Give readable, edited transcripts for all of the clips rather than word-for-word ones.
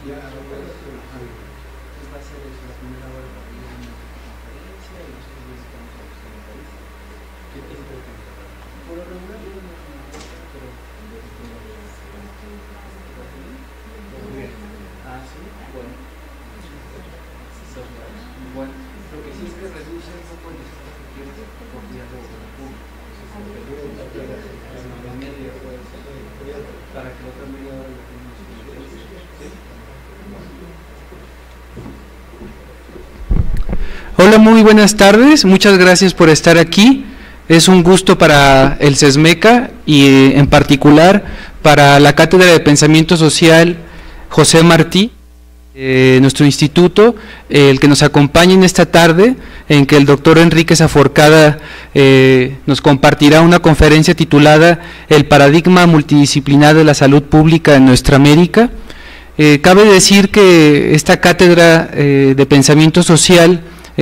Hola, muy buenas tardes, muchas gracias por estar aquí. Es un gusto para el CESMECA y en particular para la Cátedra de Pensamiento Social José Martí, nuestro instituto, el que nos acompaña en esta tarde, en que el doctor Enrique Saforcada nos compartirá una conferencia titulada El paradigma multidisciplinar de la salud pública en nuestra América. Cabe decir que esta Cátedra de Pensamiento Social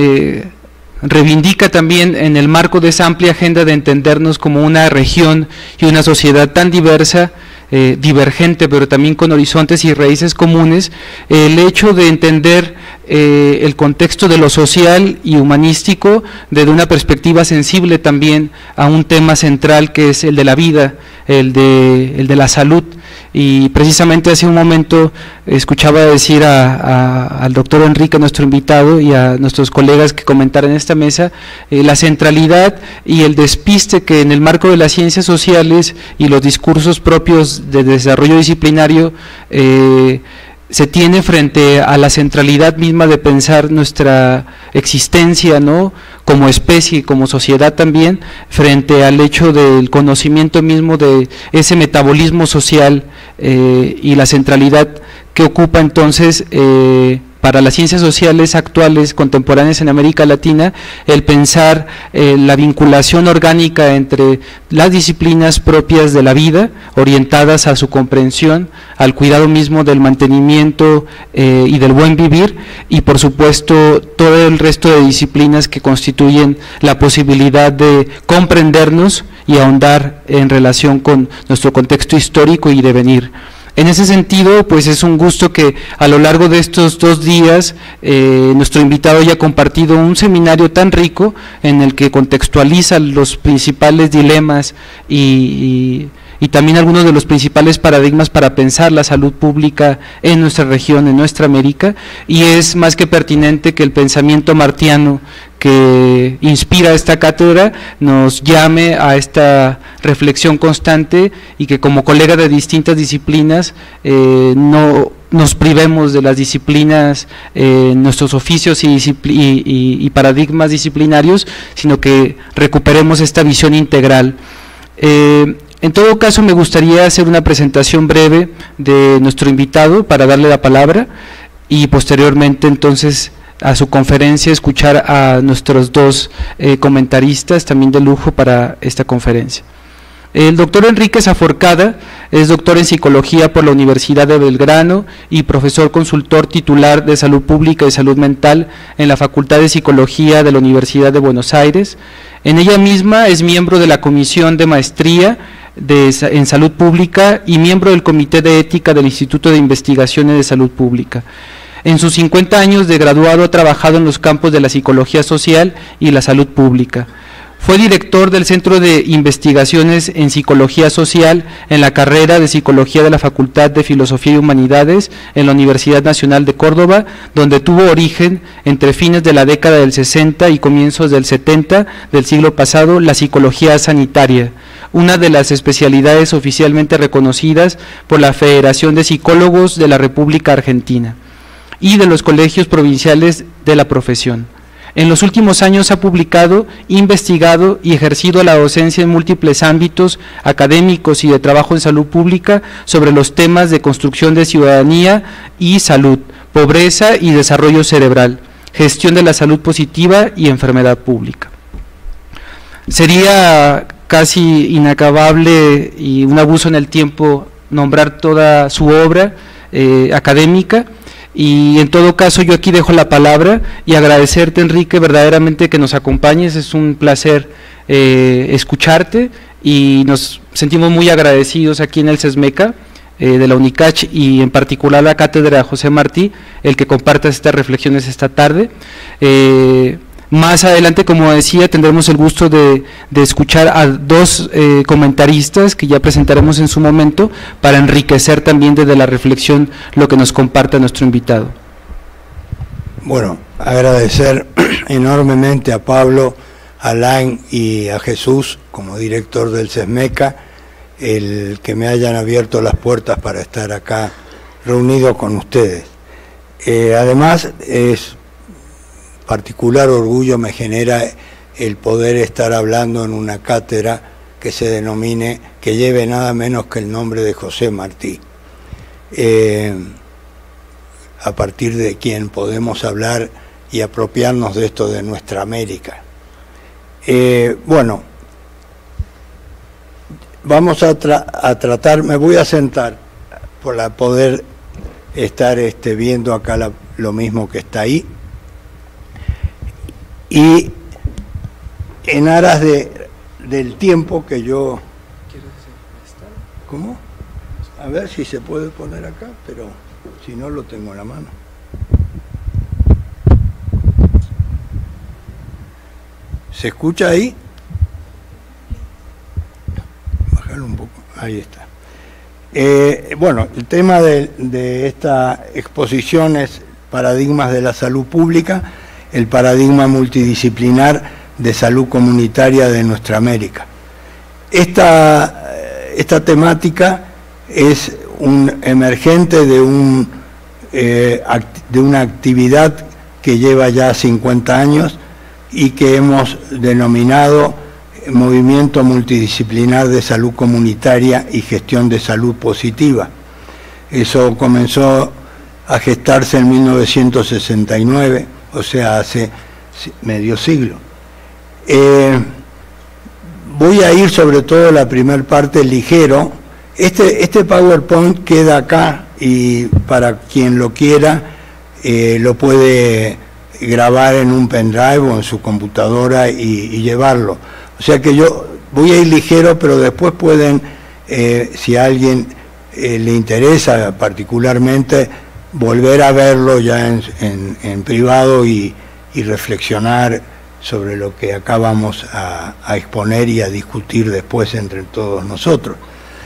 reivindica también en el marco de esa amplia agenda de entendernos como una región y una sociedad tan diversa, divergente, pero también con horizontes y raíces comunes, el hecho de entender el contexto de lo social y humanístico desde una perspectiva sensible también a un tema central que es el de la vida, el de la salud. Y precisamente hace un momento escuchaba decir al doctor Enrique, nuestro invitado, y a nuestros colegas que comentaron en esta mesa, la centralidad y el despiste que en el marco de las ciencias sociales y los discursos propios de desarrollo disciplinario se tiene frente a la centralidad misma de pensar nuestra existencia, ¿no?, como especie, como sociedad también, frente al hecho del conocimiento mismo de ese metabolismo social y la centralidad que ocupa entonces para las ciencias sociales actuales, contemporáneas en América Latina, el pensar la vinculación orgánica entre las disciplinas propias de la vida, orientadas a su comprensión, al cuidado mismo del mantenimiento y del buen vivir, y por supuesto todo el resto de disciplinas que constituyen la posibilidad de comprendernos y ahondar en relación con nuestro contexto histórico y devenir. En ese sentido, pues es un gusto que a lo largo de estos 2 días nuestro invitado haya compartido un seminario tan rico en el que contextualiza los principales dilemas y también algunos de los principales paradigmas para pensar la salud pública en nuestra región, en nuestra América, y es más que pertinente que el pensamiento martiano que inspira esta cátedra nos llame a esta reflexión constante y que como colega de distintas disciplinas no nos privemos de las disciplinas, nuestros oficios y paradigmas disciplinarios, sino que recuperemos esta visión integral. En todo caso, me gustaría hacer una presentación breve de nuestro invitado para darle la palabra y posteriormente entonces a su conferencia escuchar a nuestros 2 comentaristas también de lujo para esta conferencia. El doctor Enrique Saforcada es doctor en Psicología por la Universidad de Belgrano y profesor consultor titular de Salud Pública y Salud Mental en la Facultad de Psicología de la Universidad de Buenos Aires. En ella misma es miembro de la Comisión de Maestría en Salud Pública y miembro del Comité de Ética del Instituto de Investigaciones de Salud Pública. En sus 50 años de graduado ha trabajado en los campos de la psicología social y la salud pública. Fue director del Centro de Investigaciones en Psicología Social en la carrera de Psicología de la Facultad de Filosofía y Humanidades en la Universidad Nacional de Córdoba, donde tuvo origen entre fines de la década del 60 y comienzos del 70 del siglo pasado la psicología sanitaria, una de las especialidades oficialmente reconocidas por la Federación de Psicólogos de la República Argentina y de los colegios provinciales de la profesión. En los últimos años ha publicado, investigado y ejercido la docencia en múltiples ámbitos académicos y de trabajo en salud pública sobre los temas de construcción de ciudadanía y salud, pobreza y desarrollo cerebral, gestión de la salud positiva y enfermedad pública. Sería casi inacabable y un abuso en el tiempo nombrar toda su obra académica, y en todo caso yo aquí dejo la palabra y agradecerte, Enrique, verdaderamente que nos acompañes. Es un placer escucharte y nos sentimos muy agradecidos aquí en el CESMECA de la UNICACH y en particular la Cátedra José Martí, el que comparta estas reflexiones esta tarde. Más adelante, como decía, tendremos el gusto de escuchar a dos comentaristas que ya presentaremos en su momento para enriquecer también desde la reflexión lo que nos comparta nuestro invitado. Bueno, agradecer enormemente a Pablo, a Alain y a Jesús como director del CESMECA el que me hayan abierto las puertas para estar acá reunido con ustedes. Además, es particular orgullo me genera el poder estar hablando en una cátedra que se denomine, que lleve nada menos que el nombre de José Martí, a partir de quien podemos hablar y apropiarnos de esto de nuestra América. Bueno, vamos a tratar, me voy a sentar para poder estar viendo acá lo mismo que está ahí. Y en aras del tiempo que yo... ¿Cómo? A ver si se puede poner acá, pero si no lo tengo en la mano. ¿Se escucha ahí? Bájalo un poco, ahí está. Bueno, el tema de esta exposición es Paradigmas de la Salud Pública, el paradigma multidisciplinar de salud comunitaria de nuestra América. Esta temática es un emergente de una actividad que lleva ya 50 años y que hemos denominado Movimiento Multidisciplinar de Salud Comunitaria y Gestión de Salud Positiva. Eso comenzó a gestarse en 1969, o sea, hace medio siglo. Voy a ir sobre todo a la primera parte ligero. Este PowerPoint queda acá y para quien lo quiera lo puede grabar en un pendrive o en su computadora y llevarlo. O sea que yo voy a ir ligero, pero después pueden, si a alguien le interesa particularmente, volver a verlo ya en privado y reflexionar sobre lo que acá vamos a exponer y a discutir después entre todos nosotros.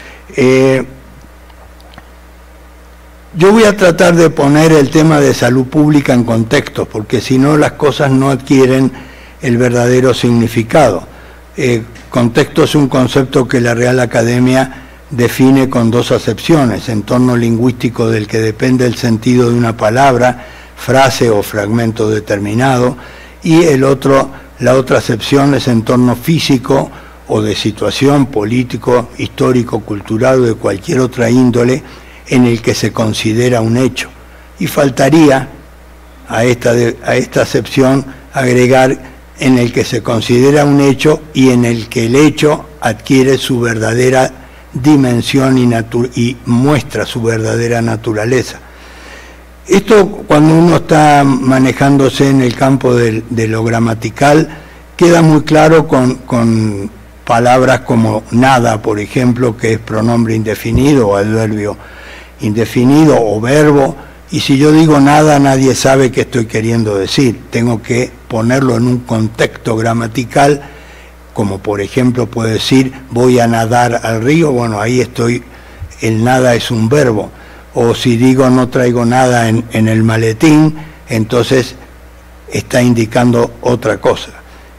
Yo voy a tratar de poner el tema de salud pública en contexto, porque si no las cosas no adquieren el verdadero significado. Contexto es un concepto que la Real Academia define con dos acepciones: entorno lingüístico del que depende el sentido de una palabra, frase o fragmento determinado, y la otra acepción es entorno físico o de situación político, histórico, cultural o de cualquier otra índole en el que se considera un hecho. Y faltaría a esta acepción agregar en el que se considera un hecho y en el que el hecho adquiere su verdadera dimensión y muestra su verdadera naturaleza. Esto, cuando uno está manejándose en el campo de lo gramatical, queda muy claro con palabras como nada, por ejemplo, que es pronombre indefinido o adverbio indefinido o verbo, y si yo digo nada nadie sabe qué estoy queriendo decir. Tengo que ponerlo en un contexto gramatical, como por ejemplo puedo decir voy a nadar al río. Bueno, ahí estoy, el nada es un verbo. O si digo no traigo nada en el maletín, entonces está indicando otra cosa.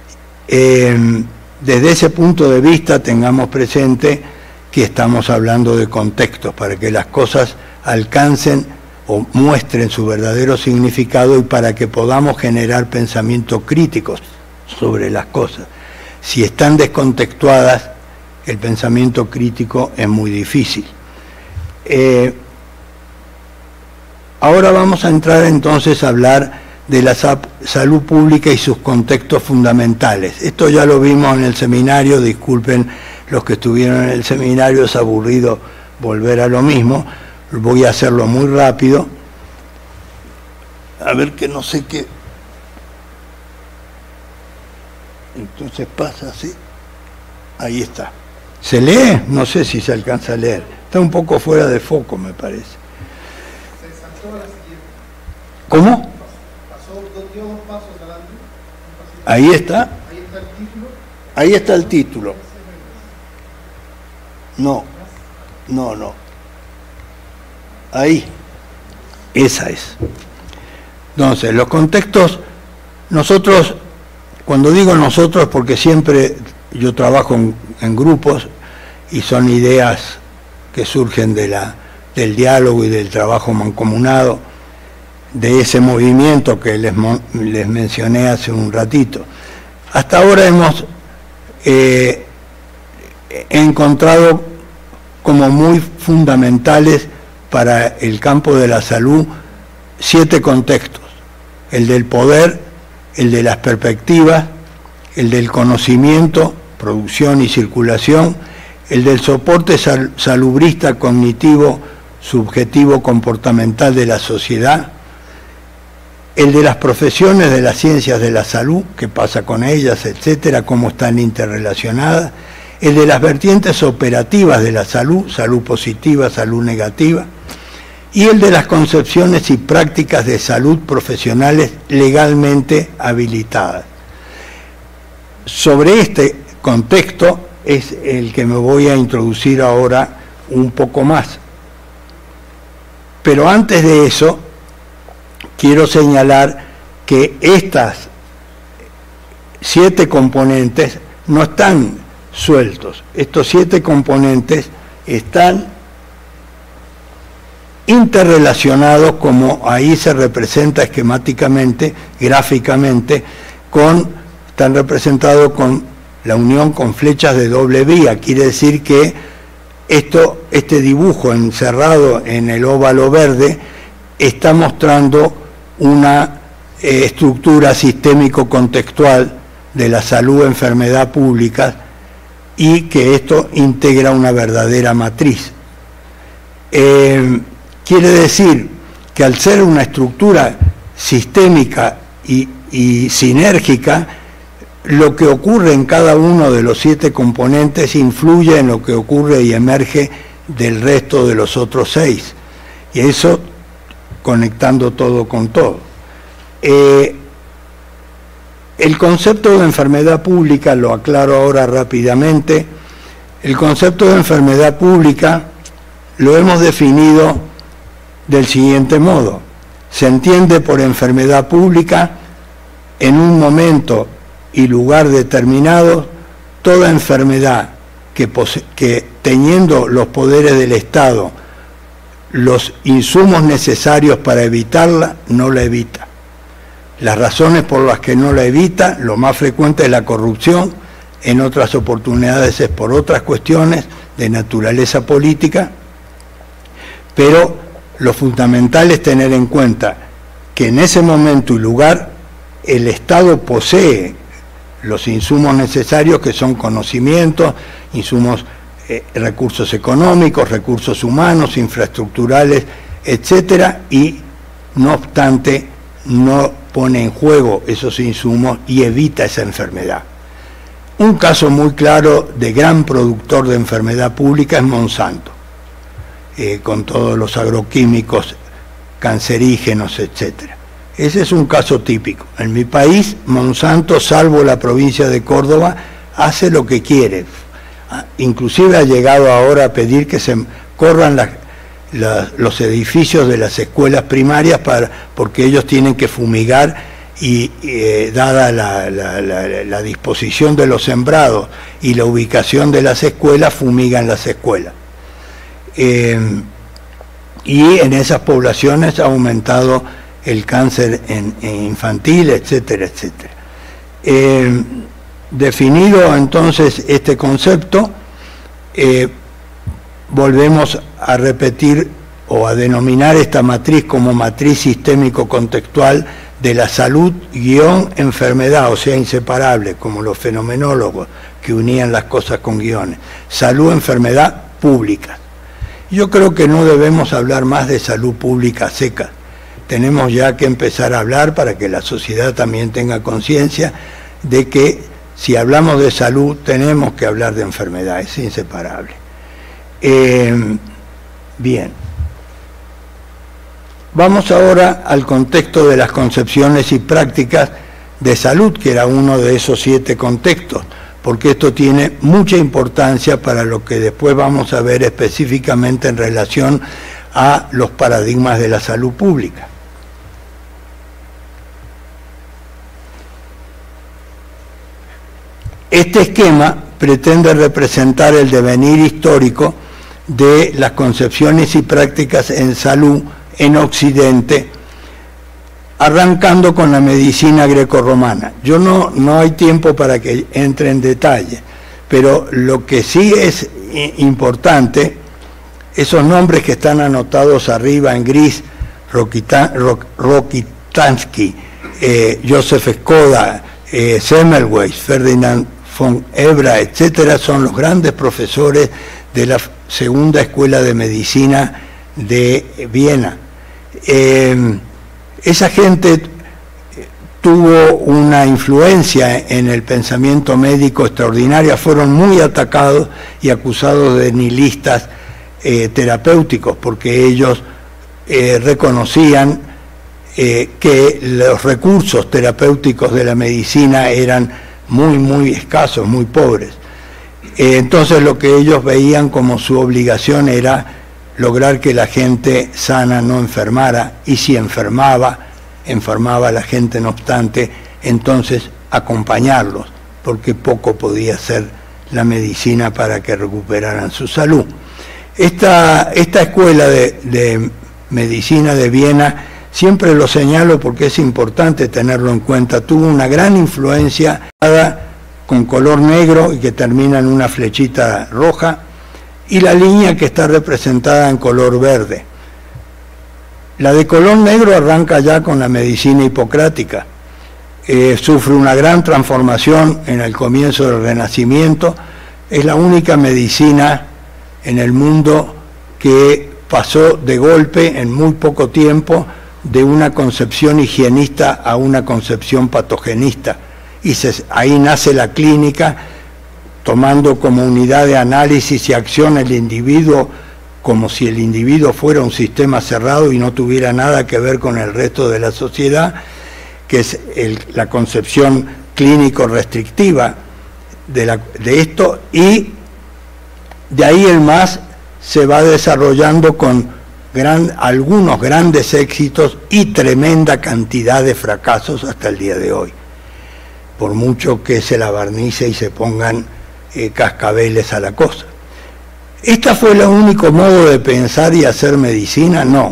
Desde ese punto de vista tengamos presente que estamos hablando de contextos para que las cosas alcancen o muestren su verdadero significado y para que podamos generar pensamientos críticos sobre las cosas. Si están descontextuadas, el pensamiento crítico es muy difícil. Ahora vamos a entrar entonces a hablar de la salud pública y sus contextos fundamentales. Esto ya lo vimos en el seminario, disculpen los que estuvieron en el seminario, es aburrido volver a lo mismo, voy a hacerlo muy rápido. A ver que no sé qué. Entonces pasa así. Ahí está. ¿Se lee? No sé si se alcanza a leer. Está un poco fuera de foco, me parece. ¿Cómo? Dio 2 pasos adelante. Ahí está. Ahí está el título. Ahí está el título. No. Ahí. Esa es. Entonces, los contextos, nosotros, cuando digo nosotros, porque siempre yo trabajo en grupos y son ideas que surgen del diálogo y del trabajo mancomunado, de ese movimiento que les mencioné hace un ratito. Hasta ahora hemos encontrado como muy fundamentales para el campo de la salud 7 contextos: el del poder, el de las perspectivas, el del conocimiento, producción y circulación, el del soporte salubrista cognitivo, subjetivo, comportamental de la sociedad, el de las profesiones de las ciencias de la salud, qué pasa con ellas, etcétera, cómo están interrelacionadas, el de las vertientes operativas de la salud, salud positiva, salud negativa, y el de las concepciones y prácticas de salud profesionales legalmente habilitadas. Sobre este contexto es el que me voy a introducir ahora un poco más. Pero antes de eso, quiero señalar que estas 7 componentes no están sueltos. Estos 7 componentes están interrelacionados, como ahí se representa esquemáticamente, gráficamente, están representados con la unión con flechas de doble vía. Quiere decir que este dibujo encerrado en el óvalo verde está mostrando una estructura sistémico-contextual de la salud, enfermedad pública, y que esto integra una verdadera matriz. Quiere decir que al ser una estructura sistémica y sinérgica, lo que ocurre en cada uno de los 7 componentes influye en lo que ocurre y emerge del resto de los otros 6. Y eso conectando todo con todo. El concepto de enfermedad pública, lo aclaro ahora rápidamente, el concepto de enfermedad pública lo hemos definido del siguiente modo: se entiende por enfermedad pública, en un momento y lugar determinados, toda enfermedad que teniendo los poderes del Estado los insumos necesarios para evitarla, no la evita. Las razones por las que no la evita, lo más frecuente es la corrupción, en otras oportunidades es por otras cuestiones de naturaleza política, pero lo fundamental es tener en cuenta que en ese momento y lugar el Estado posee los insumos necesarios, que son conocimientos, insumos, recursos económicos, recursos humanos, infraestructurales, etcétera, y no obstante no pone en juego esos insumos y evita esa enfermedad. Un caso muy claro de gran productor de enfermedad pública es Monsanto, con todos los agroquímicos cancerígenos, etcétera. Ese es un caso típico. En mi país, Monsanto, salvo la provincia de Córdoba, hace lo que quiere. Inclusive ha llegado ahora a pedir que se corran los edificios de las escuelas primarias porque ellos tienen que fumigar y dada la disposición de los sembrados y la ubicación de las escuelas, fumigan las escuelas. Y en esas poblaciones ha aumentado el cáncer infantil, etcétera, etcétera. Definido entonces este concepto, volvemos a repetir o a denominar esta matriz como matriz sistémico-contextual de la salud-enfermedad, o sea, inseparable, como los fenomenólogos que unían las cosas con guiones. Salud-enfermedad pública. Yo creo que no debemos hablar más de salud pública seca. Tenemos ya que empezar a hablar, para que la sociedad también tenga conciencia de que si hablamos de salud tenemos que hablar de enfermedad, es inseparable. Bien. Vamos ahora al contexto de las concepciones y prácticas de salud, que era uno de esos 7 contextos, porque esto tiene mucha importancia para lo que después vamos a ver específicamente en relación a los paradigmas de la salud pública. Este esquema pretende representar el devenir histórico de las concepciones y prácticas en salud en Occidente, arrancando con la medicina grecorromana. Yo no hay tiempo para que entre en detalle, pero lo que sí es importante, esos nombres que están anotados arriba en gris, Rokitansky, Joseph Skoda, Semmelweis, Ferdinand von Ebra, etcétera, son los grandes profesores de la segunda escuela de medicina de Viena. Esa gente tuvo una influencia en el pensamiento médico extraordinaria, fueron muy atacados y acusados de nihilistas terapéuticos, porque ellos reconocían que los recursos terapéuticos de la medicina eran muy escasos, muy pobres. Entonces lo que ellos veían como su obligación era lograr que la gente sana no enfermara, y si enfermaba la gente no obstante, entonces acompañarlos, porque poco podía hacer la medicina para que recuperaran su salud. Esta escuela de medicina de Viena, siempre lo señalo porque es importante tenerlo en cuenta, tuvo una gran influencia con color negro y que termina en una flechita roja, y la línea que está representada en color verde. La de color negro arranca ya con la medicina hipocrática, sufre una gran transformación en el comienzo del Renacimiento, es la única medicina en el mundo que pasó de golpe en muy poco tiempo de una concepción higienista a una concepción patogenista, y ahí nace la clínica, tomando como unidad de análisis y acción el individuo, como si el individuo fuera un sistema cerrado y no tuviera nada que ver con el resto de la sociedad, que es la concepción clínico-restrictiva de esto, y de ahí en más se va desarrollando con algunos grandes éxitos y tremenda cantidad de fracasos hasta el día de hoy, por mucho que se la barnice y se pongan cascabeles a la cosa. ¿Esta fue el único modo de pensar y hacer medicina? No.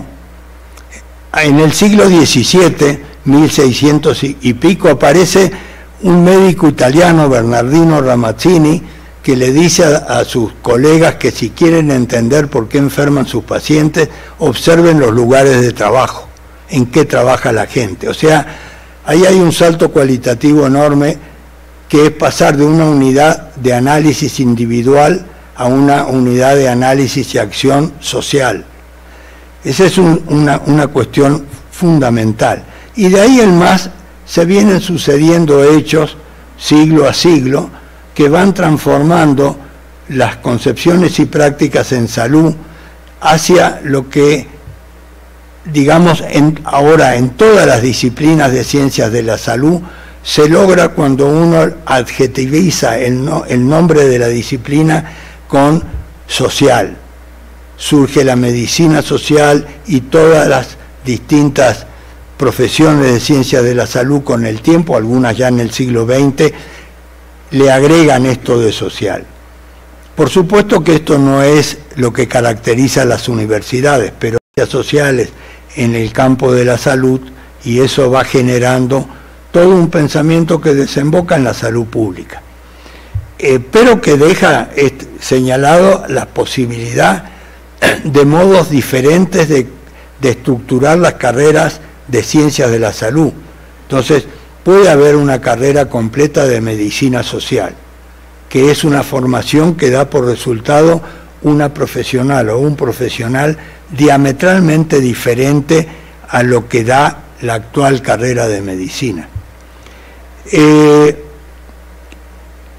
En el siglo XVII, 1600 y pico, aparece un médico italiano, Bernardino Ramazzini, que le dice a sus colegas que si quieren entender por qué enferman sus pacientes, observen los lugares de trabajo, en qué trabaja la gente. O sea, ahí hay un salto cualitativo enorme, que es pasar de una unidad de análisis individual a una unidad de análisis y acción social. Esa es una cuestión fundamental. Y de ahí en más se vienen sucediendo hechos siglo a siglo que van transformando las concepciones y prácticas en salud hacia lo que, digamos, ahora en todas las disciplinas de ciencias de la salud, se logra cuando uno adjetiviza el nombre de la disciplina con social. Surge la medicina social y todas las distintas profesiones de ciencias de la salud con el tiempo, algunas ya en el siglo XX, le agregan esto de social. Por supuesto que esto no es lo que caracteriza a las universidades, pero ciencias sociales en el campo de la salud, y eso va generando todo un pensamiento que desemboca en la salud pública, pero que deja señalado la posibilidad de modos diferentes de estructurar las carreras de ciencias de la salud. Entonces, puede haber una carrera completa de medicina social, que es una formación que da por resultado una profesional o un profesional diametralmente diferente a lo que da la actual carrera de medicina.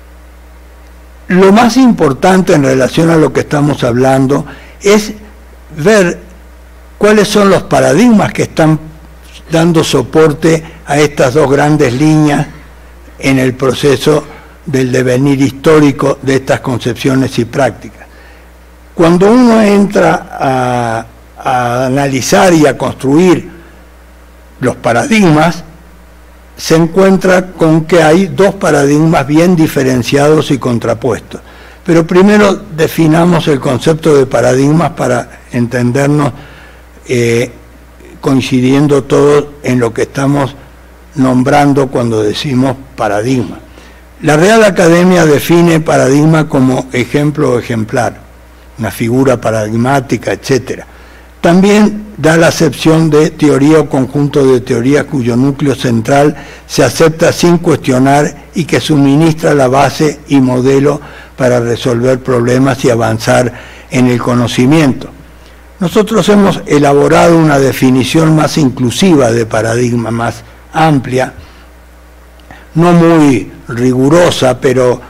Lo más importante en relación a lo que estamos hablando es ver cuáles son los paradigmas que están dando soporte a estas dos grandes líneas en el proceso del devenir histórico de estas concepciones y prácticas. Cuando uno entra a analizar y a construir los paradigmas, se encuentra con que hay dos paradigmas bien diferenciados y contrapuestos. Pero primero definamos el concepto de paradigmas para entendernos, coincidiendo todos en lo que estamos nombrando cuando decimos paradigma. La Real Academia define paradigma como ejemplo o ejemplar, una figura paradigmática, etc. También da la acepción de teoría o conjunto de teorías cuyo núcleo central se acepta sin cuestionar y que suministra la base y modelo para resolver problemas y avanzar en el conocimiento. Nosotros hemos elaborado una definición más inclusiva de paradigma, más amplia, no muy rigurosa, pero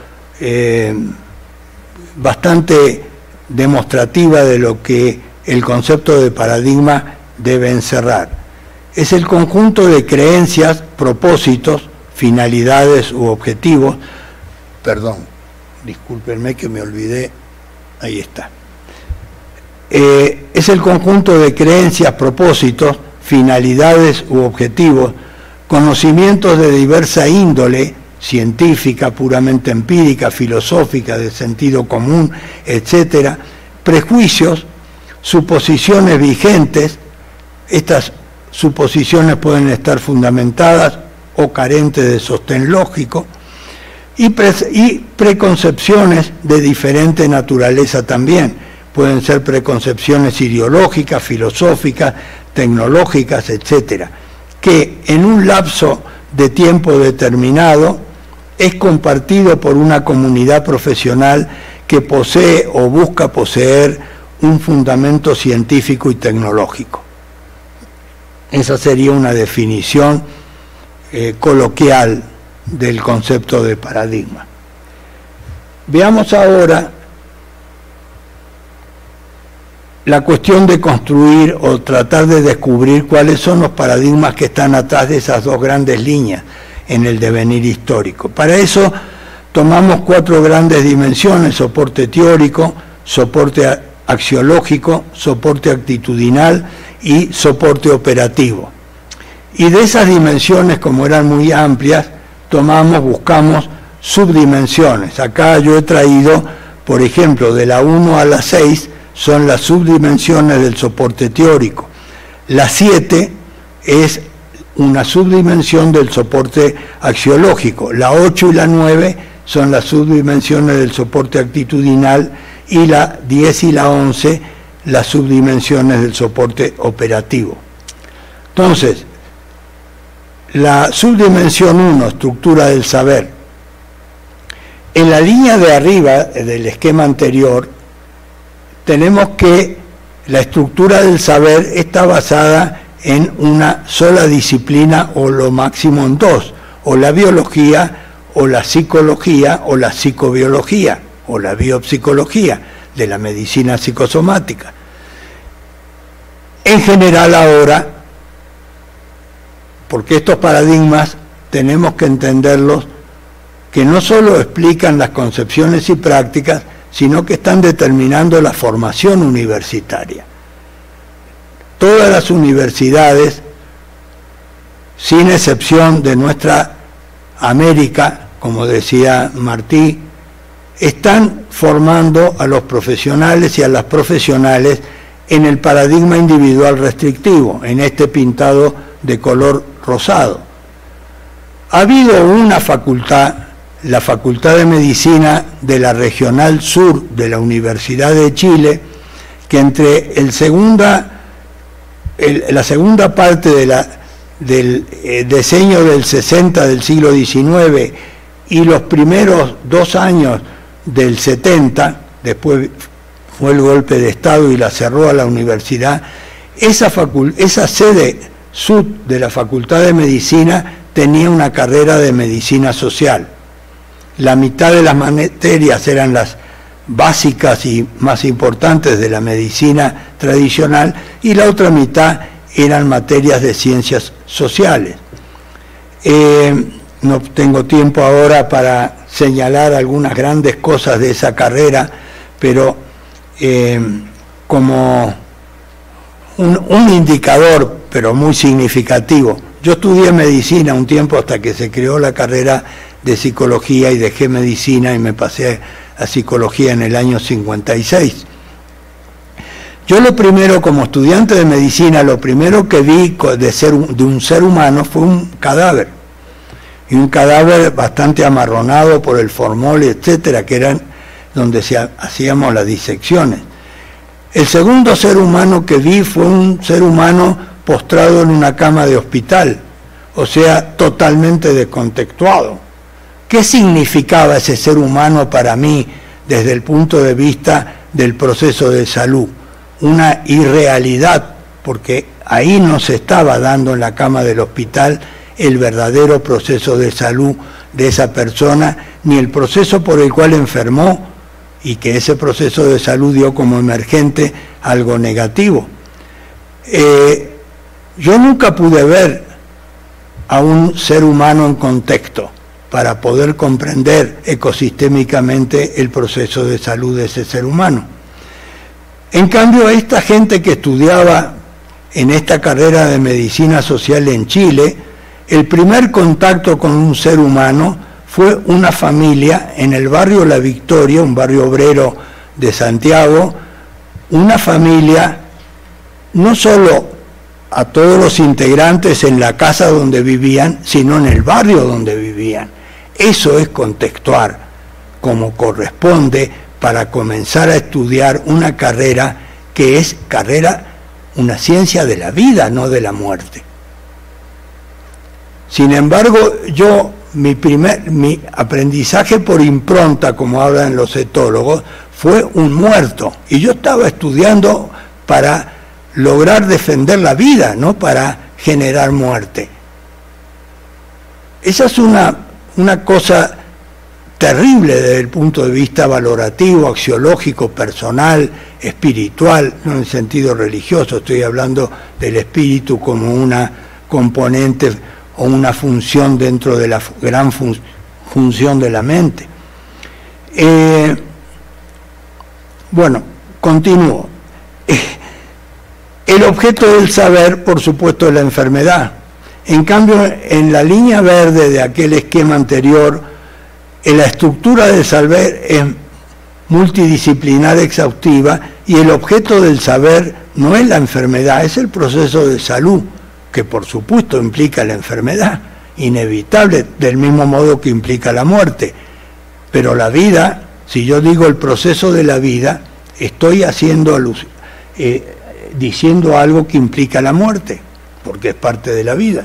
bastante demostrativa de lo que el concepto de paradigma debe encerrar. Es el conjunto de creencias, propósitos, finalidades u objetivos. Perdón, discúlpenme que me olvidé. Ahí está. Es el conjunto de creencias, propósitos, finalidades u objetivos, conocimientos de diversa índole, científica, puramente empírica, filosófica, de sentido común, etcétera, prejuicios, suposiciones vigentes. Estas suposiciones pueden estar fundamentadas o carentes de sostén lógico, y preconcepciones de diferente naturaleza también. Pueden ser preconcepciones ideológicas, filosóficas, tecnológicas, etcétera, que en un lapso de tiempo determinado es compartido por una comunidad profesional que posee o busca poseer un fundamento científico y tecnológico. Esa sería una definición coloquial del concepto de paradigma. Veamos ahora la cuestión de construir o tratar de descubrir cuáles son los paradigmas que están atrás de esas dos grandes líneas en el devenir histórico. Para eso tomamos cuatro grandes dimensiones: soporte teórico, soporte axiológico, soporte actitudinal y soporte operativo. Y de esas dimensiones, como eran muy amplias, buscamos subdimensiones. Acá yo he traído, por ejemplo, de la 1 a la 6 son las subdimensiones del soporte teórico. La 7 es una subdimensión del soporte axiológico. La 8 y la 9 son las subdimensiones del soporte actitudinal, y la 10 y la 11 las subdimensiones del soporte operativo. Entonces, la subdimensión 1, estructura del saber. En la línea de arriba del esquema anterior, tenemos que la estructura del saber está basada en una sola disciplina, o lo máximo en dos: o la biología, o la psicología, o la psicobiología, o la biopsicología de la medicina psicosomática. En general ahora, porque estos paradigmas tenemos que entenderlos, que no solo explican las concepciones y prácticas, sino que están determinando la formación universitaria. Todas las universidades, sin excepción de nuestra América, como decía Martí, están formando a los profesionales y a las profesionales en el paradigma individual restrictivo, en este pintado de color rosado. Ha habido una facultad, la Facultad de Medicina de la Regional Sur de la Universidad de Chile, que entre la segunda parte del diseño del 60 del siglo XIX y los primeros 2 años del 70, después fue el golpe de Estado y la cerró a la universidad, esa sede sur de la Facultad de Medicina tenía una carrera de medicina social. La mitad de las materias eran las básicas y más importantes de la medicina tradicional, y la otra mitad eran materias de ciencias sociales. No tengo tiempo ahora para señalar algunas grandes cosas de esa carrera, pero como un indicador, pero muy significativo. Yo estudié medicina un tiempo hasta que se creó la carrera de psicología y dejé medicina y me pasé a psicología en el año 56. Yo lo primero, como estudiante de medicina, lo primero que vi de un ser humano fue un cadáver. Y un cadáver bastante amarronado por el formol, etcétera, que eran donde hacíamos las disecciones. El segundo ser humano que vi fue un ser humano postrado en una cama de hospital, o sea, totalmente descontextuado. ¿Qué significaba ese ser humano para mí desde el punto de vista del proceso de salud? Una irrealidad, porque ahí no se estaba dando en la cama del hospital el verdadero proceso de salud de esa persona, ni el proceso por el cual enfermó, y que ese proceso de salud dio como emergente algo negativo. Yo nunca pude ver a un ser humano en contexto para poder comprender ecosistémicamente el proceso de salud de ese ser humano. En cambio, esta gente que estudiaba en esta carrera de medicina social en Chile, el primer contacto con un ser humano fue una familia en el barrio La Victoria, un barrio obrero de Santiago, una familia, no solo a todos los integrantes en la casa donde vivían, sino en el barrio donde vivían. Eso es contextuar como corresponde para comenzar a estudiar una carrera que es una ciencia de la vida, no de la muerte. Sin embargo, mi aprendizaje por impronta, como hablan los etólogos, fue un muerto. Y yo estaba estudiando para lograr defender la vida, no para generar muerte. Esa es una cosa terrible desde el punto de vista valorativo, axiológico, personal, espiritual, no en sentido religioso. Estoy hablando del espíritu como una componente o una función dentro de la gran función de la mente. Bueno, continúo. El objeto del saber, por supuesto, es la enfermedad. En cambio, en la línea verde de aquel esquema anterior, la estructura del saber es multidisciplinar exhaustiva y el objeto del saber no es la enfermedad, es el proceso de salud, que por supuesto implica la enfermedad, inevitable, del mismo modo que implica la muerte. Pero la vida, si yo digo el proceso de la vida, estoy diciendo algo que implica la muerte, porque es parte de la vida.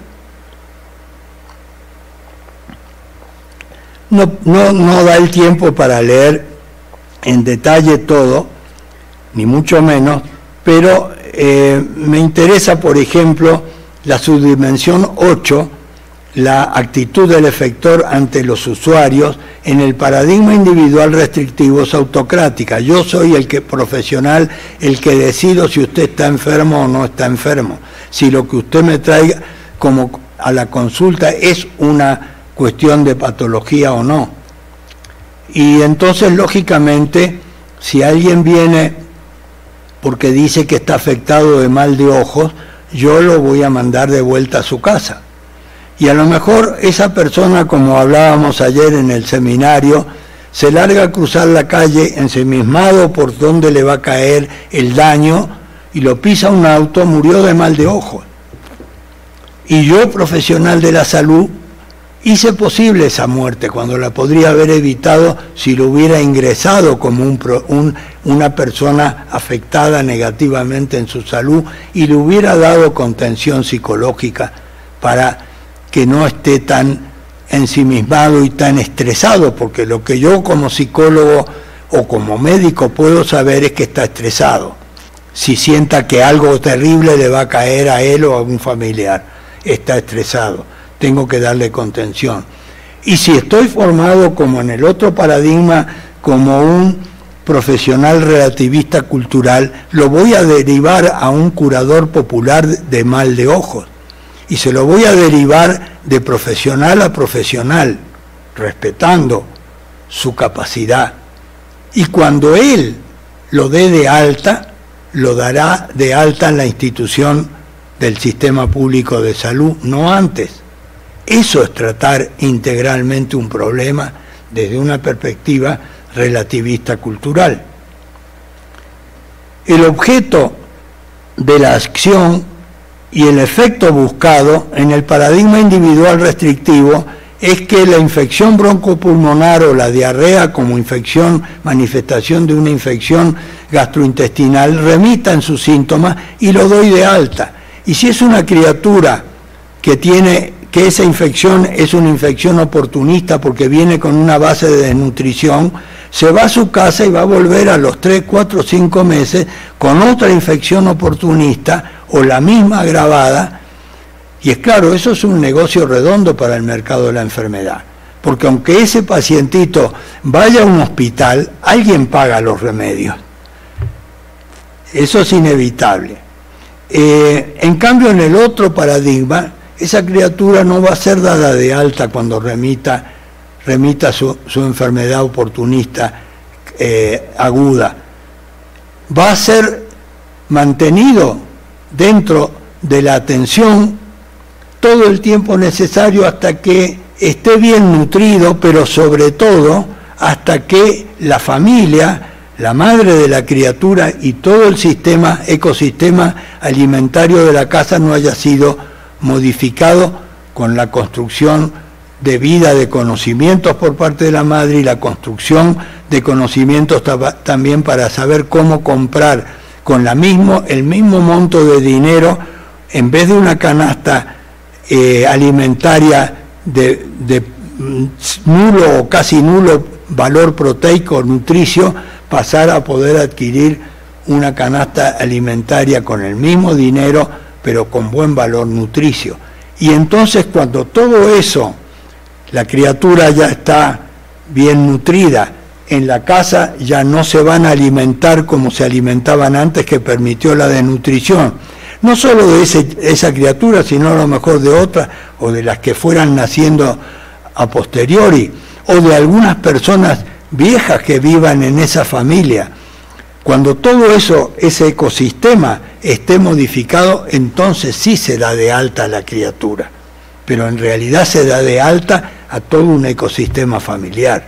No da el tiempo para leer en detalle todo, ni mucho menos, pero me interesa, por ejemplo, la subdimensión 8, la actitud del efector ante los usuarios en el paradigma individual restrictivo es autocrática. Yo soy profesional, el que decido si usted está enfermo o no está enfermo, si lo que usted me traiga como a la consulta es una cuestión de patología o no. Y entonces, lógicamente, si alguien viene porque dice que está afectado de mal de ojos, yo lo voy a mandar de vuelta a su casa. Y a lo mejor esa persona, como hablábamos ayer en el seminario, se larga a cruzar la calle ensimismado por donde le va a caer el daño y lo pisa un auto, murió de mal de ojos. Y yo, profesional de la salud, hice posible esa muerte cuando la podría haber evitado si lo hubiera ingresado como una persona afectada negativamente en su salud y le hubiera dado contención psicológica para que no esté tan ensimismado y tan estresado, porque lo que yo como psicólogo o como médico puedo saber es que está estresado. Si sienta que algo terrible le va a caer a él o a un familiar, está estresado. Tengo que darle contención. Y si estoy formado como en el otro paradigma, como un profesional relativista cultural, lo voy a derivar a un curador popular de mal de ojos. Y se lo voy a derivar de profesional a profesional, respetando su capacidad. Y cuando él lo dé de alta, lo dará de alta en la institución del sistema público de salud, no antes. Eso es tratar integralmente un problema desde una perspectiva relativista cultural. El objeto de la acción y el efecto buscado en el paradigma individual restrictivo es que la infección broncopulmonar o la diarrea como infección, manifestación de una infección gastrointestinal, remita en sus síntomas y lo doy de alta. Y si es una criatura que esa infección es una infección oportunista porque viene con una base de desnutrición, se va a su casa y va a volver a los 3, 4, 5 meses con otra infección oportunista o la misma agravada. Y es claro, eso es un negocio redondo para el mercado de la enfermedad, porque aunque ese pacientito vaya a un hospital, alguien paga los remedios. Eso es inevitable. En cambio, en el otro paradigma, esa criatura no va a ser dada de alta cuando remita su enfermedad oportunista aguda. Va a ser mantenido dentro de la atención todo el tiempo necesario hasta que esté bien nutrido, pero sobre todo hasta que la familia, la madre de la criatura y todo el ecosistema alimentario de la casa no haya sido modificado con la construcción de vida, de conocimientos por parte de la madre y la construcción de conocimientos también para saber cómo comprar con el mismo monto de dinero, en vez de una canasta alimentaria de nulo o casi nulo valor proteico o nutricio, pasar a poder adquirir una canasta alimentaria con el mismo dinero pero con buen valor nutricio. Y entonces cuando todo eso, la criatura ya está bien nutrida, en la casa ya no se van a alimentar como se alimentaban antes, que permitió la desnutrición, no solo de esa criatura, sino a lo mejor de otras, o de las que fueran naciendo a posteriori, o de algunas personas viejas que vivan en esa familia. Cuando todo eso, ese ecosistema esté modificado, entonces sí se da de alta a la criatura, pero en realidad se da de alta a todo un ecosistema familiar.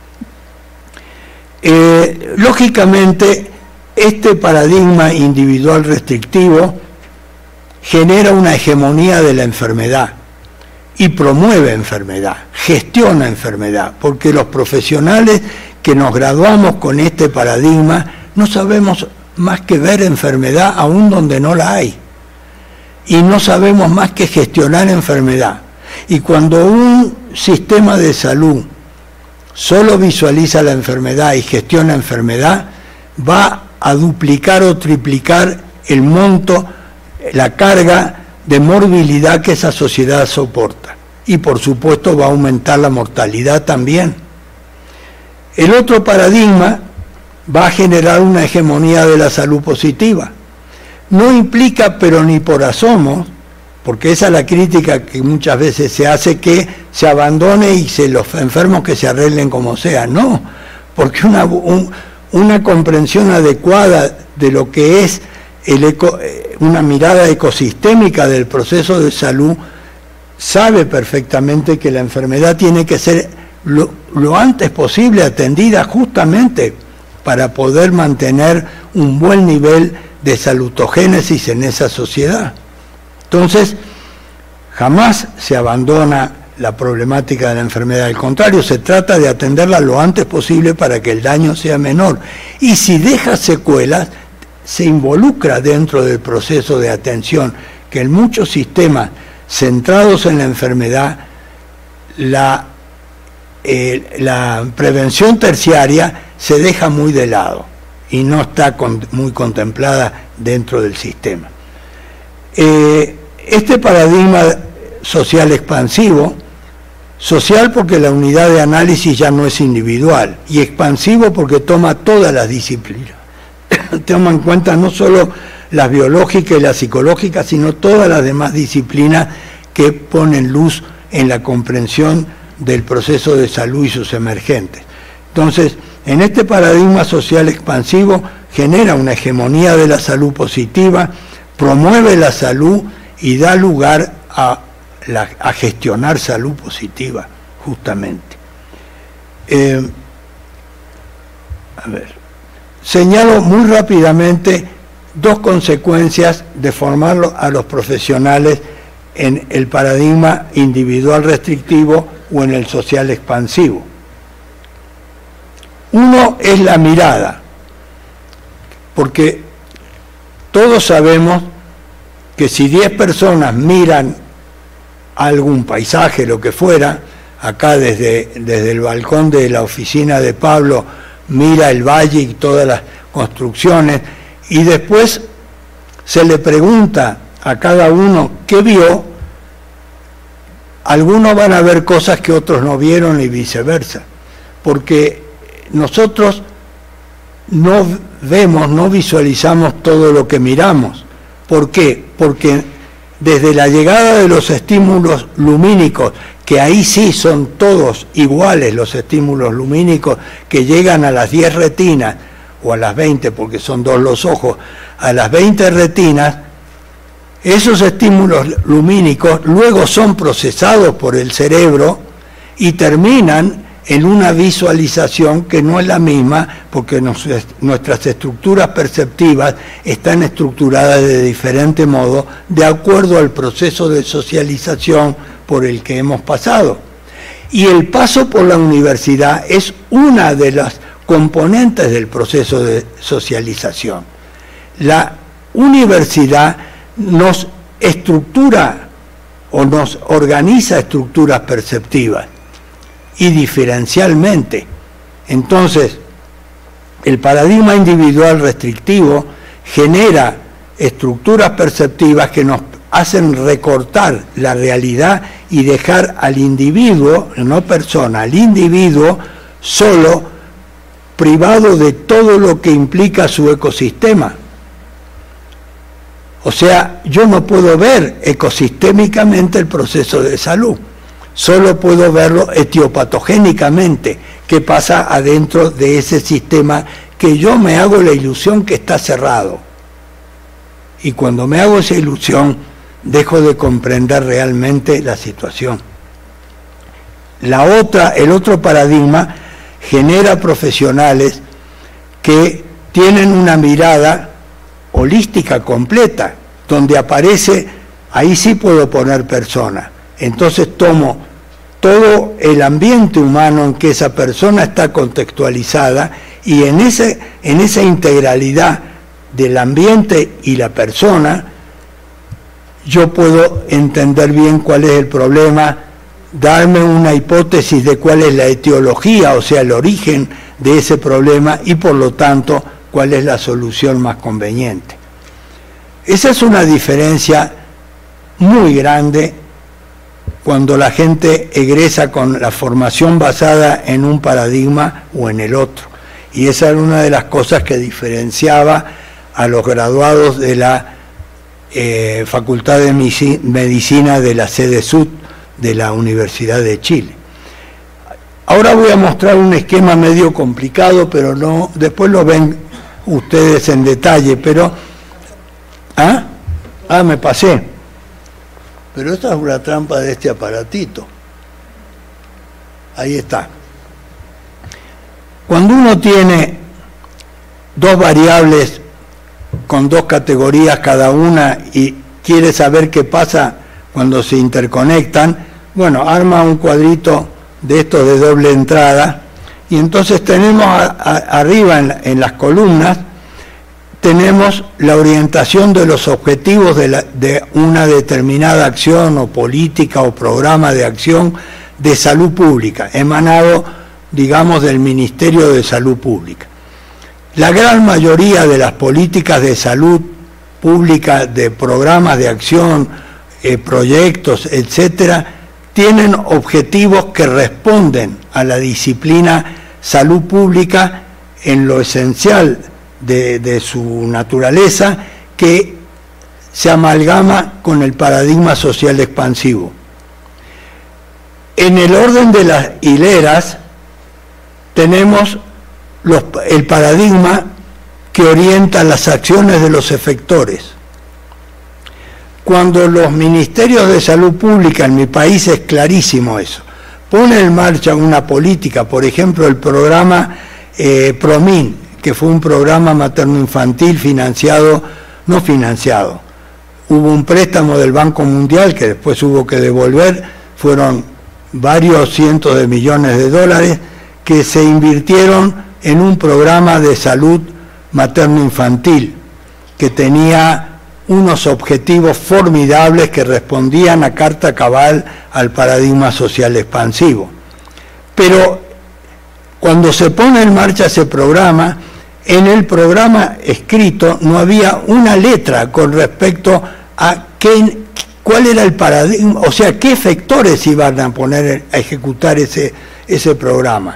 Lógicamente, este paradigma individual restrictivo genera una hegemonía de la enfermedad y promueve enfermedad, gestiona enfermedad, porque los profesionales que nos graduamos con este paradigma no sabemos más que ver enfermedad aún donde no la hay, y no sabemos más que gestionar enfermedad. Y cuando un sistema de salud solo visualiza la enfermedad y gestiona enfermedad, va a duplicar o triplicar el monto, la carga de morbilidad que esa sociedad soporta. Y por supuesto va a aumentar la mortalidad también. El otro paradigma va a generar una hegemonía de la salud positiva. No implica, pero ni por asomo, porque esa es la crítica que muchas veces se hace, que se abandone y los enfermos que se arreglen como sea. No, porque una comprensión adecuada de lo que es una mirada ecosistémica del proceso de salud sabe perfectamente que la enfermedad tiene que ser lo antes posible atendida, justamente para poder mantener un buen nivel de salutogénesis en esa sociedad. Entonces, jamás se abandona la problemática de la enfermedad, al contrario, se trata de atenderla lo antes posible para que el daño sea menor. Y si deja secuelas, se involucra dentro del proceso de atención, que en muchos sistemas centrados en la enfermedad, la prevención terciaria se deja muy de lado y no está muy contemplada dentro del sistema. Este paradigma social expansivo Social porque la unidad de análisis ya no es individual, y expansivo porque toma todas las disciplinas. Toma en cuenta no solo las biológicas y las psicológicas, sino todas las demás disciplinas que ponen luz en la comprensión del proceso de salud y sus emergentes. Entonces, en este paradigma social expansivo genera una hegemonía de la salud positiva, promueve la salud y da lugar a gestionar salud positiva, justamente. Señalo muy rápidamente dos consecuencias de formar a los profesionales en el paradigma individual restrictivo o en el social expansivo. Uno es la mirada, porque todos sabemos que si 10 personas miran algún paisaje, lo que fuera, acá desde el balcón de la oficina de Pablo, mira el valle y todas las construcciones, y después se le pregunta a cada uno qué vio, algunos van a ver cosas que otros no vieron y viceversa, porque nosotros no vemos, no visualizamos todo lo que miramos. ¿Por qué? Porque desde la llegada de los estímulos lumínicos, que ahí sí son todos iguales los estímulos lumínicos, que llegan a las 10 retinas, o a las 20, porque son 2 los ojos, a las 20 retinas, esos estímulos lumínicos luego son procesados por el cerebro y terminan en una visualización que no es la misma, porque nuestras estructuras perceptivas están estructuradas de diferente modo de acuerdo al proceso de socialización por el que hemos pasado. Y el paso por la universidad es una de las componentes del proceso de socialización. La universidad nos estructura o nos organiza estructuras perceptivas, y diferencialmente. Entonces, el paradigma individual restrictivo genera estructuras perceptivas que nos hacen recortar la realidad y dejar al individuo, no persona, al individuo solo, privado de todo lo que implica su ecosistema. O sea, yo no puedo ver ecosistémicamente el proceso de salud. Solo puedo verlo etiopatogénicamente, qué pasa adentro de ese sistema que yo me hago la ilusión que está cerrado. Y cuando me hago esa ilusión, dejo de comprender realmente la situación. El otro paradigma genera profesionales que tienen una mirada holística completa, donde aparece, ahí sí puedo poner persona. Entonces tomo todo el ambiente humano en que esa persona está contextualizada, y en esa integralidad del ambiente y la persona, yo puedo entender bien cuál es el problema, darme una hipótesis de cuál es la etiología, o sea, el origen de ese problema, y por lo tanto, cuál es la solución más conveniente. Esa es una diferencia muy grande cuando la gente egresa con la formación basada en un paradigma o en el otro. Y esa era una de las cosas que diferenciaba a los graduados de la Facultad de Medicina de la sede Sud de la Universidad de Chile. Ahora voy a mostrar un esquema medio complicado, pero no, después lo ven ustedes en detalle, pero... me pasé. Pero esta es una trampa de este aparatito. Ahí está. Cuando uno tiene dos variables con dos categorías cada una y quiere saber qué pasa cuando se interconectan, bueno, arma un cuadrito de estos de doble entrada, y entonces tenemos arriba en las columnas, tenemos la orientación de los objetivos de una determinada acción o política o programa de acción de salud pública, emanado, digamos, del Ministerio de Salud Pública. La gran mayoría de las políticas de salud pública, de programas de acción, proyectos, etcétera, tienen objetivos que responden a la disciplina salud pública en lo esencial de su naturaleza, que se amalgama con el paradigma social expansivo. En el orden de las hileras tenemos el paradigma que orienta las acciones de los efectores. Cuando los ministerios de salud pública, en mi país es clarísimo eso, ponen en marcha una política, por ejemplo el programa PROMIN, que fue un programa materno-infantil no financiado. Hubo un préstamo del Banco Mundial que después hubo que devolver, fueron varios cientos de millones de dólares que se invirtieron en un programa de salud materno-infantil que tenía unos objetivos formidables que respondían a carta cabal al paradigma social expansivo. Pero cuando se pone en marcha ese programa, en el programa escrito no había una letra con respecto a cuál era el paradigma, o sea, qué efectores iban a poner a ejecutar ese programa.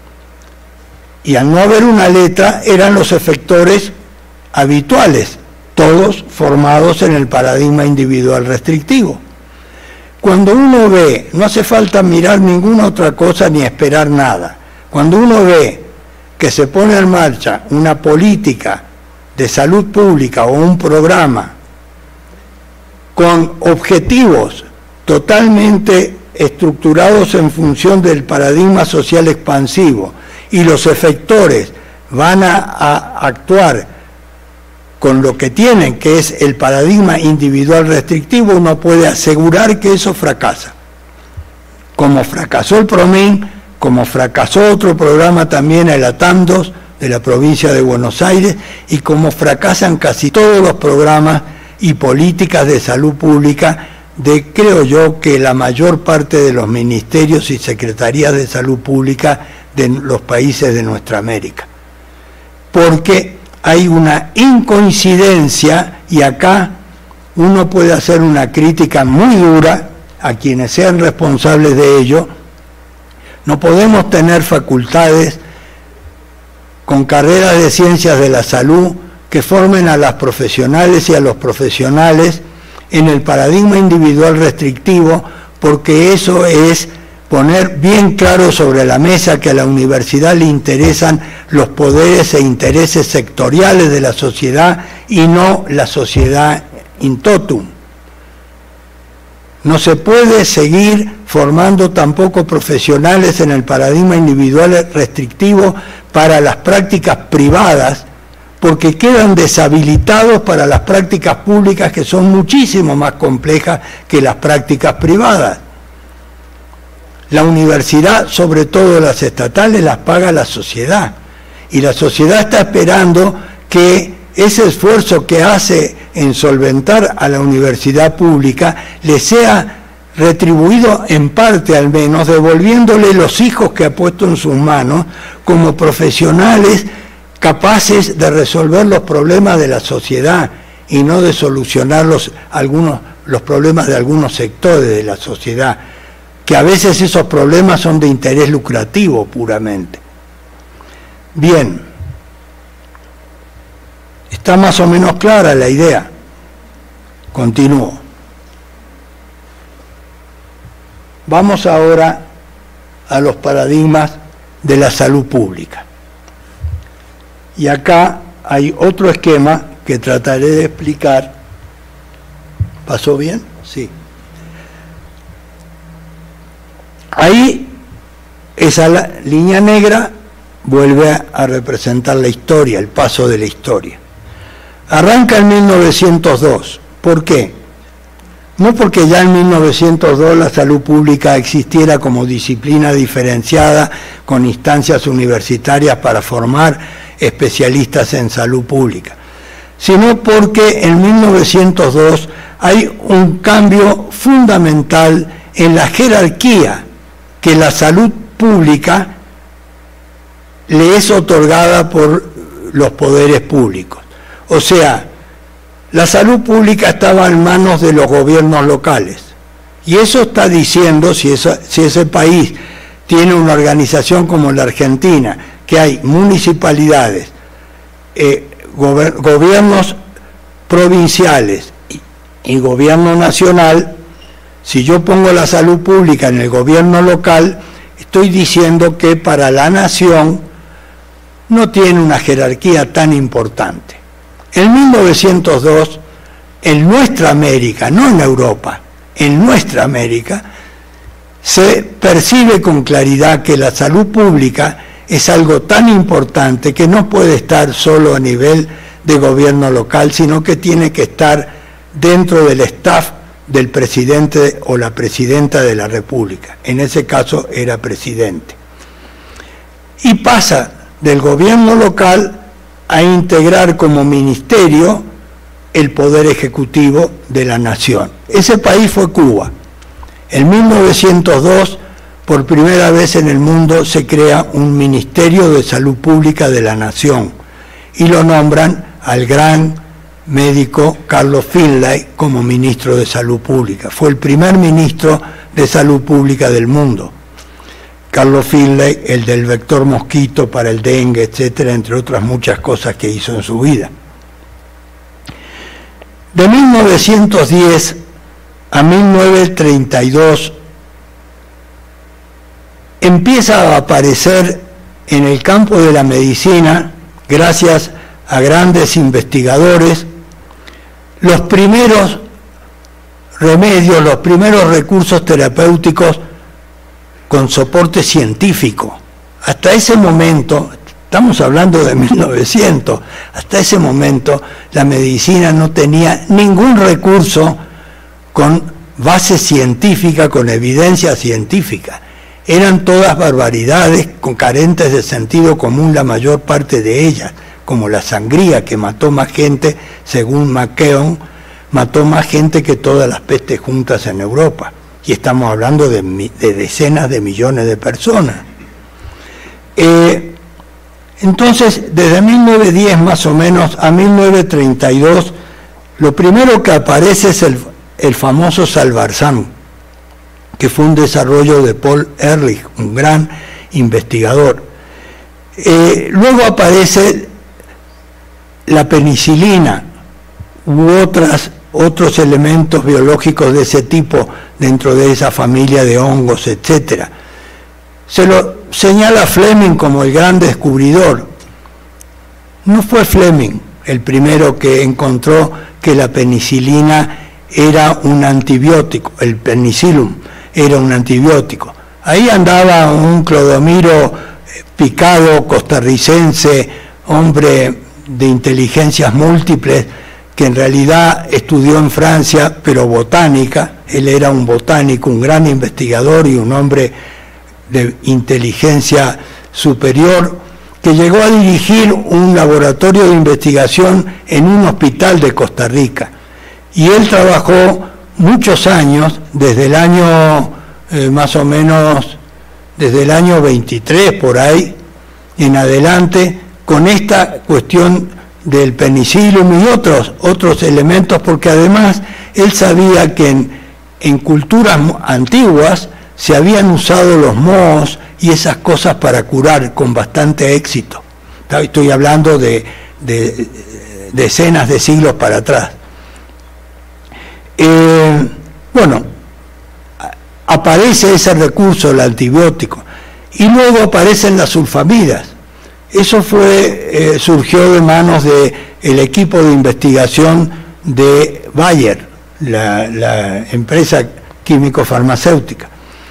Y al no haber una letra, eran los efectores habituales, todos formados en el paradigma individual restrictivo. Cuando uno ve, no hace falta mirar ninguna otra cosa ni esperar nada, cuando uno ve que se pone en marcha una política de salud pública o un programa con objetivos totalmente estructurados en función del paradigma social expansivo, y los efectores van a actuar con lo que tienen, que es el paradigma individual restrictivo, uno puede asegurar que eso fracasa. Como fracasó el PROMIN, como fracasó otro programa también, el ATAM2 de la provincia de Buenos Aires, y como fracasan casi todos los programas y políticas de salud pública creo yo, que la mayor parte de los ministerios y secretarías de salud pública de los países de nuestra América. Porque hay una incoincidencia, y acá uno puede hacer una crítica muy dura a quienes sean responsables de ello. No podemos tener facultades con carreras de ciencias de la salud que formen a las profesionales y a los profesionales en el paradigma individual restrictivo, porque eso es poner bien claro sobre la mesa que a la universidad le interesan los poderes e intereses sectoriales de la sociedad y no la sociedad in totum. No se puede seguir formando tampoco profesionales en el paradigma individual restrictivo para las prácticas privadas, porque quedan deshabilitados para las prácticas públicas, que son muchísimo más complejas que las prácticas privadas. La universidad, sobre todo las estatales, las paga la sociedad, y la sociedad está esperando que ese esfuerzo que hace en solventar a la universidad pública le sea retribuido en parte, al menos, devolviéndole los hijos que ha puesto en sus manos como profesionales capaces de resolver los problemas de la sociedad y no de solucionar los problemas de algunos sectores de la sociedad, que a veces esos problemas son de interés lucrativo puramente. Bien, está más o menos clara la idea. Continúo. Vamos ahora a los paradigmas de la salud pública. Y acá hay otro esquema que trataré de explicar. ¿Pasó bien? Sí. Ahí esa línea negra vuelve a representar la historia, el paso de la historia. Arranca en 1902. ¿Por qué? No porque ya en 1902 la salud pública existiera como disciplina diferenciada con instancias universitarias para formar especialistas en salud pública, sino porque en 1902 hay un cambio fundamental en la jerarquía que la salud pública le es otorgada por los poderes públicos. O sea, la salud pública estaba en manos de los gobiernos locales Y eso está diciendo, si ese país tiene una organización como la Argentina, que hay municipalidades, gobiernos provinciales y gobierno nacional, si yo pongo la salud pública en el gobierno local, estoy diciendo que para la nación no tiene una jerarquía tan importante. En 1902, en nuestra América, no en Europa, en nuestra América, se percibe con claridad que la salud pública es algo tan importante que no puede estar solo a nivel de gobierno local, sino que tiene que estar dentro del staff del presidente o la presidenta de la República. En ese caso era presidente. Y pasa del gobierno local a integrar como ministerio el poder ejecutivo de la nación. Ese país fue Cuba. En 1902, por primera vez en el mundo, se crea un Ministerio de Salud Pública de la Nación y lo nombran al gran médico Carlos Finlay como ministro de Salud Pública. Fue el primer ministro de Salud Pública del mundo. Carlos Finlay, el del vector mosquito para el dengue, etcétera, entre otras muchas cosas que hizo en su vida. De 1910 a 1932 empieza a aparecer en el campo de la medicina, gracias a grandes investigadores, los primeros remedios, los primeros recursos terapéuticos con soporte científico. Hasta ese momento, estamos hablando de 1900, hasta ese momento la medicina no tenía ningún recurso con base científica, con evidencia científica. Eran todas barbaridades, carentes de sentido común la mayor parte de ellas, como la sangría, que mató más gente, según McKeown, mató más gente que todas las pestes juntas en Europa. Y estamos hablando de decenas de millones de personas. Entonces, desde 1910 más o menos a 1932, lo primero que aparece es el famoso Salvarsan, que fue un desarrollo de Paul Ehrlich, un gran investigador. Luego aparece la penicilina u otros elementos biológicos de ese tipo dentro de esa familia de hongos, etcétera. Se lo señala Fleming como el gran descubridor. No fue Fleming el primero que encontró que la penicilina era un antibiótico, el penicillium era un antibiótico. Ahí andaba un Clodomiro Picado, costarricense, hombre de inteligencias múltiples, que en realidad estudió en Francia, pero botánica. Él era un botánico, un gran investigador y un hombre de inteligencia superior, que llegó a dirigir un laboratorio de investigación en un hospital de Costa Rica. Y él trabajó muchos años, desde el año más o menos, desde el año 23 por ahí en adelante, con esta cuestión del penicillium y otros elementos, porque además él sabía que en culturas antiguas se habían usado los mohos y esas cosas para curar con bastante éxito. Estoy hablando de decenas de siglos para atrás. Bueno, aparece ese recurso, el antibiótico, y luego aparecen las sulfamidas. Eso surgió de manos del equipo de investigación de Bayer, la empresa químico-farmacéutica.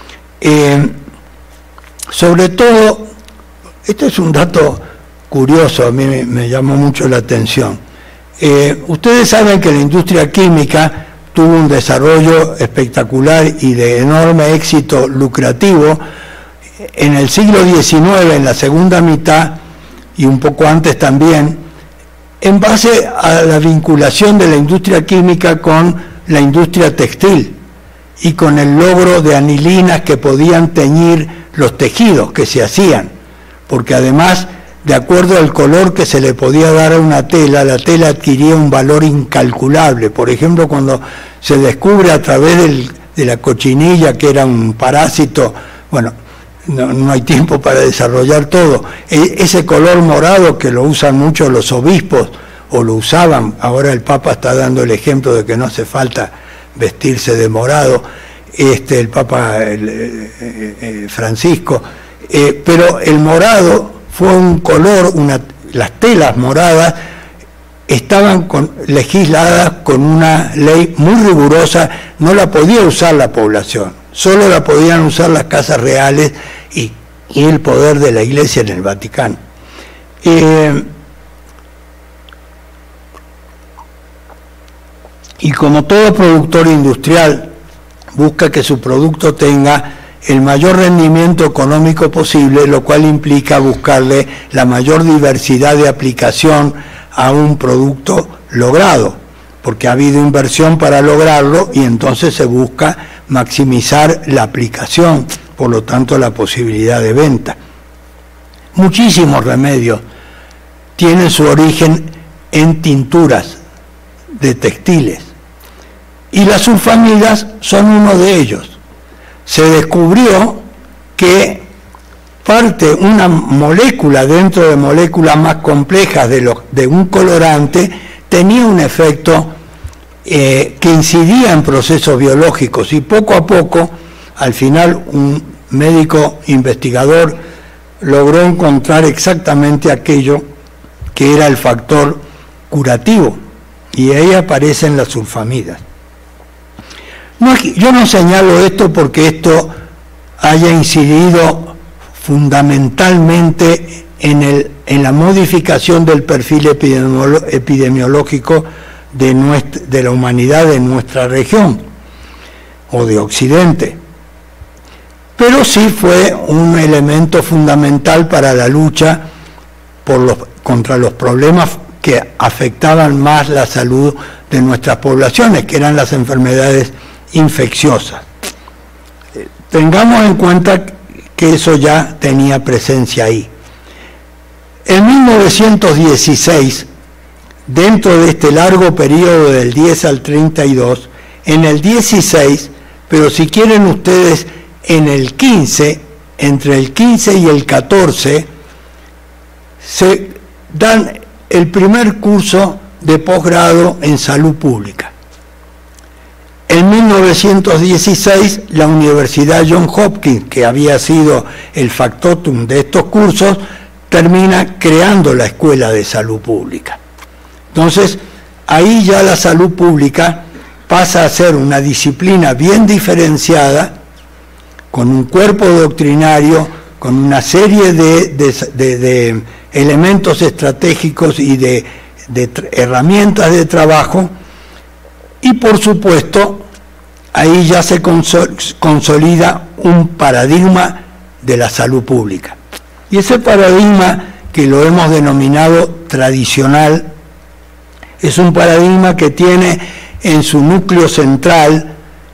Sobre todo, esto es un dato curioso, a mí me llamó mucho la atención. Ustedes saben que la industria química tuvo un desarrollo espectacular y de enorme éxito lucrativo en el siglo XIX, en la segunda mitad, y un poco antes también, en base a la vinculación de la industria química con la industria textil y con el logro de anilinas que podían teñir los tejidos que se hacían, porque además, de acuerdo al color que se le podía dar a una tela, la tela adquiría un valor incalculable. Por ejemplo, cuando se descubre a través la cochinilla, que era un parásito. Bueno, no hay tiempo para desarrollar todo. Ese color morado que lo usan mucho los obispos, o lo usaban, ahora el Papa está dando el ejemplo de que no hace falta vestirse de morado, el Papa Francisco, pero el morado fue un color, las telas moradas estaban legisladas con una ley muy rigurosa, no la podía usar la población, solo la podían usar las casas reales y el poder de la Iglesia en el Vaticano. Y como todo productor industrial busca que su producto tenga el mayor rendimiento económico posible, lo cual implica buscarle la mayor diversidad de aplicación a un producto logrado, porque ha habido inversión para lograrlo y entonces se busca maximizar la aplicación, por lo tanto la posibilidad de venta. Muchísimos remedios tienen su origen en tinturas de textiles y las sulfamidas son uno de ellos. Se descubrió que una molécula dentro de moléculas más complejas de un colorante tenía un efecto que incidía en procesos biológicos, y poco a poco, al final, un médico investigador logró encontrar exactamente aquello que era el factor curativo, y ahí aparecen las sulfamidas. Yo no señalo esto porque esto haya incidido fundamentalmente en la modificación del perfil epidemiológico de la humanidad de nuestra región o de Occidente, pero sí fue un elemento fundamental para la lucha contra los problemas que afectaban más la salud de nuestras poblaciones, que eran las enfermedades infecciosas. Tengamos en cuenta que eso ya tenía presencia ahí. En 1916, dentro de este largo periodo del 10 al 32, en el 16, pero si quieren ustedes en el 15, entre el 15 y el 14, se dan el primer curso de posgrado en salud pública. En 1916, la Universidad Johns Hopkins, que había sido el factotum de estos cursos, termina creando la Escuela de Salud Pública. Entonces, ahí ya la salud pública pasa a ser una disciplina bien diferenciada, con un cuerpo doctrinario, con una serie de elementos estratégicos y de herramientas de trabajo, y por supuesto, ahí ya se consolida un paradigma de la salud pública. Y ese paradigma, que lo hemos denominado tradicional, es un paradigma que tiene en su núcleo central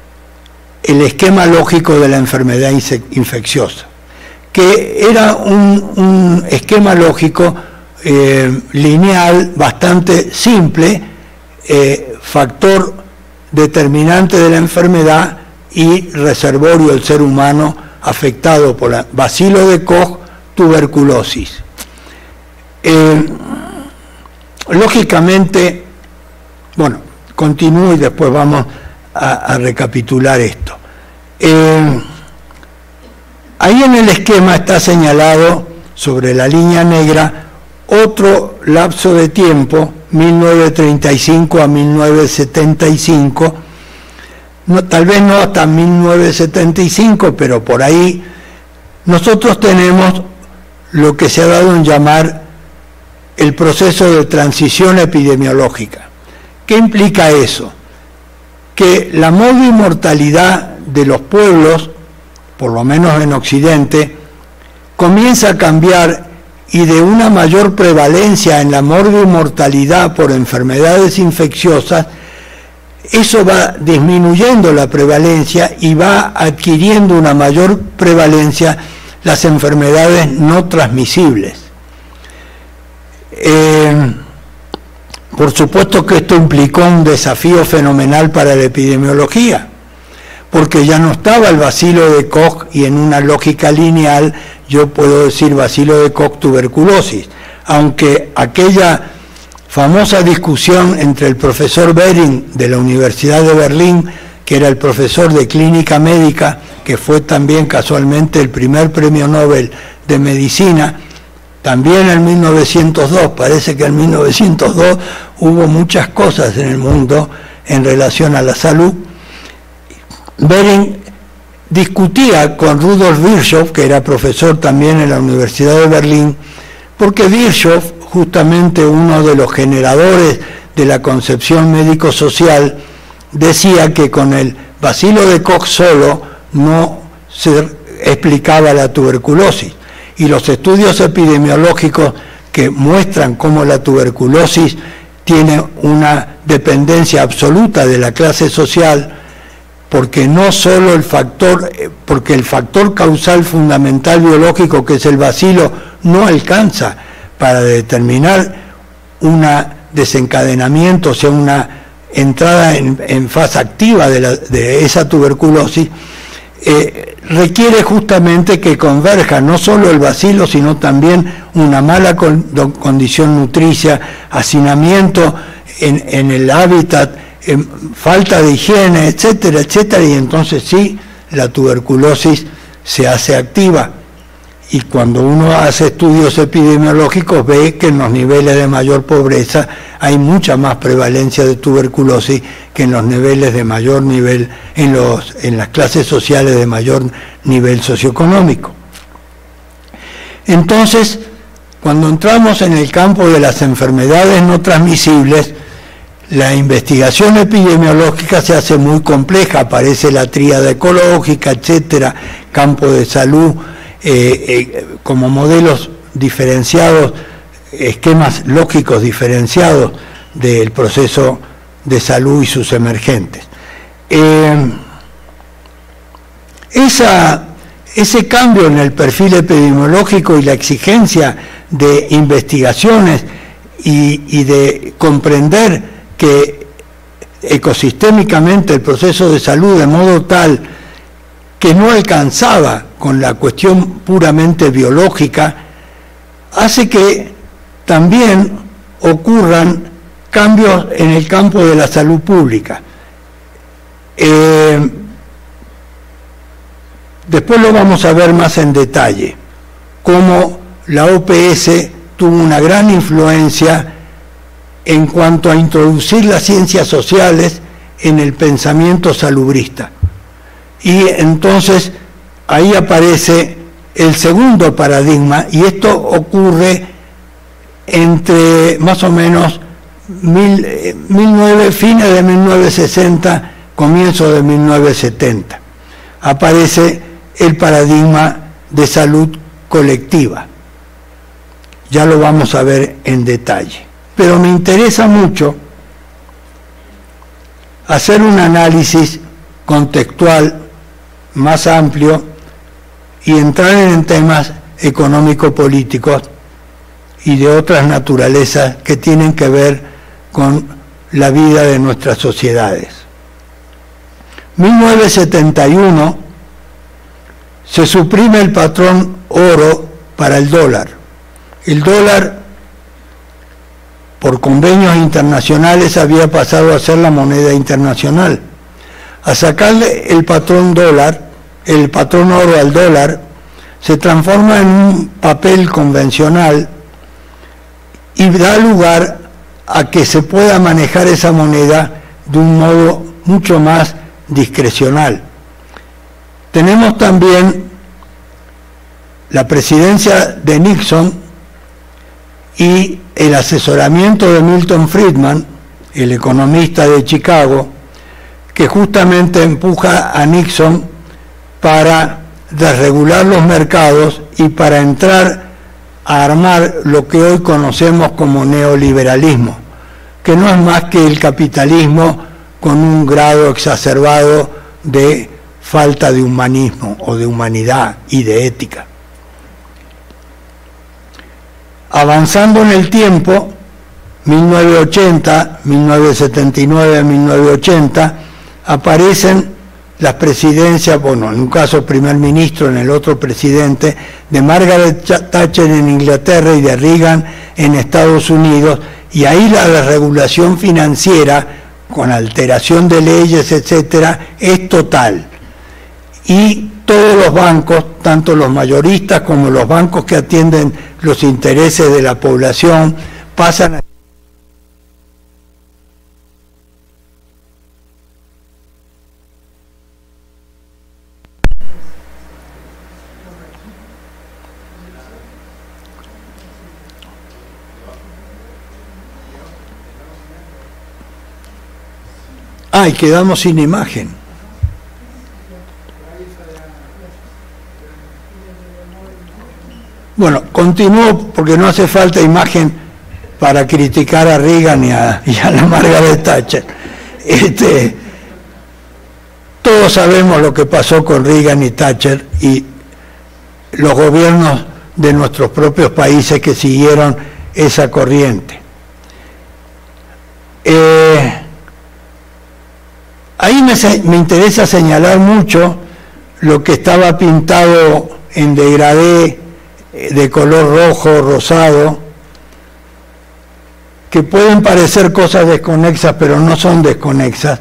el esquema lógico de la enfermedad infecciosa, que era un esquema lógico lineal, bastante simple, factor determinante de la enfermedad y reservorio del ser humano afectado por la bacilo de Koch, tuberculosis. Lógicamente, bueno, continúo y después vamos a recapitular esto. Ahí en el esquema está señalado sobre la línea negra otro lapso de tiempo, 1935 a 1975, tal vez no hasta 1975, pero por ahí nosotros tenemos lo que se ha dado en llamar el proceso de transición epidemiológica. ¿Qué implica eso? Que la morbimortalidad de los pueblos, por lo menos en Occidente, comienza a cambiar, y de una mayor prevalencia en la morbimortalidad por enfermedades infecciosas, eso va disminuyendo la prevalencia y va adquiriendo una mayor prevalencia las enfermedades no transmisibles. Por supuesto que esto implicó un desafío fenomenal para la epidemiología, porque ya no estaba el bacilo de Koch, y en una lógica lineal yo puedo decir bacilo de Koch, tuberculosis, aunque aquella famosa discusión entre el profesor Behring de la Universidad de Berlín, que era el profesor de clínica médica, que fue también casualmente el primer premio Nobel de medicina, también en 1902, parece que en 1902 hubo muchas cosas en el mundo en relación a la salud. Behring discutía con Rudolf Virchow, que era profesor también en la Universidad de Berlín, porque Virchow, justamente uno de los generadores de la concepción médico-social, decía que con el bacilo de Koch solo no se explicaba la tuberculosis, y los estudios epidemiológicos que muestran cómo la tuberculosis tiene una dependencia absoluta de la clase social, porque no solo porque el factor causal fundamental biológico, que es el bacilo, no alcanza para determinar un desencadenamiento, o sea, una entrada en fase activa de esa tuberculosis, requiere justamente que converja no solo el bacilo, sino también una mala condición nutricia, hacinamiento en el hábitat, falta de higiene, etcétera, etcétera, y entonces sí, la tuberculosis se hace activa. Y cuando uno hace estudios epidemiológicos ve que en los niveles de mayor pobreza hay mucha más prevalencia de tuberculosis que en los niveles de mayor nivel, en las clases sociales de mayor nivel socioeconómico. Entonces, cuando entramos en el campo de las enfermedades no transmisibles, la investigación epidemiológica se hace muy compleja, aparece la tríada ecológica, etcétera, campo de salud, como modelos diferenciados, esquemas lógicos diferenciados del proceso de salud y sus emergentes. Ese cambio en el perfil epidemiológico y la exigencia de investigaciones y de comprender que ecosistémicamente el proceso de salud, de modo tal que no alcanzaba con la cuestión puramente biológica, hace que también ocurran cambios en el campo de la salud pública. Después lo vamos a ver más en detalle, cómo la OPS tuvo una gran influencia en cuanto a introducir las ciencias sociales en el pensamiento salubrista. Y entonces ahí aparece el segundo paradigma, y esto ocurre entre más o menos fines de 1960, comienzo de 1970. Aparece el paradigma de salud colectiva. Ya lo vamos a ver en detalle. Pero me interesa mucho hacer un análisis contextual más amplio y entrar en temas económico-políticos y de otras naturalezas que tienen que ver con la vida de nuestras sociedades. 1971 se suprime el patrón oro para el dólar. El dólar, por convenios internacionales, había pasado a ser la moneda internacional. A sacarle el patrón dólar, el patrón oro al dólar, se transforma en un papel convencional y da lugar a que se pueda manejar esa moneda de un modo mucho más discrecional. Tenemos también la presidencia de Nixon y el asesoramiento de Milton Friedman, el economista de Chicago, que justamente empuja a Nixon para desregular los mercados y para entrar a armar lo que hoy conocemos como neoliberalismo, que no es más que el capitalismo con un grado exacerbado de falta de humanismo o de humanidad y de ética. Avanzando en el tiempo, 1980, 1979, 1980, aparecen las presidencias, bueno, en un caso primer ministro, en el otro presidente, de Margaret Thatcher en Inglaterra y de Reagan en Estados Unidos, y ahí la regulación financiera, con alteración de leyes, etcétera, es total. Y todos los bancos, tanto los mayoristas como los bancos que atienden los intereses de la población, pasan a... y quedamos sin imagen. Bueno, continúo porque no hace falta imagen para criticar a Reagan y a la Margaret Thatcher. Todos sabemos lo que pasó con Reagan y Thatcher y los gobiernos de nuestros propios países que siguieron esa corriente. Ahí me interesa señalar mucho lo que estaba pintado en degradé de color rojo, rosado, que pueden parecer cosas desconexas, pero no son desconexas.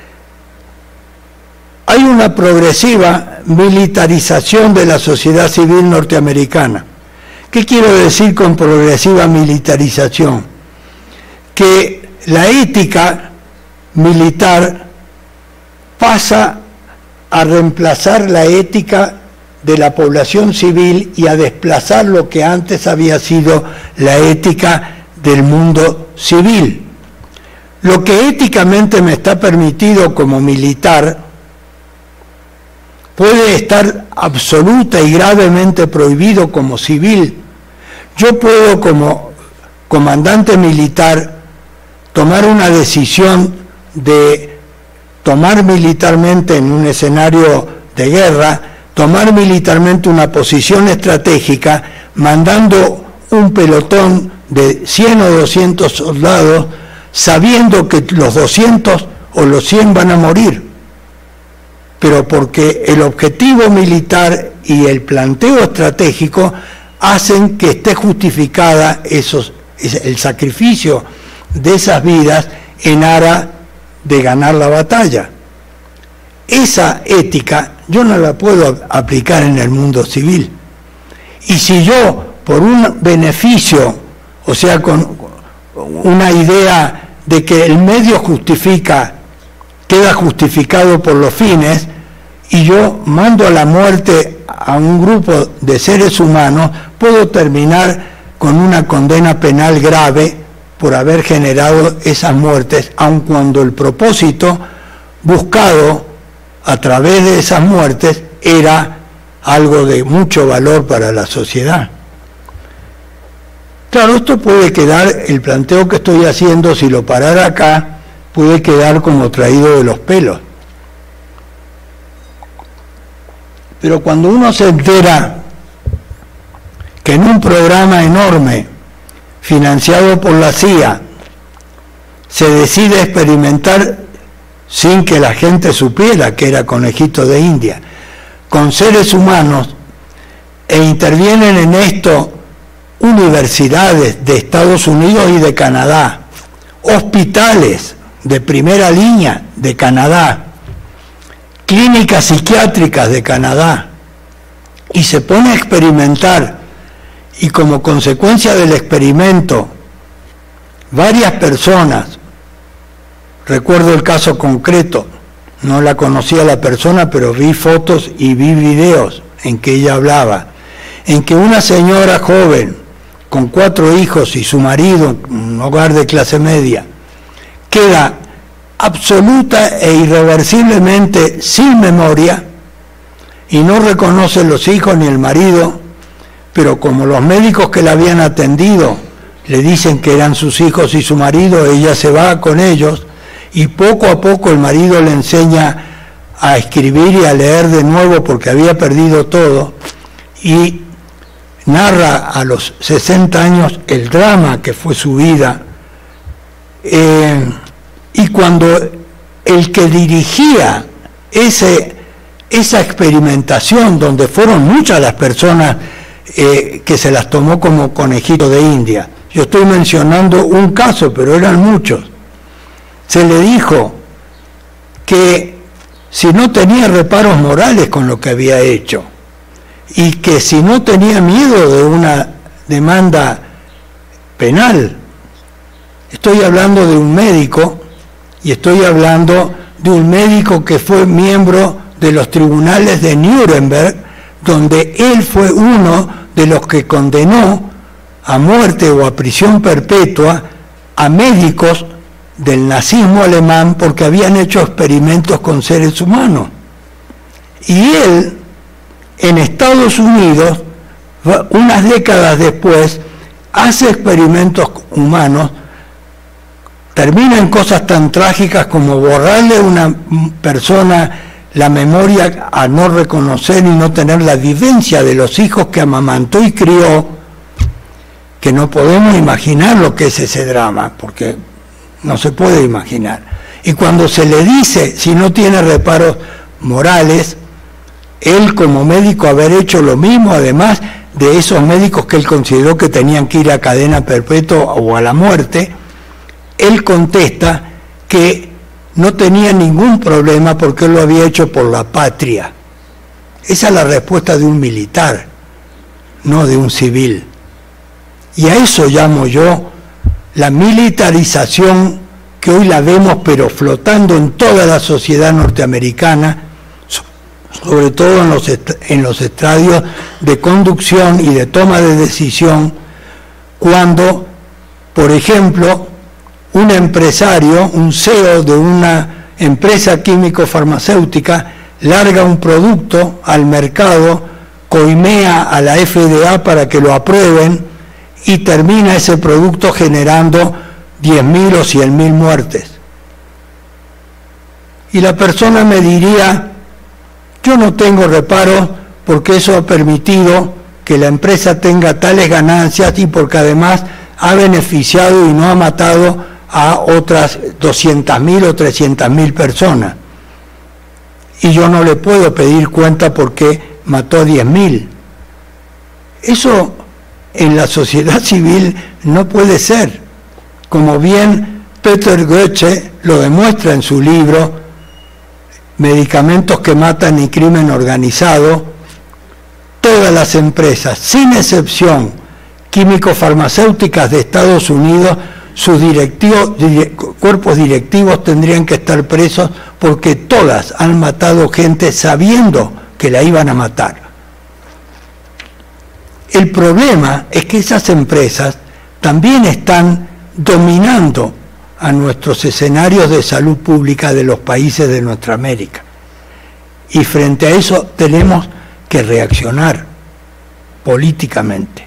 Hay una progresiva militarización de la sociedad civil norteamericana. ¿Qué quiero decir con progresiva militarización? Que la ética militar pasa a reemplazar la ética de la población civil y a desplazar lo que antes había sido la ética del mundo civil. Lo que éticamente me está permitido como militar puede estar absoluta y gravemente prohibido como civil. Yo puedo, como comandante militar, tomar una decisión de tomar militarmente en un escenario de guerra, tomar militarmente una posición estratégica, mandando un pelotón de 100 o 200 soldados, sabiendo que los 200 o los 100 van a morir, pero porque el objetivo militar y el planteo estratégico hacen que esté justificada el sacrificio de esas vidas en aras de ganar la batalla. Esa ética yo no la puedo aplicar en el mundo civil. Y si yo, por un beneficio, o sea, con una idea de que el medio queda justificado por los fines, y yo mando a la muerte a un grupo de seres humanos, puedo terminar con una condena penal grave por haber generado esas muertes, aun cuando el propósito buscado a través de esas muertes era algo de mucho valor para la sociedad. Claro, esto puede quedar, el planteo que estoy haciendo, si lo parara acá, puede quedar como traído de los pelos. Pero cuando uno se entera que en un programa enorme financiado por la CIA se decide experimentar, sin que la gente supiera que era conejito de India, con seres humanos, e intervienen en esto universidades de Estados Unidos y de Canadá, hospitales de primera línea de Canadá, clínicas psiquiátricas de Canadá, y se pone a experimentar, y como consecuencia del experimento, varias personas, recuerdo el caso concreto, no la conocía la persona, pero vi fotos y vi videos en que ella hablaba, en que una señora joven, con 4 hijos y su marido, un hogar de clase media, queda absoluta e irreversiblemente sin memoria y no reconoce los hijos ni el marido, pero como los médicos que la habían atendido le dicen que eran sus hijos y su marido, ella se va con ellos y poco a poco el marido le enseña a escribir y a leer de nuevo porque había perdido todo, y narra a los 60 años el drama que fue su vida. Y cuando el que dirigía ese esa experimentación donde fueron muchas las personas que se las tomó como conejito de India. Yo estoy mencionando un caso, pero eran muchos. Se le dijo que si no tenía reparos morales con lo que había hecho y que si no tenía miedo de una demanda penal, estoy hablando de un médico y estoy hablando de un médico que fue miembro de los tribunales de Nuremberg, donde él fue uno de los que condenó a muerte o a prisión perpetua a médicos del nazismo alemán porque habían hecho experimentos con seres humanos. Y él, en Estados Unidos, unas décadas después, hace experimentos humanos, termina en cosas tan trágicas como borrarle a una persona la memoria a no reconocer y no tener la vivencia de los hijos que amamantó y crió, que no podemos imaginar lo que es ese drama, porque no se puede imaginar. Y cuando se le dice, si no tiene reparos morales, él como médico haber hecho lo mismo, además de esos médicos que él consideró que tenían que ir a cadena perpetua o a la muerte, él contesta que no tenía ningún problema porque él lo había hecho por la patria. Esa es la respuesta de un militar, no de un civil. Y a eso llamo yo la militarización que hoy la vemos pero flotando en toda la sociedad norteamericana, sobre todo en los estadios de conducción y de toma de decisión, cuando, por ejemplo, un empresario, un CEO de una empresa químico-farmacéutica, larga un producto al mercado, coimea a la FDA para que lo aprueben y termina ese producto generando 10.000 o 100.000 muertes. Y la persona me diría, yo no tengo reparos porque eso ha permitido que la empresa tenga tales ganancias y porque además ha beneficiado y no ha matado a otras 200.000 o 300.000 personas. Y yo no le puedo pedir cuenta porque mató a 10.000. Eso en la sociedad civil no puede ser. Como bien Peter Goethe lo demuestra en su libro Medicamentos que matan y crimen organizado, todas las empresas, sin excepción, químico-farmacéuticas de Estados Unidos, sus cuerpos directivos tendrían que estar presos porque todas han matado gente sabiendo que la iban a matar. El problema es que esas empresas también están dominando a nuestros escenarios de salud pública de los países de nuestra América. Y frente a eso tenemos que reaccionar políticamente.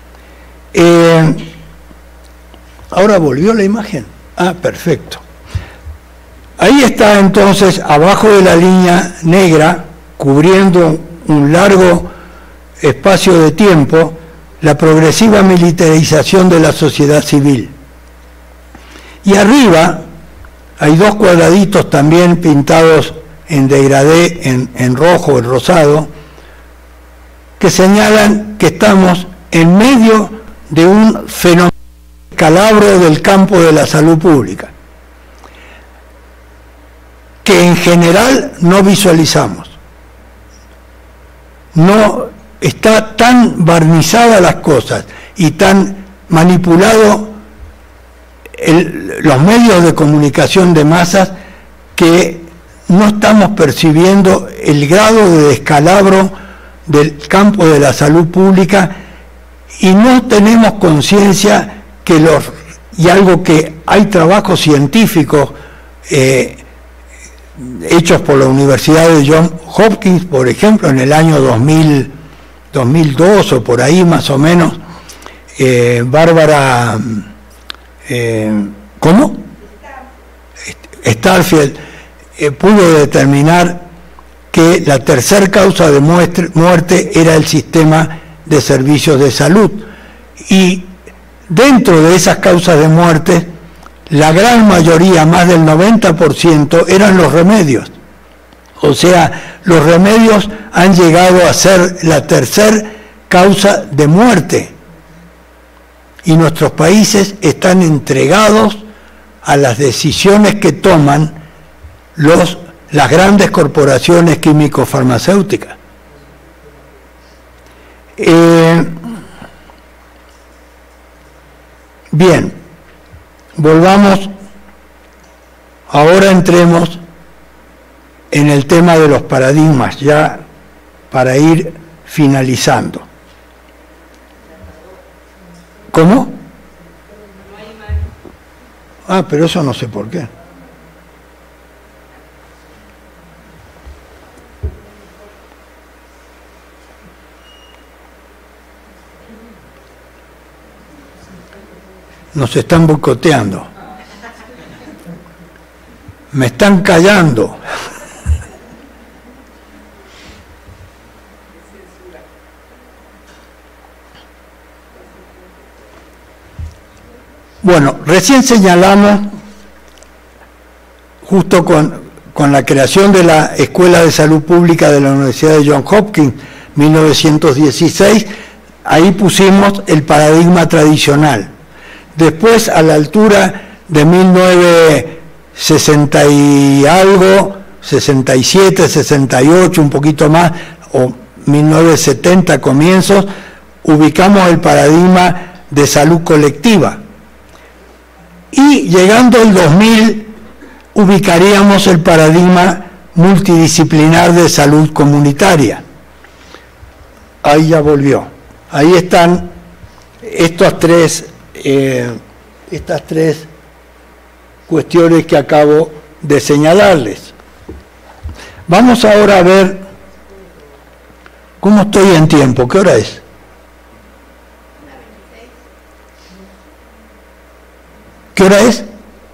Ahora volvió la imagen. Ah, perfecto. Ahí está entonces, abajo de la línea negra, cubriendo un largo espacio de tiempo, la progresiva militarización de la sociedad civil. Y arriba hay dos cuadraditos también pintados en degradé, en rojo, en rosado, que señalan que estamos en medio de un fenómeno de descalabro del campo de la salud pública, que en general no visualizamos. No está tan barnizada las cosas y tan manipulado los medios de comunicación de masas que no estamos percibiendo el grado de descalabro del campo de la salud pública y no tenemos conciencia que y algo que hay trabajos científicos hechos por la Universidad de Johns Hopkins, por ejemplo, en el año 2002 o por ahí más o menos, Bárbara Starfield pudo determinar que la tercera causa de muerte era el sistema de servicios de salud. Y dentro de esas causas de muerte, la gran mayoría, más del 90%, eran los remedios. O sea, los remedios han llegado a ser la tercera causa de muerte. Y nuestros países están entregados a las decisiones que toman las grandes corporaciones químico-farmacéuticas. Bien, volvamos, ahora entremos en el tema de los paradigmas, ya para ir finalizando. ¿Cómo? Ah, pero eso no sé por qué. Nos están boicoteando. Me están callando. Bueno, recién señalamos, justo con la creación de la Escuela de Salud Pública de la Universidad de Johns Hopkins, 1916, ahí pusimos el paradigma tradicional. Después, a la altura de 1960 y algo, 67, 68, un poquito más, o 1970 comienzos, ubicamos el paradigma de salud colectiva. Y llegando al 2000, ubicaríamos el paradigma multidisciplinar de salud comunitaria. Ahí ya volvió. Ahí están estas tres cuestiones que acabo de señalarles. Vamos ahora a ver cómo estoy en tiempo. ¿Qué hora es? ¿Qué hora es?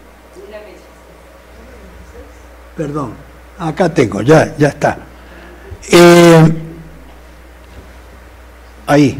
Perdón, acá tengo, ya está. Ahí.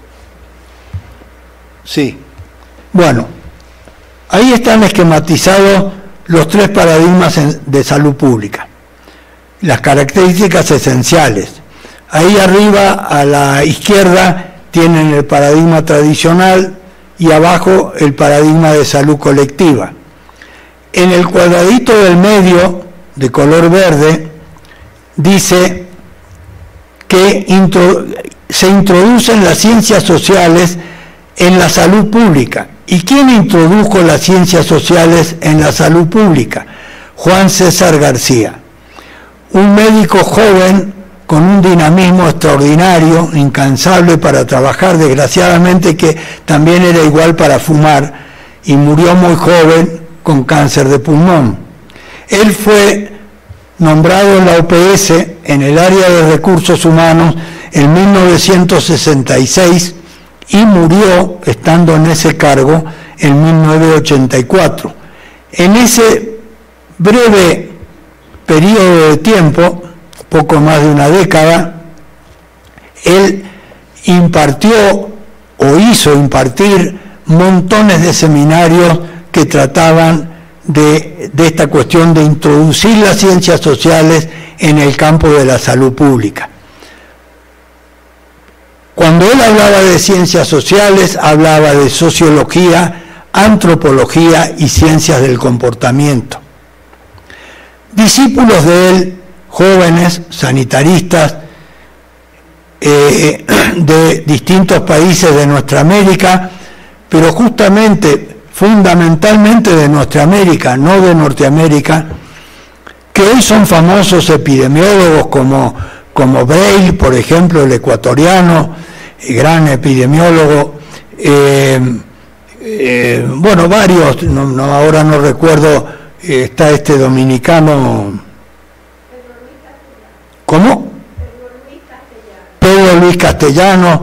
Sí. Bueno, ahí están esquematizados los tres paradigmas de salud pública. Las características esenciales. Ahí arriba, a la izquierda, tienen el paradigma tradicional, y abajo el paradigma de salud colectiva. En el cuadradito del medio, de color verde, dice que se introducen las ciencias sociales en la salud pública. ¿Y quién introdujo las ciencias sociales en la salud pública? Juan César García, un médico joven con un dinamismo extraordinario, incansable para trabajar, desgraciadamente que también era igual para fumar, y murió muy joven con cáncer de pulmón. Él fue nombrado en la OPS, en el área de recursos humanos, en 1966, y murió estando en ese cargo en 1984. En ese breve periodo de tiempo, poco más de una década, él impartió o hizo impartir montones de seminarios que trataban de esta cuestión de introducir las ciencias sociales en el campo de la salud pública. Cuando él hablaba de ciencias sociales, hablaba de sociología, antropología y ciencias del comportamiento. Discípulos de él, jóvenes sanitaristas de distintos países de nuestra América, pero justamente, fundamentalmente de nuestra América, no de Norteamérica, que hoy son famosos epidemiólogos como Braille, por ejemplo, el ecuatoriano, gran epidemiólogo, bueno, varios, ahora no recuerdo, está este dominicano. ¿Cómo? Pedro Luis Castellano,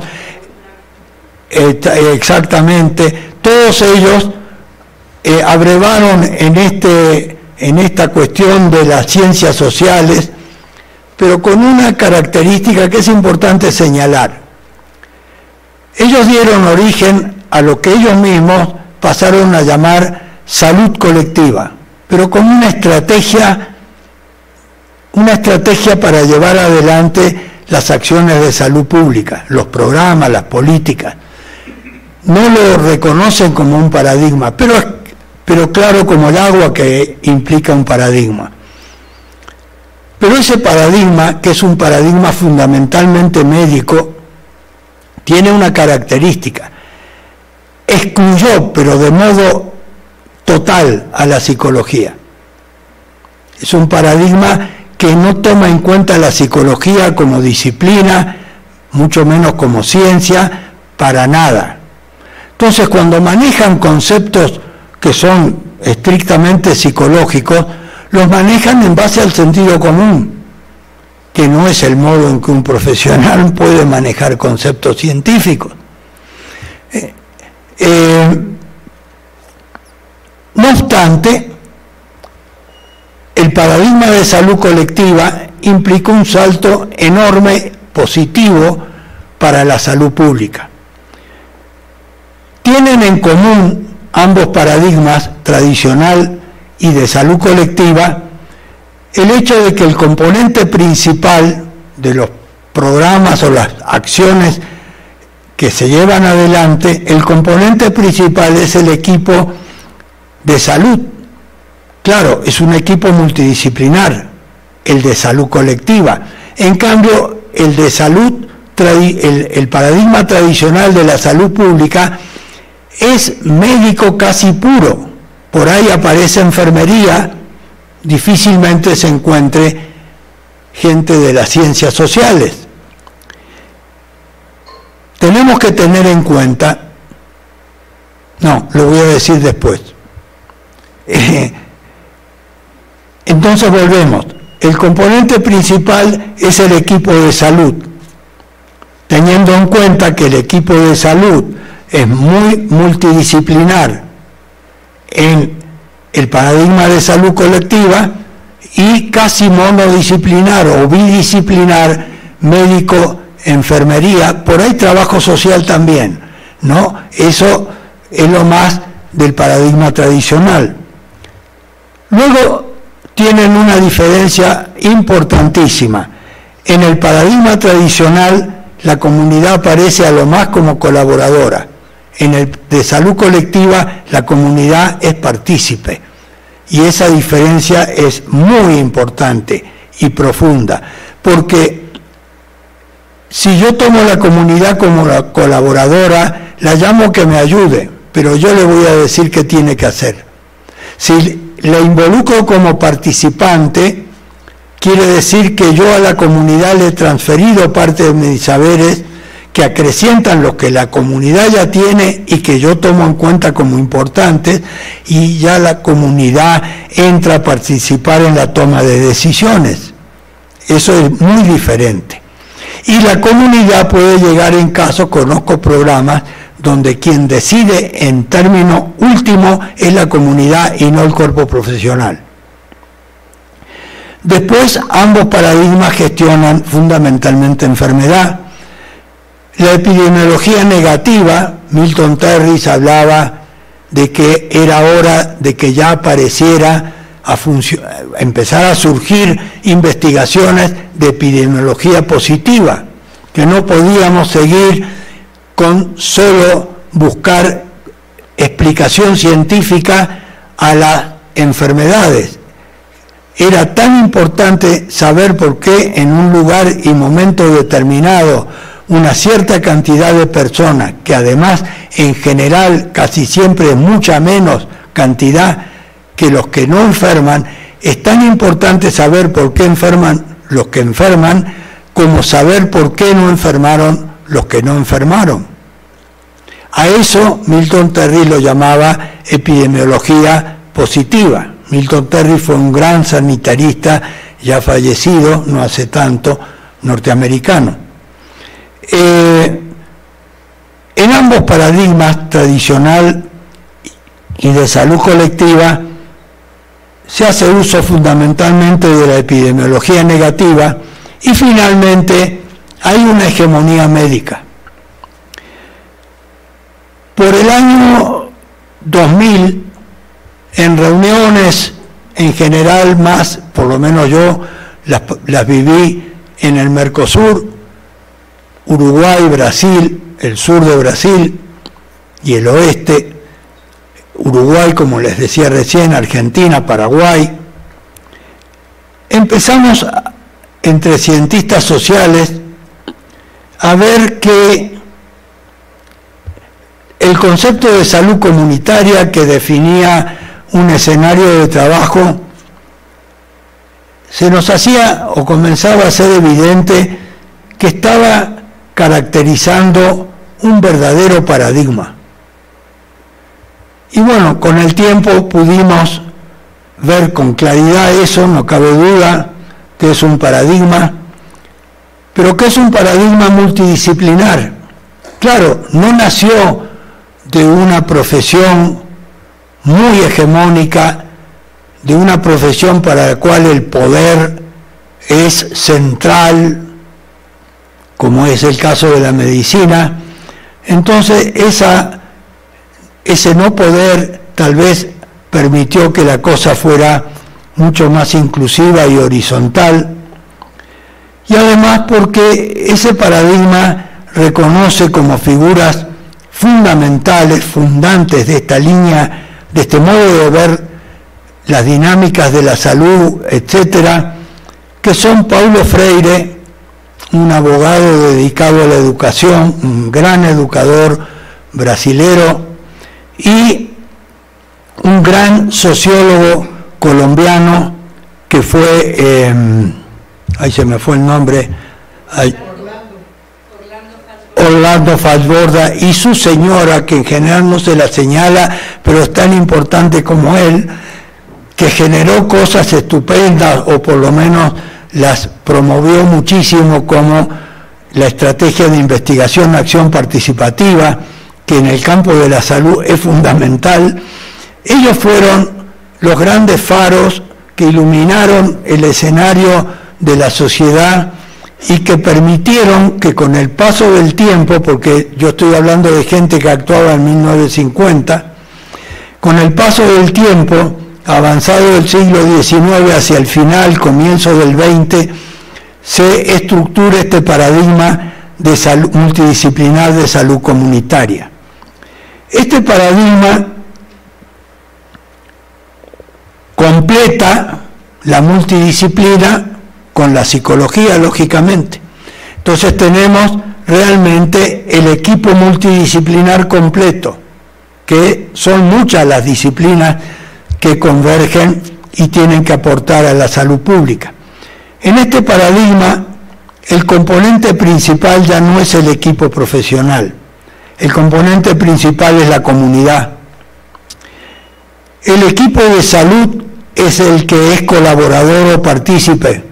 exactamente. Todos ellos abrevaron en esta cuestión de las ciencias sociales, pero con una característica que es importante señalar. Ellos dieron origen a lo que ellos mismos pasaron a llamar salud colectiva, pero con una estrategia una estrategia para llevar adelante las acciones de salud pública, los programas, las políticas. No lo reconocen como un paradigma, pero claro como el agua que implica un paradigma. Pero ese paradigma, que es un paradigma fundamentalmente médico, tiene una característica. Excluyó, pero de modo total, a la psicología. Es un paradigma que no toma en cuenta la psicología como disciplina, mucho menos como ciencia, para nada. Entonces, cuando manejan conceptos que son estrictamente psicológicos, los manejan en base al sentido común, que no es el modo en que un profesional puede manejar conceptos científicos. No obstante, el paradigma de salud colectiva implicó un salto enorme, positivo, para la salud pública. Tienen en común ambos paradigmas, tradicional y de salud colectiva, el hecho de que el componente principal de los programas o las acciones que se llevan adelante, el componente principal es el equipo de salud. Claro, es un equipo multidisciplinar, el de salud colectiva. En cambio, el de salud, el paradigma tradicional de la salud pública es médico casi puro. Por ahí aparece enfermería, difícilmente se encuentre gente de las ciencias sociales. Tenemos que tener en cuenta, no, lo voy a decir después. Entonces volvemos. El componente principal es el equipo de salud, teniendo en cuenta que el equipo de salud es muy multidisciplinar en el paradigma de salud colectiva y casi monodisciplinar o bidisciplinar, médico, enfermería, por ahí trabajo social también, ¿no? Eso es lo más del paradigma tradicional. Luego tienen una diferencia importantísima. En el paradigma tradicional, la comunidad aparece a lo más como colaboradora. En el de salud colectiva, la comunidad es partícipe. Y esa diferencia es muy importante y profunda, porque si yo tomo la comunidad como la colaboradora, la llamo que me ayude, pero yo le voy a decir qué tiene que hacer. Si la involucro como participante, quiere decir que yo a la comunidad le he transferido parte de mis saberes que acrecientan lo que la comunidad ya tiene y que yo tomo en cuenta como importantes, y ya la comunidad entra a participar en la toma de decisiones. Eso es muy diferente. Y la comunidad puede llegar en caso, conozco programas donde quien decide en término último es la comunidad y no el cuerpo profesional. Después, ambos paradigmas gestionan fundamentalmente enfermedad. La epidemiología negativa, Milton Terris hablaba de que era hora de que ya apareciera empezar a surgir investigaciones de epidemiología positiva, que no podíamos seguir con solo buscar explicación científica a las enfermedades. Era tan importante saber por qué en un lugar y momento determinado una cierta cantidad de personas, que además en general casi siempre es mucha menos cantidad que los que no enferman, es tan importante saber por qué enferman los que enferman como saber por qué no enfermaron los que no enfermaron. A eso Milton Terry lo llamaba epidemiología positiva. Milton Terry fue un gran sanitarista, ya fallecido, no hace tanto, norteamericano. En ambos paradigmas, tradicional y de salud colectiva, se hace uso fundamentalmente de la epidemiología negativa y finalmente hay una hegemonía médica. Por el año 2000, en reuniones en general más, por lo menos yo las viví en el Mercosur, Uruguay, Brasil, el sur de Brasil y el oeste, Uruguay, como les decía recién, Argentina, Paraguay. Empezamos entre cientistas sociales a ver que el concepto de salud comunitaria que definía un escenario de trabajo se nos hacía o comenzaba a ser evidente que estaba caracterizando un verdadero paradigma. Y bueno, con el tiempo pudimos ver con claridad eso, no cabe duda que es un paradigma, pero que es un paradigma multidisciplinar. Claro, no nació de una profesión muy hegemónica, de una profesión para la cual el poder es central, como es el caso de la medicina. Entonces ese no poder tal vez permitió que la cosa fuera mucho más inclusiva y horizontal, y además porque ese paradigma reconoce como figuras fundamentales, fundantes de esta línea, de este modo de ver las dinámicas de la salud, etcétera, que son Paulo Freire, un abogado dedicado a la educación, un gran educador brasilero, y un gran sociólogo colombiano que fue, ahí se me fue el nombre, Orlando Falsborda, y su señora, que en general no se la señala, pero es tan importante como él, que generó cosas estupendas, o por lo menos las promovió muchísimo, como la estrategia de investigación, acción participativa, que en el campo de la salud es fundamental. Ellos fueron los grandes faros que iluminaron el escenario de la sociedad y que permitieron que con el paso del tiempo, porque yo estoy hablando de gente que actuaba en 1950, con el paso del tiempo, avanzado del siglo XIX hacia el final, comienzo del XX, se estructura este paradigma de salud multidisciplinar de salud comunitaria. Este paradigma completa la multidisciplina con la psicología, lógicamente. Entonces tenemos realmente el equipo multidisciplinar completo, que son muchas las disciplinas que convergen y tienen que aportar a la salud pública. En este paradigma, el componente principal ya no es el equipo profesional, el componente principal es la comunidad. El equipo de salud es el que es colaborador o partícipe.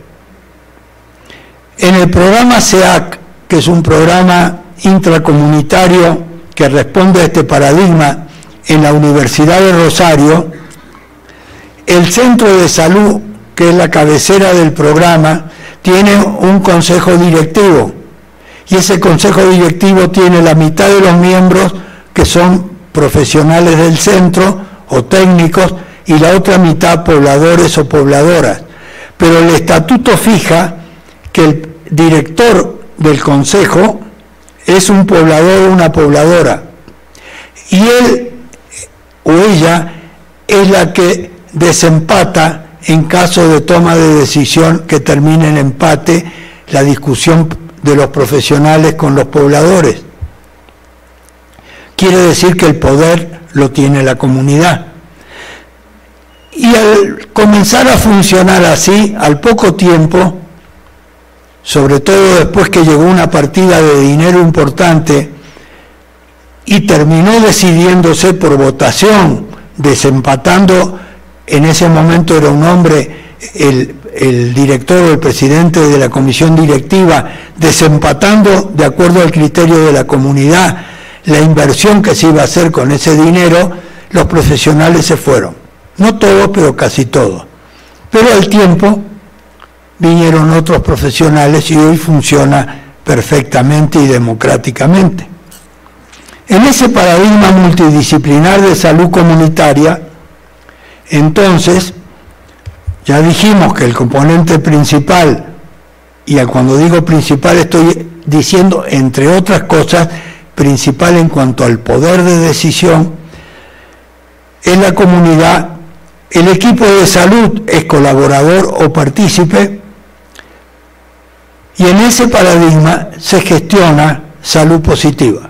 En el programa SEAC, que es un programa intracomunitario que responde a este paradigma en la Universidad de Rosario, el centro de salud, que es la cabecera del programa, tiene un consejo directivo, y ese consejo directivo tiene la mitad de los miembros que son profesionales del centro o técnicos, y la otra mitad pobladores o pobladoras. Pero el estatuto fija que el director del consejo es un poblador o una pobladora, y él o ella es la que desempata en caso de toma de decisión que termine en empate la discusión de los profesionales con los pobladores. Quiere decir que el poder lo tiene la comunidad. Y al comenzar a funcionar así, al poco tiempo, sobre todo después que llegó una partida de dinero importante y terminó decidiéndose por votación, desempatando, en ese momento era un hombre, el director o el presidente de la comisión directiva, desempatando de acuerdo al criterio de la comunidad la inversión que se iba a hacer con ese dinero, los profesionales se fueron. No todos, pero casi todos. Pero al tiempo vinieron otros profesionales y hoy funciona perfectamente y democráticamente. En ese paradigma multidisciplinar de salud comunitaria, entonces, Ya dijimos que el componente principal, y cuando digo principal estoy diciendo, entre otras cosas, principal en cuanto al poder de decisión, es la comunidad. El equipo de salud es colaborador o partícipe, y en ese paradigma se gestiona salud positiva.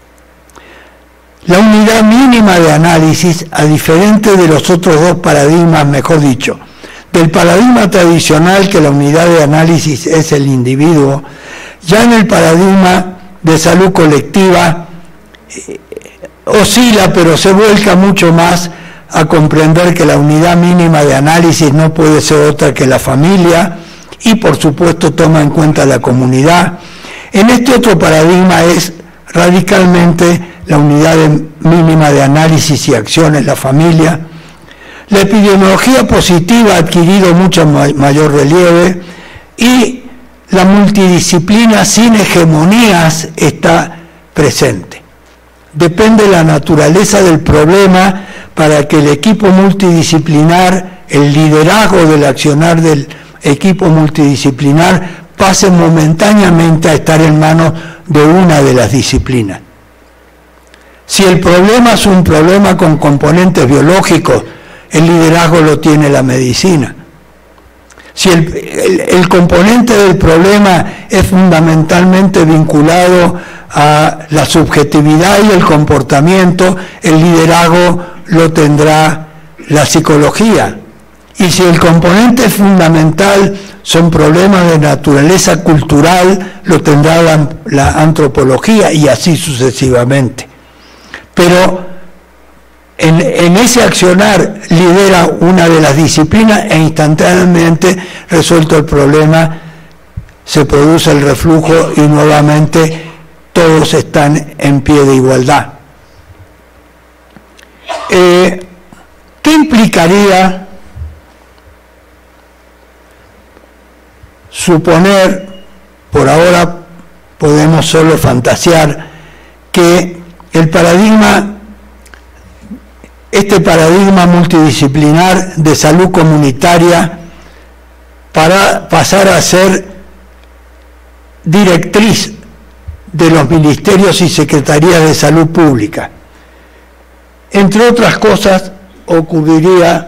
La unidad mínima de análisis, a diferencia de los otros dos paradigmas, mejor dicho, del paradigma tradicional que la unidad de análisis es el individuo, ya en el paradigma de salud colectiva oscila, pero se vuelca mucho más a comprender que la unidad mínima de análisis no puede ser otra que la familia y por supuesto toma en cuenta la comunidad. En este otro paradigma es radicalmente la unidad mínima de análisis y acciones, la familia. La epidemiología positiva ha adquirido mucho mayor relieve y la multidisciplina sin hegemonías está presente. Depende de la naturaleza del problema para que el equipo multidisciplinar, el liderazgo del accionar del equipo multidisciplinar pase momentáneamente a estar en manos de una de las disciplinas. Si el problema es un problema con componentes biológicos, el liderazgo lo tiene la medicina. Si el componente del problema es fundamentalmente vinculado a la subjetividad y el comportamiento, el liderazgo lo tendrá la psicología. Y si el componente fundamental son problemas de naturaleza cultural, lo tendrá la antropología y así sucesivamente. Pero en ese accionar lidera una de las disciplinas e instantáneamente, resuelto el problema, se produce el reflujo y nuevamente todos están en pie de igualdad. ¿Qué implicaría suponer, por ahora podemos solo fantasear, que este paradigma multidisciplinar de salud comunitaria para pasar a ser directriz de los ministerios y secretarías de salud pública? Entre otras cosas, ocurriría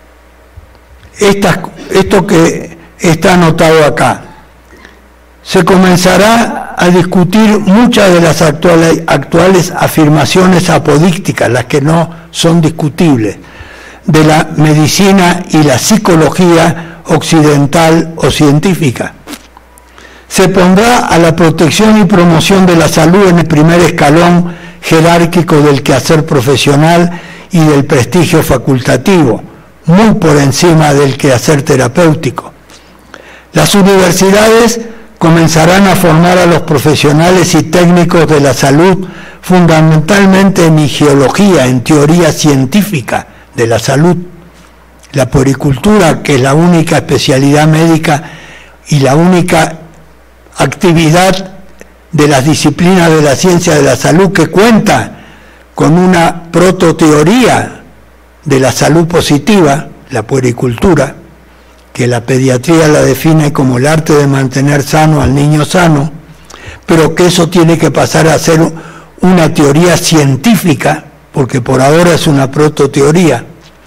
esto que está anotado acá. Se comenzará a discutir muchas de las actuales afirmaciones apodícticas, las que no son discutibles, de la medicina y la psicología occidental o científica. Se pondrá a la protección y promoción de la salud en el primer escalón jerárquico del quehacer profesional y del prestigio facultativo, muy por encima del quehacer terapéutico. Las universidades comenzarán a formar a los profesionales y técnicos de la salud, fundamentalmente en geología, en teoría científica de la salud. La puericultura, que es la única especialidad médica y la única actividad de las disciplinas de la ciencia de la salud que cuenta con una prototeoría de la salud positiva, la puericultura, que la pediatría la define como el arte de mantener sano al niño sano, pero que eso tiene que pasar a ser una teoría científica, porque por ahora es una prototeoría.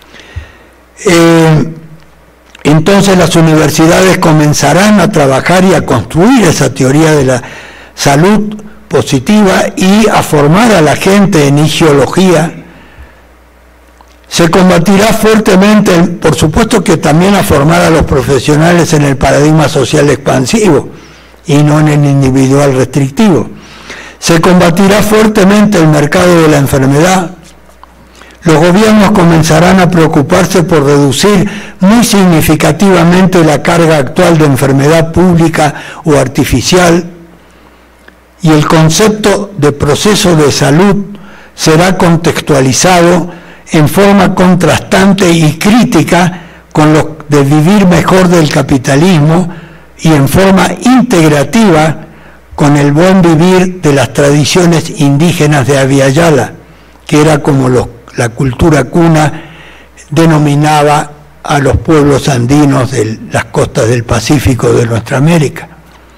Entonces las universidades comenzarán a trabajar y a construir esa teoría de la salud positiva y a formar a la gente en geología. Se combatirá fuertemente, por supuesto que también a formar a los profesionales en el paradigma social expansivo y no en el individual restrictivo. Se combatirá fuertemente el mercado de la enfermedad. Los gobiernos comenzarán a preocuparse por reducir muy significativamente la carga actual de enfermedad pública o artificial, y el concepto de proceso de salud será contextualizado en forma contrastante y crítica con lo de vivir mejor del capitalismo y en forma integrativa con el buen vivir de las tradiciones indígenas de Abya Yala, que era como la cultura cuna denominaba a los pueblos andinos de las costas del Pacífico de nuestra América.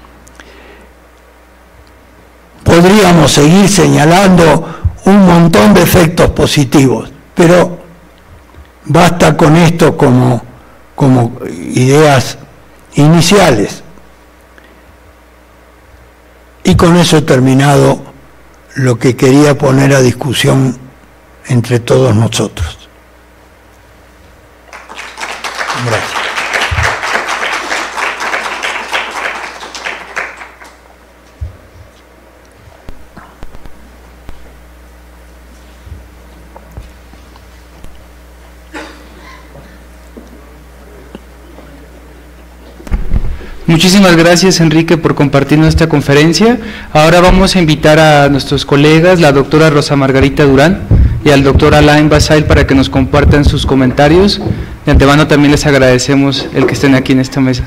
Podríamos seguir señalando un montón de efectos positivos, pero basta con esto como ideas iniciales. Y con eso he terminado lo que quería poner a discusión entre todos nosotros. Gracias. Muchísimas gracias, Enrique, por compartir nuestra conferencia. Ahora vamos a invitar a nuestros colegas, la doctora Rosa Margarita Durán y al doctor Alain Basail, para que nos compartan sus comentarios. De antemano también les agradecemos el que estén aquí en esta mesa.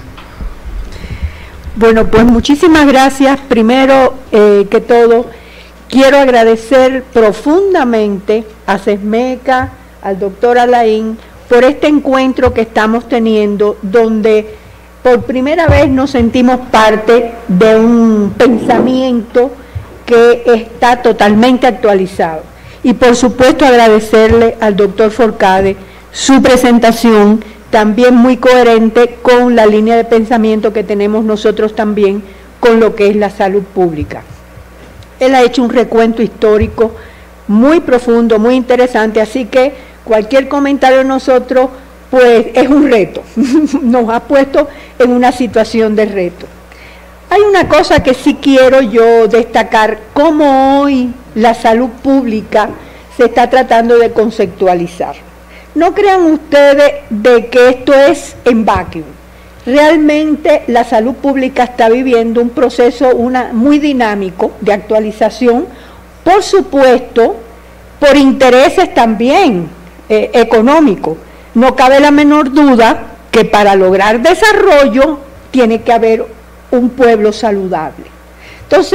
Bueno, pues muchísimas gracias. Primero que todo, quiero agradecer profundamente a CESMECA, al doctor Alain, por este encuentro que estamos teniendo, donde por primera vez nos sentimos parte de un pensamiento que está totalmente actualizado. Y por supuesto agradecerle al doctor Forcade su presentación, también muy coherente con la línea de pensamiento que tenemos nosotros también con lo que es la salud pública. Él ha hecho un recuento histórico muy profundo, muy interesante, así que cualquier comentario de nosotros pues es un reto, nos ha puesto en una situación de reto. Hay una cosa que sí quiero yo destacar, cómo hoy la salud pública se está tratando de conceptualizar. No crean ustedes de que esto es en vacuum. Realmente la salud pública está viviendo un proceso muy dinámico de actualización, por supuesto, por intereses también económicos. No cabe la menor duda que para lograr desarrollo tiene que haber un pueblo saludable. Entonces,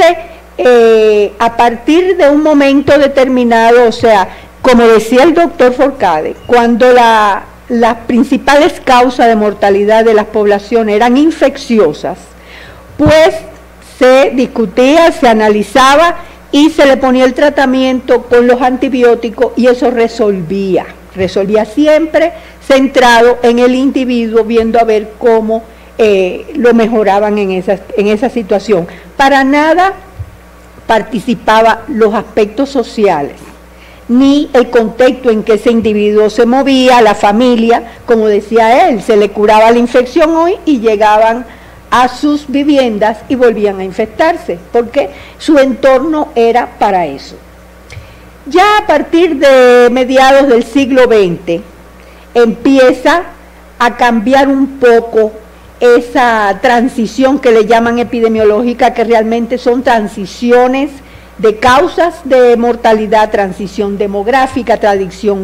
a partir de un momento determinado, o sea, como decía el doctor Forcade, cuando las principales causas de mortalidad de las poblaciones eran infecciosas, pues se discutía, se analizaba y se le ponía el tratamiento con los antibióticos y eso resolvía siempre centrado en el individuo, viendo a ver cómo lo mejoraban en esa situación. Para nada participaba los aspectos sociales, ni el contexto en que ese individuo se movía, la familia, como decía él, se le curaba la infección hoy y llegaban a sus viviendas y volvían a infectarse, porque su entorno era para eso. Ya a partir de mediados del siglo XX empieza a cambiar un poco esa transición que le llaman epidemiológica, que realmente son transiciones de causas de mortalidad, transición demográfica, transición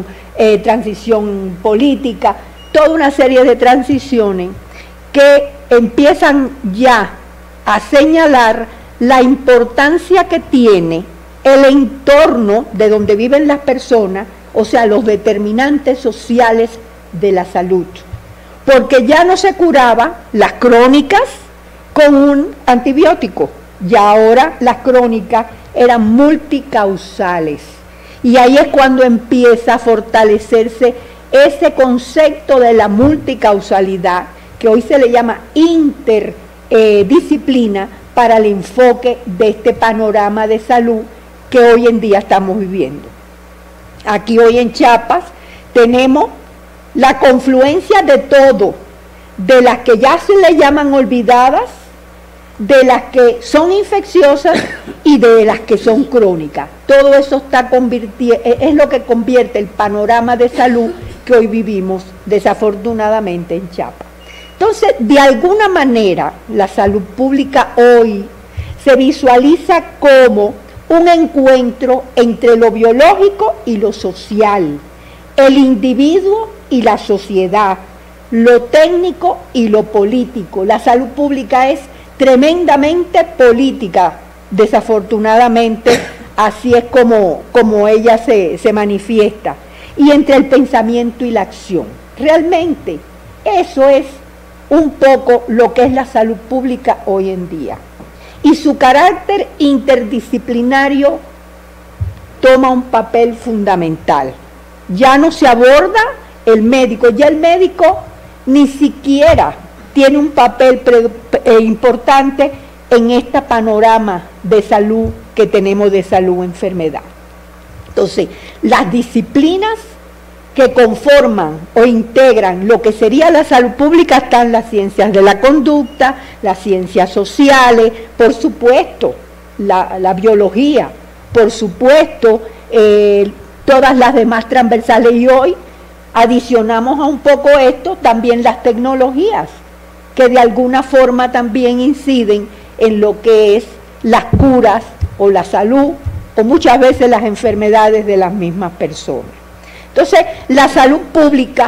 política, toda una serie de transiciones que empiezan ya a señalar la importancia que tiene el entorno de donde viven las personas, o sea, los determinantes sociales de la salud. Porque ya no se curaba las crónicas con un antibiótico, ya ahora las crónicas eran multicausales. Y ahí es cuando empieza a fortalecerse ese concepto de la multicausalidad, que hoy se le llama interdisciplina para el enfoque de este panorama de salud que hoy en día estamos viviendo. Aquí hoy en Chiapas tenemos la confluencia de todo, de las que ya se le llaman olvidadas, de las que son infecciosas y de las que son crónicas. Todo eso es lo que convierte el panorama de salud que hoy vivimos desafortunadamente en Chiapas. Entonces, de alguna manera, la salud pública hoy se visualiza como un encuentro entre lo biológico y lo social, el individuo y la sociedad, lo técnico y lo político. La salud pública es tremendamente política, desafortunadamente, así es como ella se manifiesta, y entre el pensamiento y la acción. Realmente, Eso es un poco lo que es la salud pública hoy en día. Y su carácter interdisciplinario toma un papel fundamental. Ya no se aborda el médico, ya el médico ni siquiera tiene un papel importante en este panorama de salud que tenemos, de salud-enfermedad. Entonces, las disciplinas que conforman o integran lo que sería la salud pública están las ciencias de la conducta, las ciencias sociales, por supuesto, la biología, por supuesto, todas las demás transversales, y hoy adicionamos a un poco esto también las tecnologías, que de alguna forma también inciden en lo que es las curas o la salud, o muchas veces las enfermedades de las mismas personas. Entonces, la salud pública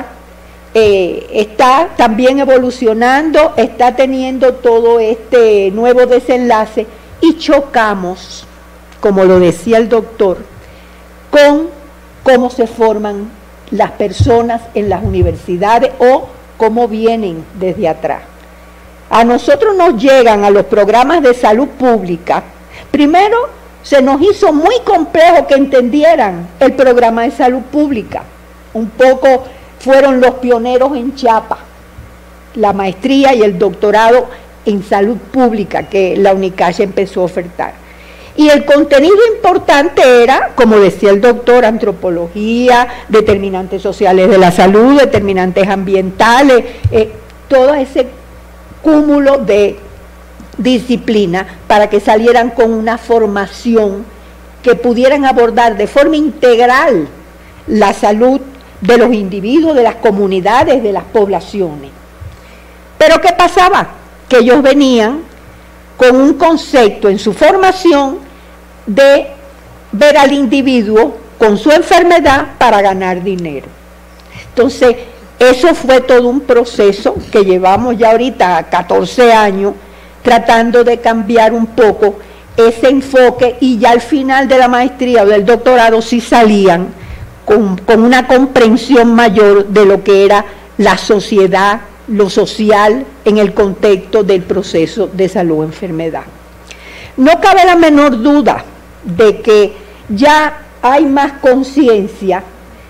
está también evolucionando, está teniendo todo este nuevo desenlace, y chocamos, como lo decía el doctor, con cómo se forman las personas en las universidades o cómo vienen desde atrás. A nosotros nos llegan a los programas de salud pública, primero se nos hizo muy complejo que entendieran el programa de salud pública. Un poco fueron los pioneros en Chiapas, la maestría y el doctorado en salud pública que la UNICACHE empezó a ofertar. Y el contenido importante era, como decía el doctor, antropología, determinantes sociales de la salud, determinantes ambientales, todo ese cúmulo de disciplina para que salieran con una formación que pudieran abordar de forma integral la salud de los individuos, de las comunidades, de las poblaciones. Pero ¿qué pasaba? Que ellos venían con un concepto en su formación de ver al individuo con su enfermedad para ganar dinero. Entonces, eso fue todo un proceso que llevamos ya ahorita 14 años tratando de cambiar un poco ese enfoque, y ya al final de la maestría o del doctorado sí salían con una comprensión mayor de lo que era la sociedad, lo social en el contexto del proceso de salud-enfermedad. No cabe la menor duda de que ya hay más conciencia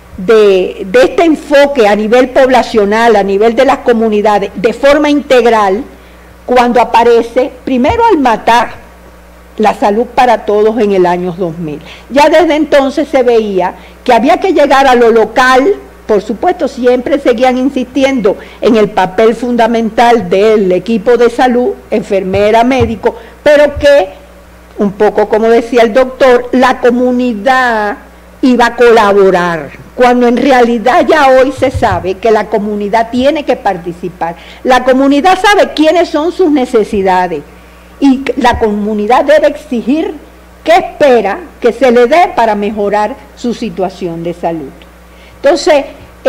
de este enfoque a nivel poblacional, a nivel de las comunidades, de forma integral, cuando aparece, primero al matar la salud para todos en el año 2000. Ya desde entonces se veía que había que llegar a lo local. Por supuesto, siempre seguían insistiendo en el papel fundamental del equipo de salud, enfermera, médico, pero que, un poco como decía el doctor, la comunidad iba a colaborar, cuando en realidad ya hoy se sabe que la comunidad tiene que participar. La comunidad sabe quiénes son sus necesidades y la comunidad debe exigir qué espera que se le dé para mejorar su situación de salud. Entonces,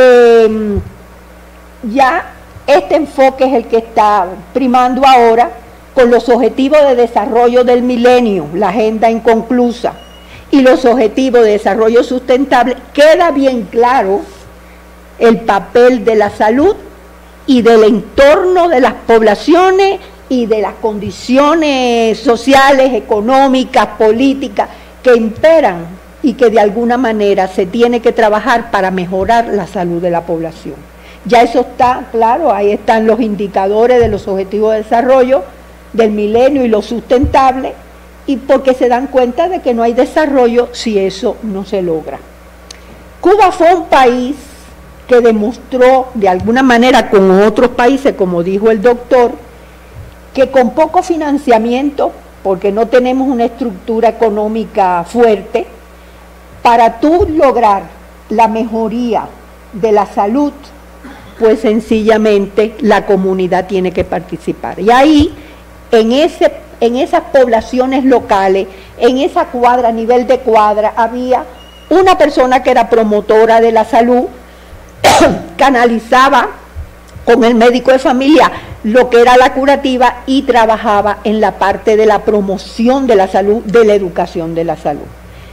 ya este enfoque es el que está primando ahora con los objetivos de desarrollo del milenio, la agenda inconclusa, y los objetivos de desarrollo sustentable. Queda bien claro el papel de la salud y del entorno de las poblaciones y de las condiciones sociales, económicas, políticas que imperan y que de alguna manera se tiene que trabajar para mejorar la salud de la población. Ya eso está claro, ahí están los indicadores de los objetivos de desarrollo del milenio y lo sustentable, y porque se dan cuenta de que no hay desarrollo si eso no se logra. Cuba fue un país que demostró de alguna manera con otros países, como dijo el doctor, que con poco financiamiento, porque no tenemos una estructura económica fuerte, para tú lograr la mejoría de la salud, pues sencillamente la comunidad tiene que participar. Y ahí, en esas poblaciones locales, en esa cuadra, a nivel de cuadra, había una persona que era promotora de la salud, canalizaba con el médico de familia lo que era la curativa y trabajaba en la parte de la promoción de la salud, de la educación de la salud.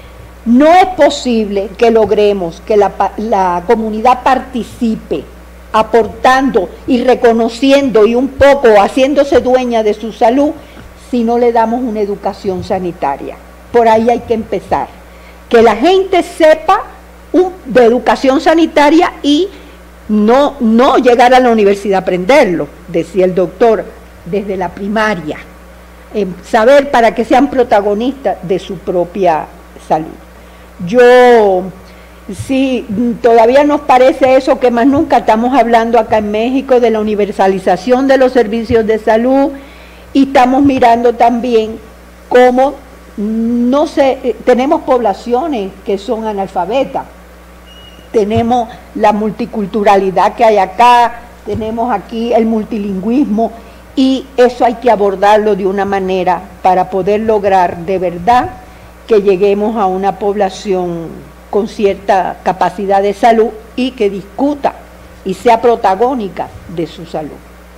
No es posible que logremos que la comunidad participe aportando y reconociendo y un poco haciéndose dueña de su salud si no le damos una educación sanitaria. Por ahí hay que empezar. Que la gente sepa de educación sanitaria y no llegar a la universidad a aprenderlo, decía el doctor, desde la primaria. Saber para que sean protagonistas de su propia salud. Sí, todavía nos parece eso que más nunca estamos hablando acá en México de la universalización de los servicios de salud y estamos mirando también cómo tenemos poblaciones que son analfabetas, tenemos la multiculturalidad que hay acá, tenemos aquí el multilingüismo y eso hay que abordarlo de una manera para poder lograr de verdad que lleguemos a una población con cierta capacidad de salud y que discuta y sea protagónica de su salud.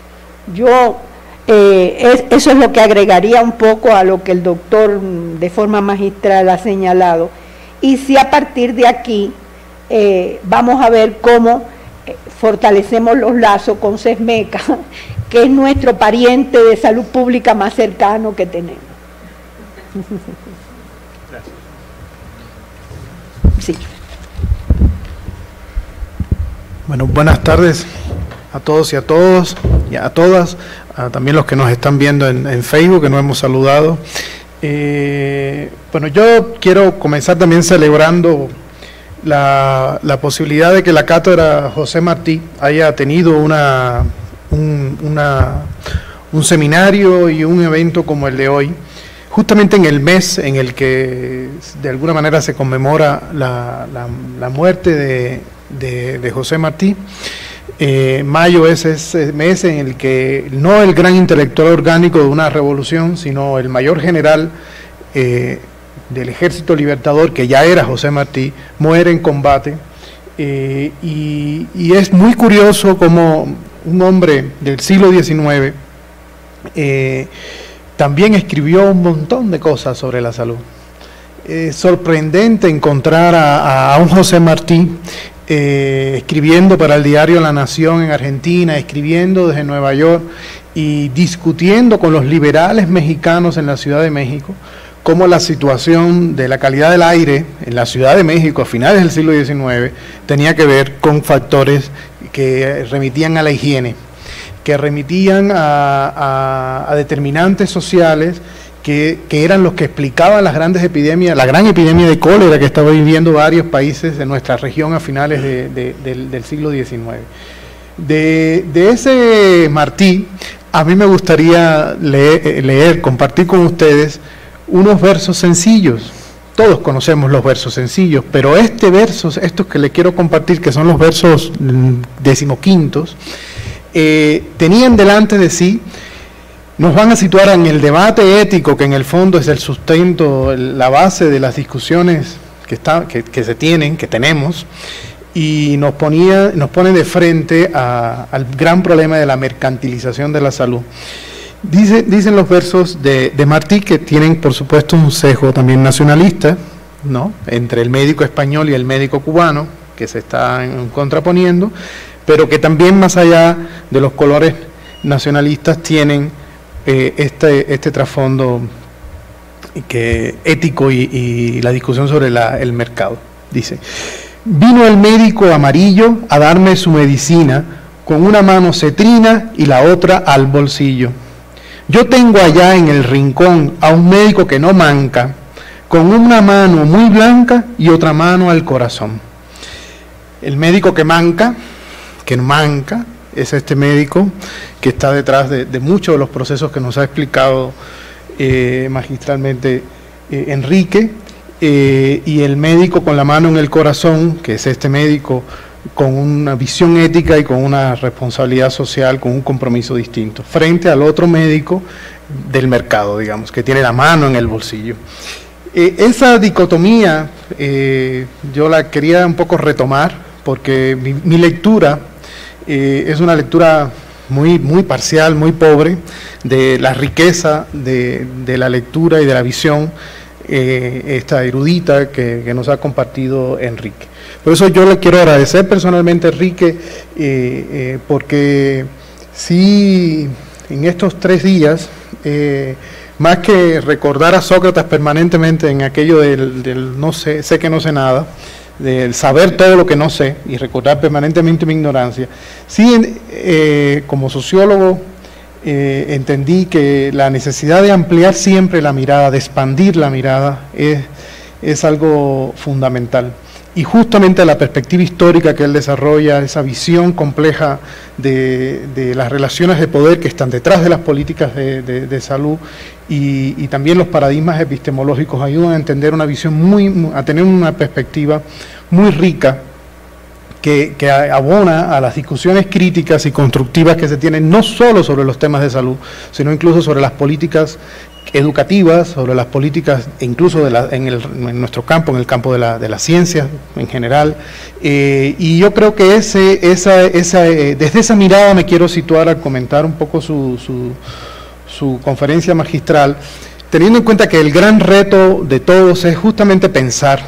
Eso es lo que agregaría un poco a lo que el doctor de forma magistral ha señalado. Y si a partir de aquí vamos a ver cómo fortalecemos los lazos con SESMECA, que es nuestro pariente de salud pública más cercano que tenemos. Sí. Bueno, buenas tardes a todos y a todas, también los que nos están viendo en Facebook, que nos hemos saludado. Bueno, yo quiero comenzar también celebrando la posibilidad de que la cátedra José Martí haya tenido un seminario y un evento como el de hoy, justamente en el mes en el que de alguna manera se conmemora la muerte de José Martí. Mayo es ese mes en el que no el gran intelectual orgánico de una revolución, sino el mayor general del Ejército Libertador, que ya era José Martí, muere en combate. Y es muy curioso como un hombre del siglo XIX también escribió un montón de cosas sobre la salud. Es sorprendente encontrar a un José Martí escribiendo para el diario La Nación en Argentina, escribiendo desde Nueva York y discutiendo con los liberales mexicanos en la Ciudad de México cómo la situación de la calidad del aire en la Ciudad de México a finales del siglo XIX tenía que ver con factores que remitían a la higiene, que remitían a determinantes sociales que eran los que explicaban las grandes epidemias, la gran epidemia de cólera que estaba viviendo varios países de nuestra región a finales del siglo XIX. De ese Martí, a mí me gustaría compartir con ustedes unos versos sencillos. Todos conocemos los versos sencillos, pero estos que les quiero compartir, que son los versos 15, tenían delante de sí, nos van a situar en el debate ético, que en el fondo es el sustento, la base de las discusiones que se tienen, que tenemos, y nos pone de frente al gran problema de la mercantilización de la salud. Dicen los versos de Martí, que tienen por supuesto un sesgo también nacionalista, ¿no?, entre el médico español y el médico cubano, que se están contraponiendo, pero que también más allá de los colores nacionalistas tienen este trasfondo ético y la discusión sobre el mercado. Dice: vino el médico amarillo a darme su medicina, con una mano cetrina y la otra al bolsillo. Yo tengo allá en el rincón a un médico que no manca, con una mano muy blanca y otra mano al corazón. El médico que no manca, es este médico que está detrás de muchos de los procesos que nos ha explicado magistralmente Enrique, y el médico con la mano en el corazón, que es este médico con una visión ética y con una responsabilidad social, con un compromiso distinto, frente al otro médico del mercado, digamos, que tiene la mano en el bolsillo. Esa dicotomía yo la quería un poco retomar, porque mi lectura es una lectura muy parcial, muy pobre, de la riqueza de la lectura y de la visión esta erudita que nos ha compartido Enrique. Por eso yo le quiero agradecer personalmente a Enrique, porque sí, en estos 3 días, más que recordar a Sócrates permanentemente en aquello del no sé, sé que no sé nada, del saber todo lo que no sé y recordar permanentemente mi ignorancia, sí, como sociólogo, entendí que la necesidad de ampliar siempre la mirada, de expandir la mirada, es algo fundamental. Y justamente la perspectiva histórica que él desarrolla, esa visión compleja de las relaciones de poder que están detrás de las políticas de salud y también los paradigmas epistemológicos ayudan a entender una visión a tener una perspectiva muy rica que abona a las discusiones críticas y constructivas que se tienen no solo sobre los temas de salud, sino incluso sobre las políticas educativas, sobre las políticas incluso en nuestro campo, en el campo de la ciencia en general, y yo creo que desde esa mirada me quiero situar al comentar un poco su conferencia magistral, teniendo en cuenta que el gran reto de todos es justamente pensar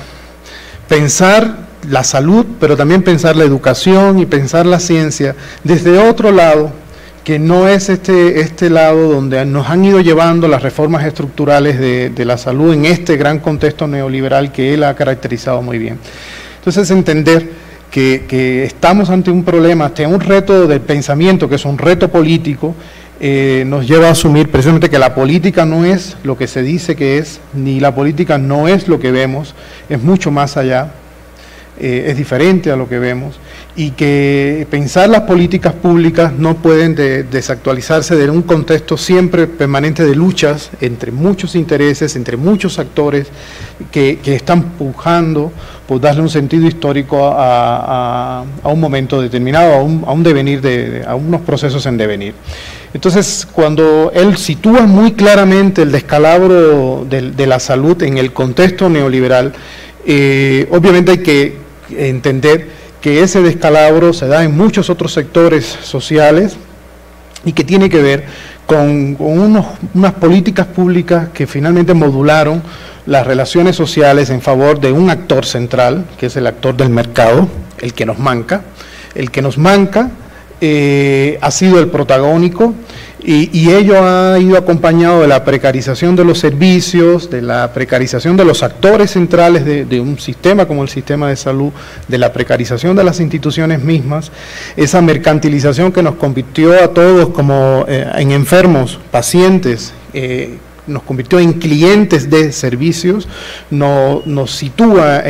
la salud, pero también pensar la educación y pensar la ciencia desde otro lado, que no es este lado donde nos han ido llevando las reformas estructurales de la salud en este gran contexto neoliberal que él ha caracterizado muy bien. Entonces, entender que estamos ante un problema, ante un reto del pensamiento, que es un reto político, nos lleva a asumir precisamente que la política no es lo que se dice que es, ni la política no es lo que vemos, es mucho más allá, es diferente a lo que vemos, y que pensar las políticas públicas no pueden desactualizarse de un contexto siempre permanente de luchas entre muchos intereses, entre muchos actores que están pujando por darle un sentido histórico a un momento determinado, a un devenir, a unos procesos en devenir. Entonces, cuando él sitúa muy claramente el descalabro de la salud en el contexto neoliberal, obviamente hay que entender que ese descalabro se da en muchos otros sectores sociales y que tiene que ver con unas políticas públicas que finalmente modularon las relaciones sociales en favor de un actor central, que es el actor del mercado, el que nos manca. El que nos manca ha sido el protagónico y ello ha ido acompañado de la precarización de los servicios, de la precarización de los actores centrales de un sistema como el sistema de salud, de la precarización de las instituciones mismas, esa mercantilización que nos convirtió a todos como en enfermos, pacientes, nos convirtió en clientes de servicios, nos sitúa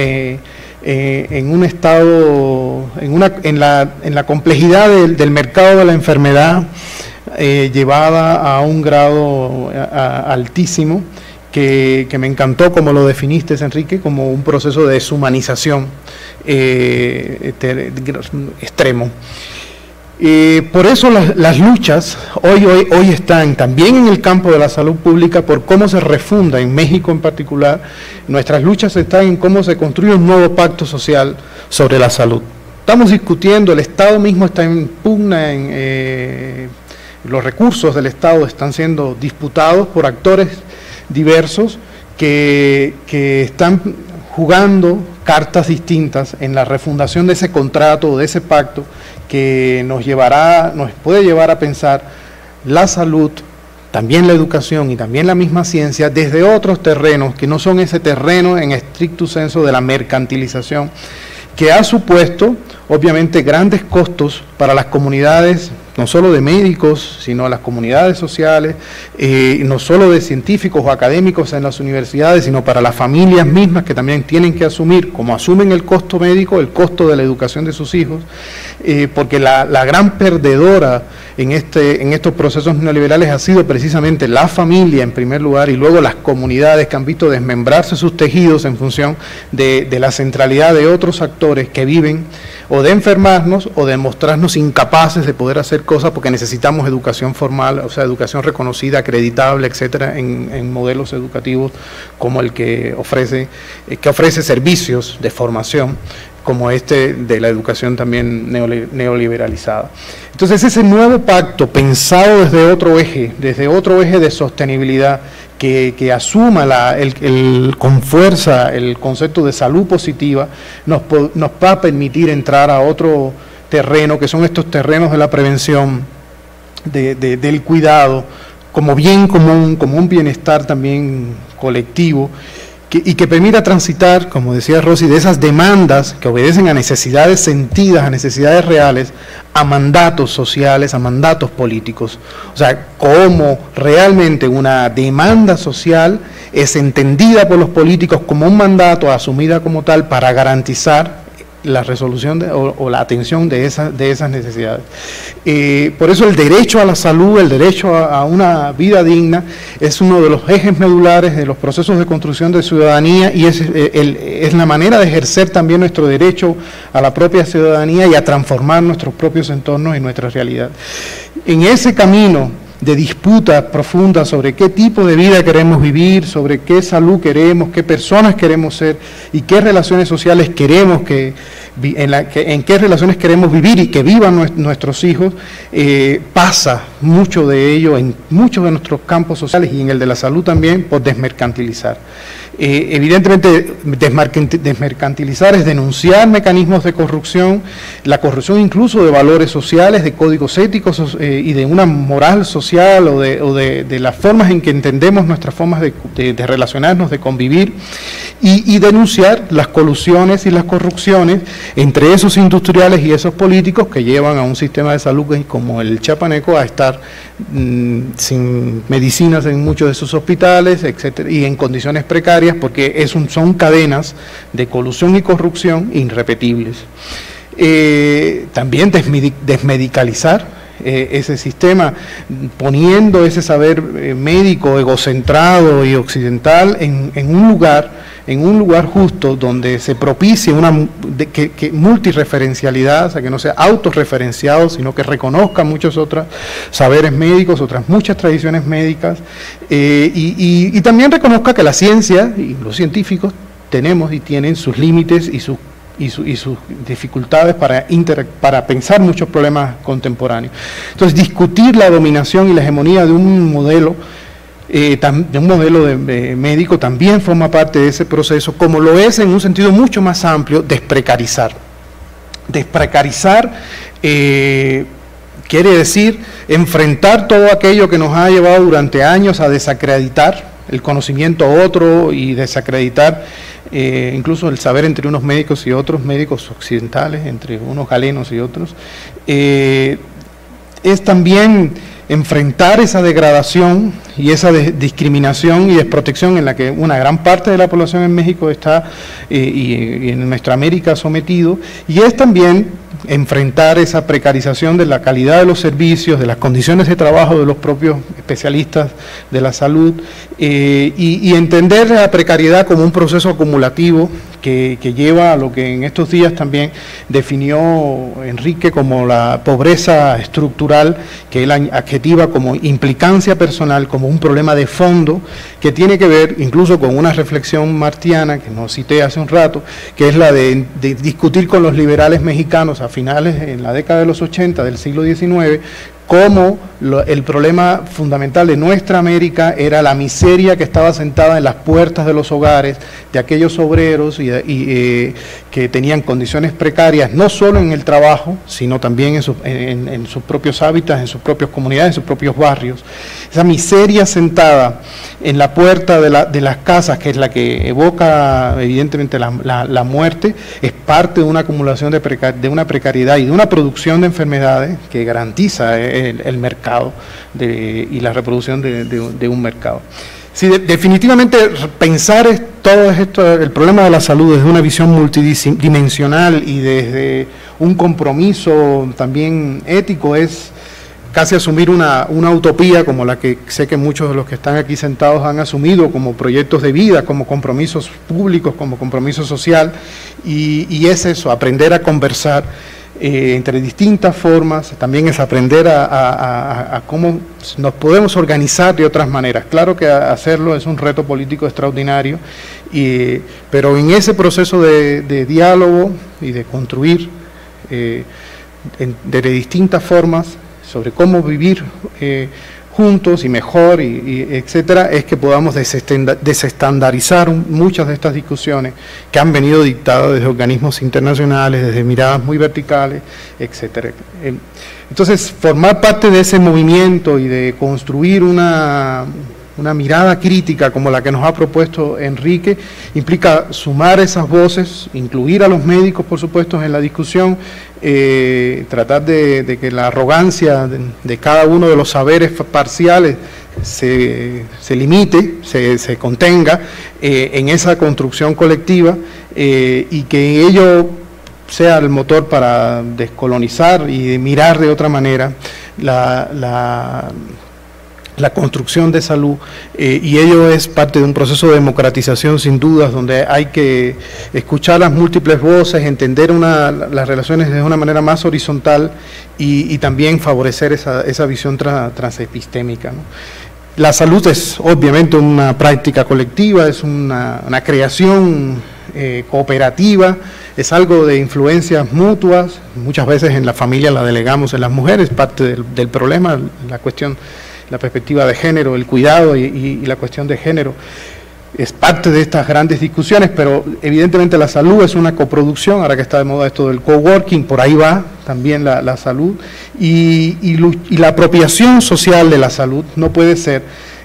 en un estado, en la complejidad del mercado de la enfermedad, llevada a un grado altísimo, que me encantó como lo definiste, Enrique, como un proceso de deshumanización extremo. Por eso las luchas hoy están también en el campo de la salud pública por cómo se refunda, en México en particular, nuestras luchas están en cómo se construye un nuevo pacto social sobre la salud. Estamos discutiendo, el Estado mismo está en pugna, los recursos del Estado están siendo disputados por actores diversos que están jugando cartas distintas en la refundación de ese contrato, de ese pacto, que nos puede llevar a pensar la salud, también la educación y también la misma ciencia desde otros terrenos que no son ese terreno en estricto senso de la mercantilización, que ha supuesto obviamente grandes costos para las comunidades, no solo de médicos, sino las comunidades sociales, no solo de científicos o académicos en las universidades, sino para las familias mismas que también tienen que asumir, como asumen el costo médico, el costo de la educación de sus hijos, porque la gran perdedora en estos procesos neoliberales ha sido precisamente la familia en primer lugar y luego las comunidades que han visto desmembrarse sus tejidos en función de la centralidad de otros actores que viven o de enfermarnos o de mostrarnos incapaces de poder hacer cosas porque necesitamos educación formal, o sea, educación reconocida, acreditable, etcétera, en modelos educativos como el que ofrece servicios de formación como este de la educación también neoliberalizada. Entonces ese nuevo pacto pensado desde otro eje de sostenibilidad, que asuma con fuerza el concepto de salud positiva, nos va a permitir entrar a otro terreno, que son estos terrenos de la prevención, del cuidado, como bien común, como un bienestar también colectivo, y que permita transitar, como decía Rosy, de esas demandas que obedecen a necesidades sentidas, a necesidades reales, a mandatos sociales, a mandatos políticos. O sea, cómo realmente una demanda social es entendida por los políticos como un mandato, asumida como tal, para garantizar la resolución o la atención de esas necesidades. Por eso el derecho a la salud, el derecho a una vida digna, es uno de los ejes medulares de los procesos de construcción de ciudadanía, y es la manera de ejercer también nuestro derecho a la propia ciudadanía y a transformar nuestros propios entornos y nuestra realidad. En ese camino de disputa profunda sobre qué tipo de vida queremos vivir, sobre qué salud queremos, qué personas queremos ser y qué relaciones sociales queremos en qué relaciones queremos vivir y que vivan nuestros hijos, pasa mucho de ello en muchos de nuestros campos sociales y en el de la salud también, por desmercantilizar. Evidentemente, desmercantilizar es denunciar mecanismos de corrupción, la corrupción incluso de valores sociales, de códigos éticos y de una moral social o de las formas en que entendemos nuestras formas de relacionarnos, de convivir, y denunciar las colusiones y las corrupciones entre esos industriales y esos políticos que llevan a un sistema de salud como el chiapaneco a estar sin medicinas en muchos de sus hospitales, etcétera, y en condiciones precarias, porque son cadenas de colusión y corrupción irrepetibles. También desmedicalizar ese sistema, poniendo ese saber médico egocentrado y occidental en un lugar justo, donde se propicie una multireferencialidad, o sea, que no sea autorreferenciado, sino que reconozca muchos otros saberes médicos, otras muchas tradiciones médicas, y también reconozca que la ciencia y los científicos tenemos y tienen sus límites y sus dificultades para pensar muchos problemas contemporáneos. Entonces, discutir la dominación y la hegemonía de un modelo médico también forma parte de ese proceso, como lo es en un sentido mucho más amplio, desprecarizar. Desprecarizar quiere decir enfrentar todo aquello que nos ha llevado durante años a desacreditar el conocimiento otro y desacreditar incluso el saber entre unos médicos y otros, médicos occidentales, entre unos galenos y otros. Es también enfrentar esa degradación y esa discriminación y desprotección en la que una gran parte de la población en México está y en nuestra América sometido, y es también enfrentar esa precarización de la calidad de los servicios, de las condiciones de trabajo de los propios especialistas de la salud, y entender la precariedad como un proceso acumulativo que lleva a lo que en estos días también definió Enrique como la pobreza estructural, que él adjetiva como implicancia personal, como un problema de fondo que tiene que ver incluso con una reflexión martiana que nos cité hace un rato, que es la de discutir con los liberales mexicanos a finales, en la década de los 80 del siglo XIX, cómo el problema fundamental de nuestra América era la miseria que estaba sentada en las puertas de los hogares de aquellos obreros que tenían condiciones precarias, no solo en el trabajo, sino también en sus propios hábitats, en sus propias comunidades, en sus propios barrios. Esa miseria sentada en la puerta de las casas, que es la que evoca evidentemente la muerte, es parte de una acumulación de una precariedad y de una producción de enfermedades que garantiza el mercado y la reproducción de un mercado. Sí, definitivamente pensar todo esto, el problema de la salud desde una visión multidimensional y desde un compromiso también ético es casi asumir una utopía como la que sé que muchos de los que están aquí sentados han asumido como proyectos de vida, como compromisos públicos, como compromiso social, y es eso, aprender a conversar entre distintas formas. También es aprender a cómo nos podemos organizar de otras maneras. Claro que hacerlo es un reto político extraordinario, Pero en ese proceso de diálogo y de construir de distintas formas sobre cómo vivir juntos y mejor, y etcétera, es que podamos desestandarizar muchas de estas discusiones que han venido dictadas desde organismos internacionales, desde miradas muy verticales, etcétera. Entonces, formar parte de ese movimiento y de construir una mirada crítica como la que nos ha propuesto Enrique, implica sumar esas voces, incluir a los médicos, por supuesto, en la discusión, tratar de que la arrogancia de cada uno de los saberes parciales se limite, se contenga en esa construcción colectiva, y que ello sea el motor para descolonizar y mirar de otra manera la construcción de salud, y ello es parte de un proceso de democratización sin dudas, donde hay que escuchar las múltiples voces, entender las relaciones de una manera más horizontal y también favorecer esa visión transepistémica, ¿no? La salud es obviamente una práctica colectiva, es una creación cooperativa, es algo de influencias mutuas. Muchas veces en la familia la delegamos en las mujeres, parte del problema, la perspectiva de género, el cuidado y la cuestión de género es parte de estas grandes discusiones, pero evidentemente la salud es una coproducción, ahora que está de moda esto del coworking, por ahí va también la salud, y la apropiación social de la salud no puede ser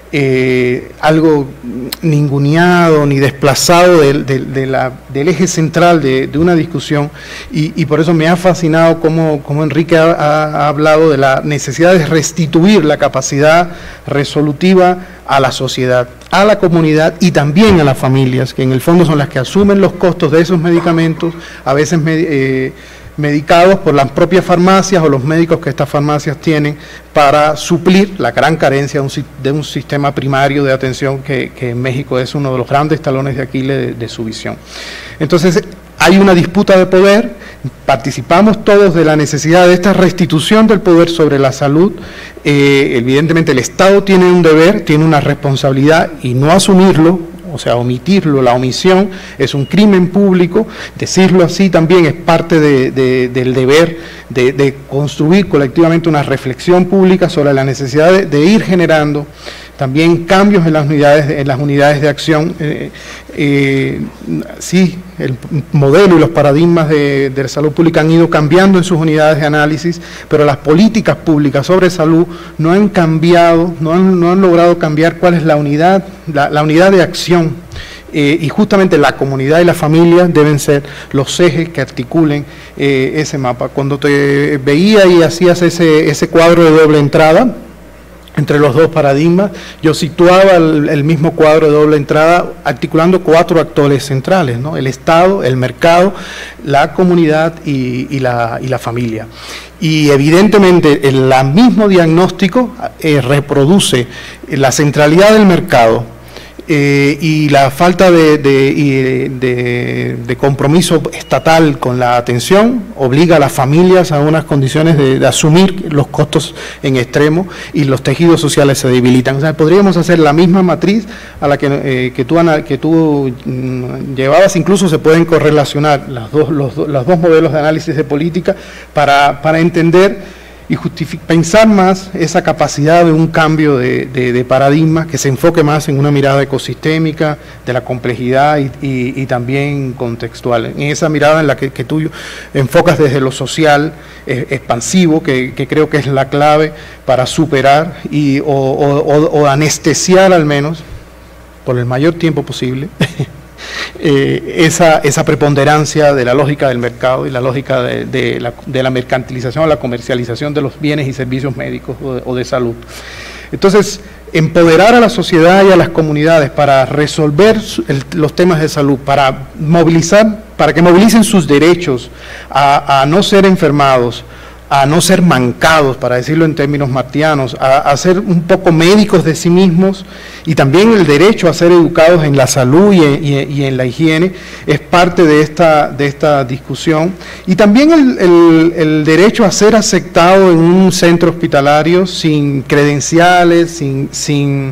algo ninguneado ni desplazado del eje central de una discusión, y por eso me ha fascinado cómo Enrique ha hablado de la necesidad de restituir la capacidad resolutiva a la sociedad, a la comunidad y también a las familias, que en el fondo son las que asumen los costos de esos medicamentos, a veces medicados por las propias farmacias o los médicos que estas farmacias tienen para suplir la gran carencia de un sistema primario de atención que en México es uno de los grandes talones de Aquiles de su visión. Entonces, hay una disputa de poder, participamos todos de la necesidad de esta restitución del poder sobre la salud. Evidentemente el Estado tiene un deber, tiene una responsabilidad, y no asumirlo, o sea, omitirlo, la omisión es un crimen público. Decirlo así también es parte del deber de construir colectivamente una reflexión pública sobre la necesidad de ir generando también cambios en las unidades de acción. Sí, el modelo y los paradigmas de salud pública han ido cambiando en sus unidades de análisis, pero las políticas públicas sobre salud no han cambiado, no han logrado cambiar cuál es la unidad de acción. Y justamente la comunidad y la familia deben ser los ejes que articulen ese mapa. Cuando te veía y hacías ese cuadro de doble entrada entre los dos paradigmas, yo situaba el mismo cuadro de doble entrada articulando 4 actores centrales, ¿no? El Estado, el mercado, la comunidad y la familia. Y evidentemente el mismo diagnóstico reproduce la centralidad del mercado y la falta de compromiso estatal con la atención obliga a las familias a unas condiciones de asumir los costos en extremo, y los tejidos sociales se debilitan. O sea, podríamos hacer la misma matriz a la que tú llevabas, incluso se pueden correlacionar los dos modelos de análisis de política para entender y pensar más esa capacidad de un cambio de paradigma que se enfoque más en una mirada ecosistémica de la complejidad y también contextual. En esa mirada en la que tú enfocas desde lo social expansivo, que creo que es la clave para superar o anestesiar al menos por el mayor tiempo posible esa preponderancia de la lógica del mercado y la lógica de la mercantilización o la comercialización de los bienes y servicios médicos o de salud. Entonces, empoderar a la sociedad y a las comunidades para resolver los temas de salud, para que movilicen sus derechos a no ser enfermados, a no ser mancados, para decirlo en términos martianos, a ser un poco médicos de sí mismos, y también el derecho a ser educados en la salud y en la higiene es parte de esta discusión, y también el derecho a ser aceptado en un centro hospitalario sin credenciales, sin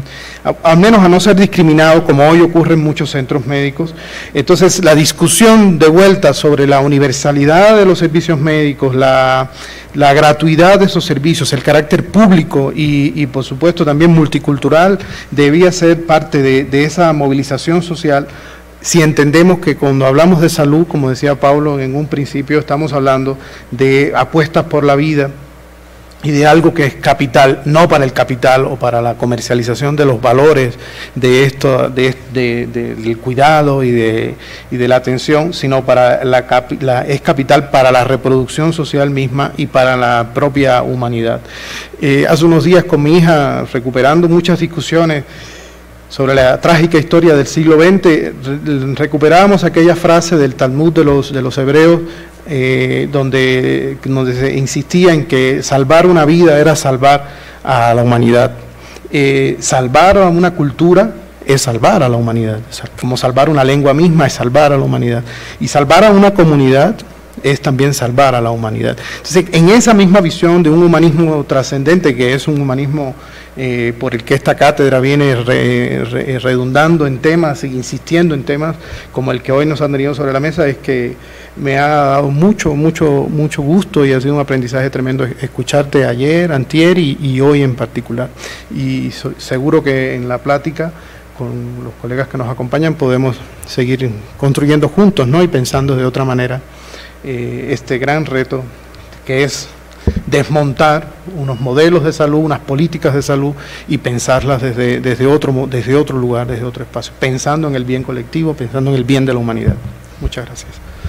al menos a no ser discriminado como hoy ocurre en muchos centros médicos. Entonces la discusión de vuelta sobre la universalidad de los servicios médicos, la gratuidad de esos servicios, el carácter público y por supuesto también multicultural debía ser parte de esa movilización social. Si entendemos que cuando hablamos de salud, como decía Pablo en un principio, estamos hablando de apuestas por la vida y de algo que es capital, no para el capital o para la comercialización de los valores de esto, del cuidado y de la atención, sino para es capital para la reproducción social misma y para la propia humanidad. Hace unos días con mi hija, recuperando muchas discusiones sobre la trágica historia del siglo XX, recuperábamos aquella frase del Talmud de los hebreos, donde se insistía en que salvar una vida era salvar a la humanidad. Salvar a una cultura es salvar a la humanidad, como salvar una lengua misma es salvar a la humanidad, y salvar a una comunidad es también salvar a la humanidad. Entonces, en esa misma visión de un humanismo trascendente, que es un humanismo por el que esta cátedra viene redundando en temas e insistiendo en temas como el que hoy nos han tenido sobre la mesa, es que me ha dado mucho gusto y ha sido un aprendizaje tremendo escucharte ayer, antier y hoy en particular. Y seguro que en la plática con los colegas que nos acompañan podemos seguir construyendo juntos, ¿no? Y pensando de otra manera este gran reto que es desmontar unos modelos de salud, unas políticas de salud y pensarlas desde otro lugar, desde otro espacio, pensando en el bien colectivo, pensando en el bien de la humanidad. Muchas gracias.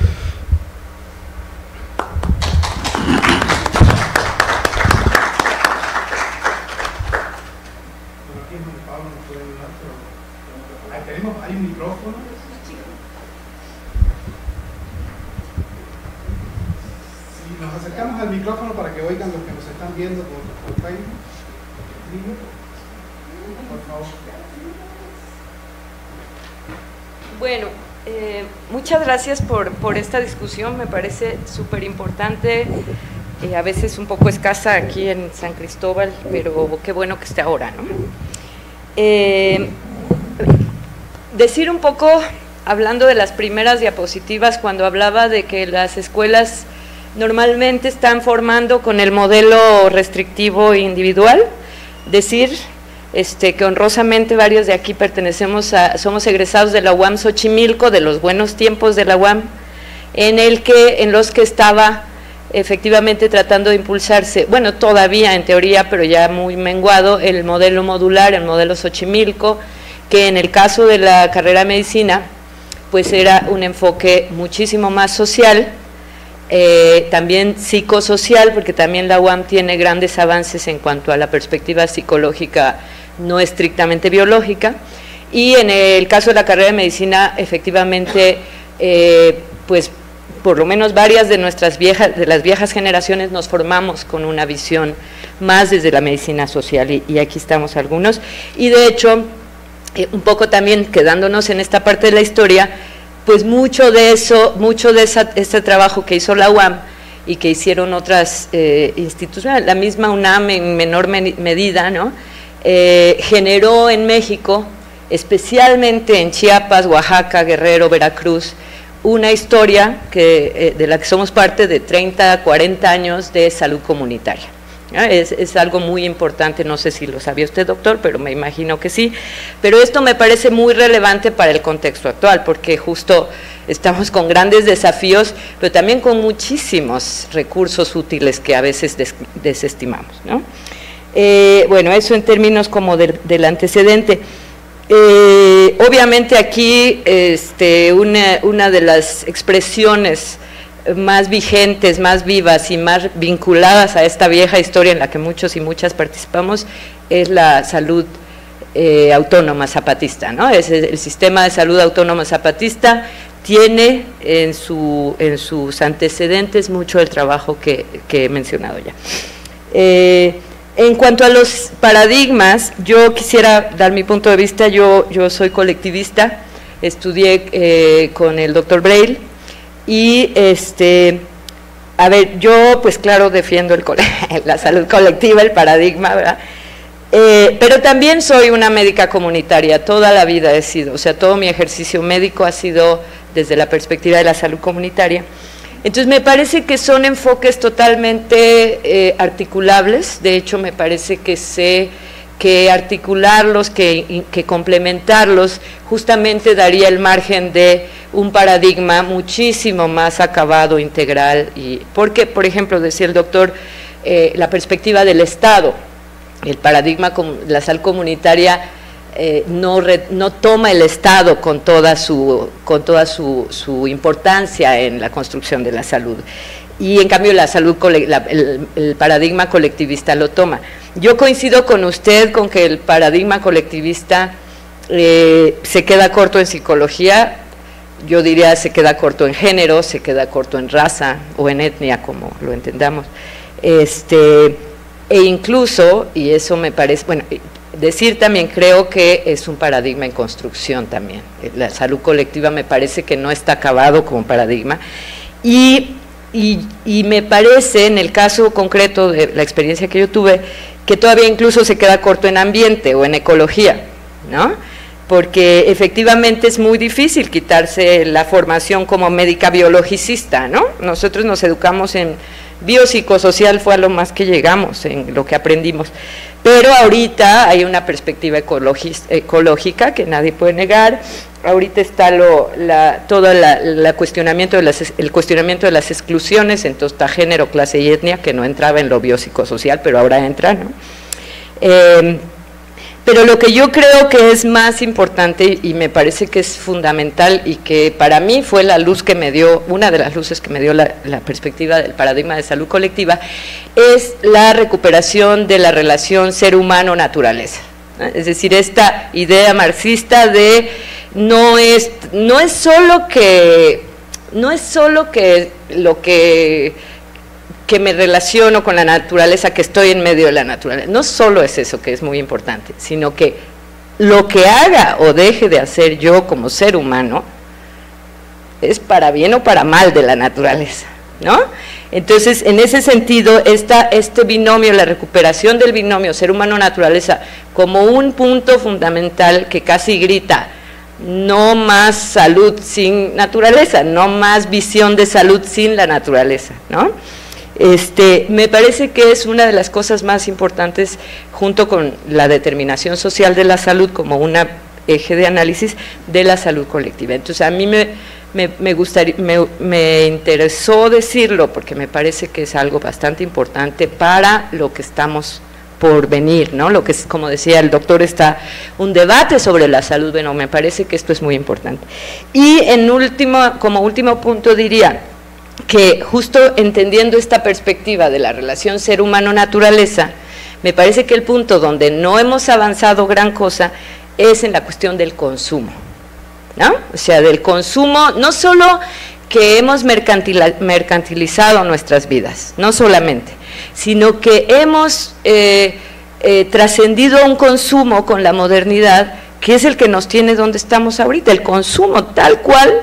Hay un micrófono. Si nos acercamos al micrófono para que oigan los que nos están viendo por Facebook. Por favor. Bueno, muchas gracias por esta discusión, me parece súper importante, a veces un poco escasa aquí en San Cristóbal, pero qué bueno que esté ahora, ¿no? Decir un poco, hablando de las primeras diapositivas, cuando hablaba de que las escuelas normalmente están formando con el modelo restrictivo individual, decir que honrosamente varios de aquí somos egresados de la UAM Xochimilco, de los buenos tiempos de la UAM, en los que estaba efectivamente tratando de impulsarse, bueno, todavía en teoría, pero ya muy menguado, el modelo modular, el modelo Xochimilco, que en el caso de la carrera de medicina, pues era un enfoque muchísimo más social, también psicosocial, porque también la UAM tiene grandes avances en cuanto a la perspectiva psicológica no estrictamente biológica, y en el caso de la carrera de medicina, efectivamente, pues por lo menos varias de las viejas generaciones nos formamos con una visión más desde la medicina social, y aquí estamos algunos, y de hecho, un poco también quedándonos en esta parte de la historia, pues mucho de este trabajo que hizo la UAM y que hicieron otras instituciones, la misma UNAM en menor medida, ¿no? Generó en México, especialmente en Chiapas, Oaxaca, Guerrero, Veracruz, una historia de la que somos parte de 30, 40 años de salud comunitaria. Es algo muy importante, no sé si lo sabía usted, doctor, pero me imagino que sí, pero esto me parece muy relevante para el contexto actual, porque justo estamos con grandes desafíos, pero también con muchísimos recursos útiles que a veces desestimamos, ¿no? Bueno, eso en términos como del antecedente. Obviamente aquí una de las expresiones más vigentes, más vivas y más vinculadas a esta vieja historia en la que muchos y muchas participamos es la salud autónoma zapatista, ¿no? Es el sistema de salud autónoma zapatista tiene en sus antecedentes mucho del trabajo que he mencionado ya. En cuanto a los paradigmas, yo quisiera dar mi punto de vista. Yo soy colectivista, estudié con el doctor Breil, y a ver, yo pues claro defiendo la salud colectiva, el paradigma, ¿verdad? Pero también soy una médica comunitaria, toda la vida he sido, o sea, todo mi ejercicio médico ha sido desde la perspectiva de la salud comunitaria. Entonces me parece que son enfoques totalmente articulables, de hecho me parece que sé que articularlos, que complementarlos, justamente daría el margen de un paradigma muchísimo más acabado, integral, y porque, por ejemplo, decía el doctor, la perspectiva del Estado, el paradigma de la salud comunitaria no toma el Estado con toda su importancia en la construcción de la salud, y en cambio la salud, el paradigma colectivista lo toma. Yo coincido con usted con que el paradigma colectivista se queda corto en psicología, yo diría se queda corto en género, se queda corto en raza o en etnia, como lo entendamos, e incluso, y eso me parece, bueno, decir también creo que es un paradigma en construcción también, la salud colectiva me parece que no está acabado como paradigma, y me parece, en el caso concreto de la experiencia que yo tuve, que todavía incluso se queda corto en ambiente o en ecología, ¿no? Porque efectivamente es muy difícil quitarse la formación como médica biologicista, ¿no? Nosotros nos educamos en biopsicosocial, fue a lo más que llegamos, en lo que aprendimos, pero ahorita hay una perspectiva ecológica que nadie puede negar. Ahorita está todo el cuestionamiento de las exclusiones, entonces está género, clase y etnia, que no entraba en lo biopsicosocial, pero ahora entra, ¿no? Pero lo que yo creo que es más importante y me parece que es fundamental y que para mí fue la luz que me dio, una de las luces que me dio la perspectiva del paradigma de salud colectiva, es la recuperación de la relación ser humano-naturaleza, ¿no? Es decir, esta idea marxista de no es solo que lo que me relaciono con la naturaleza, que estoy en medio de la naturaleza, no solo es eso que es muy importante, sino que lo que haga o deje de hacer yo como ser humano es para bien o para mal de la naturaleza, ¿no? Entonces, en ese sentido, este binomio, la recuperación del binomio ser humano-naturaleza, como un punto fundamental que casi grita, no más salud sin naturaleza, no más visión de salud sin la naturaleza, ¿no? Me parece que es una de las cosas más importantes, junto con la determinación social de la salud como un eje de análisis de la salud colectiva. Entonces a mí me interesó decirlo porque me parece que es algo bastante importante para lo que estamos por venir, ¿no? Lo que es, como decía el doctor, está un debate sobre la salud. Bueno, me parece que esto es muy importante. Y como último punto diría que justo entendiendo esta perspectiva de la relación ser humano-naturaleza, me parece que el punto donde no hemos avanzado gran cosa es en la cuestión del consumo, ¿no? O sea, del consumo, no solo que hemos mercantilizado nuestras vidas, no solamente, sino que hemos trascendido a un consumo con la modernidad, que es el que nos tiene donde estamos ahorita, el consumo tal cual,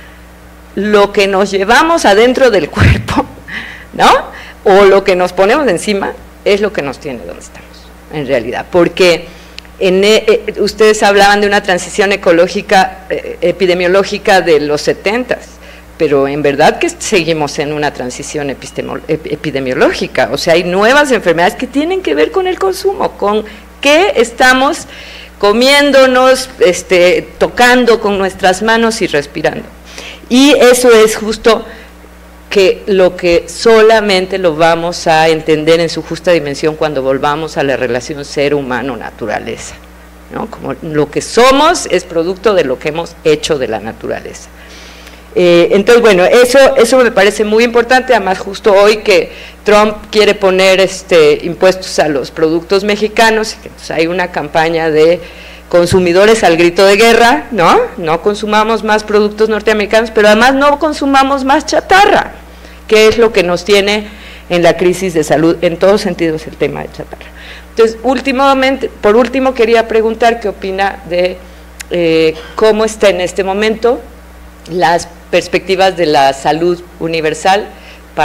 lo que nos llevamos adentro del cuerpo, ¿no? O lo que nos ponemos encima, es lo que nos tiene donde estamos, en realidad, porque ustedes hablaban de una transición ecológica, epidemiológica de los 70s, pero en verdad que seguimos en una transición epidemiológica, o sea, hay nuevas enfermedades que tienen que ver con el consumo, con qué estamos comiéndonos, tocando con nuestras manos y respirando. Y eso es justo que lo que solamente lo vamos a entender en su justa dimensión cuando volvamos a la relación ser humano-naturaleza, ¿no? Como lo que somos es producto de lo que hemos hecho de la naturaleza. Entonces, bueno, eso me parece muy importante, además justo hoy que Trump quiere poner impuestos a los productos mexicanos, y que pues, hay una campaña de consumidores al grito de guerra, ¿no? No consumamos más productos norteamericanos, pero además no consumamos más chatarra, que es lo que nos tiene en la crisis de salud, en todos sentidos el tema de chatarra. Entonces, por último quería preguntar qué opina de cómo está en este momento las perspectivas de la salud universal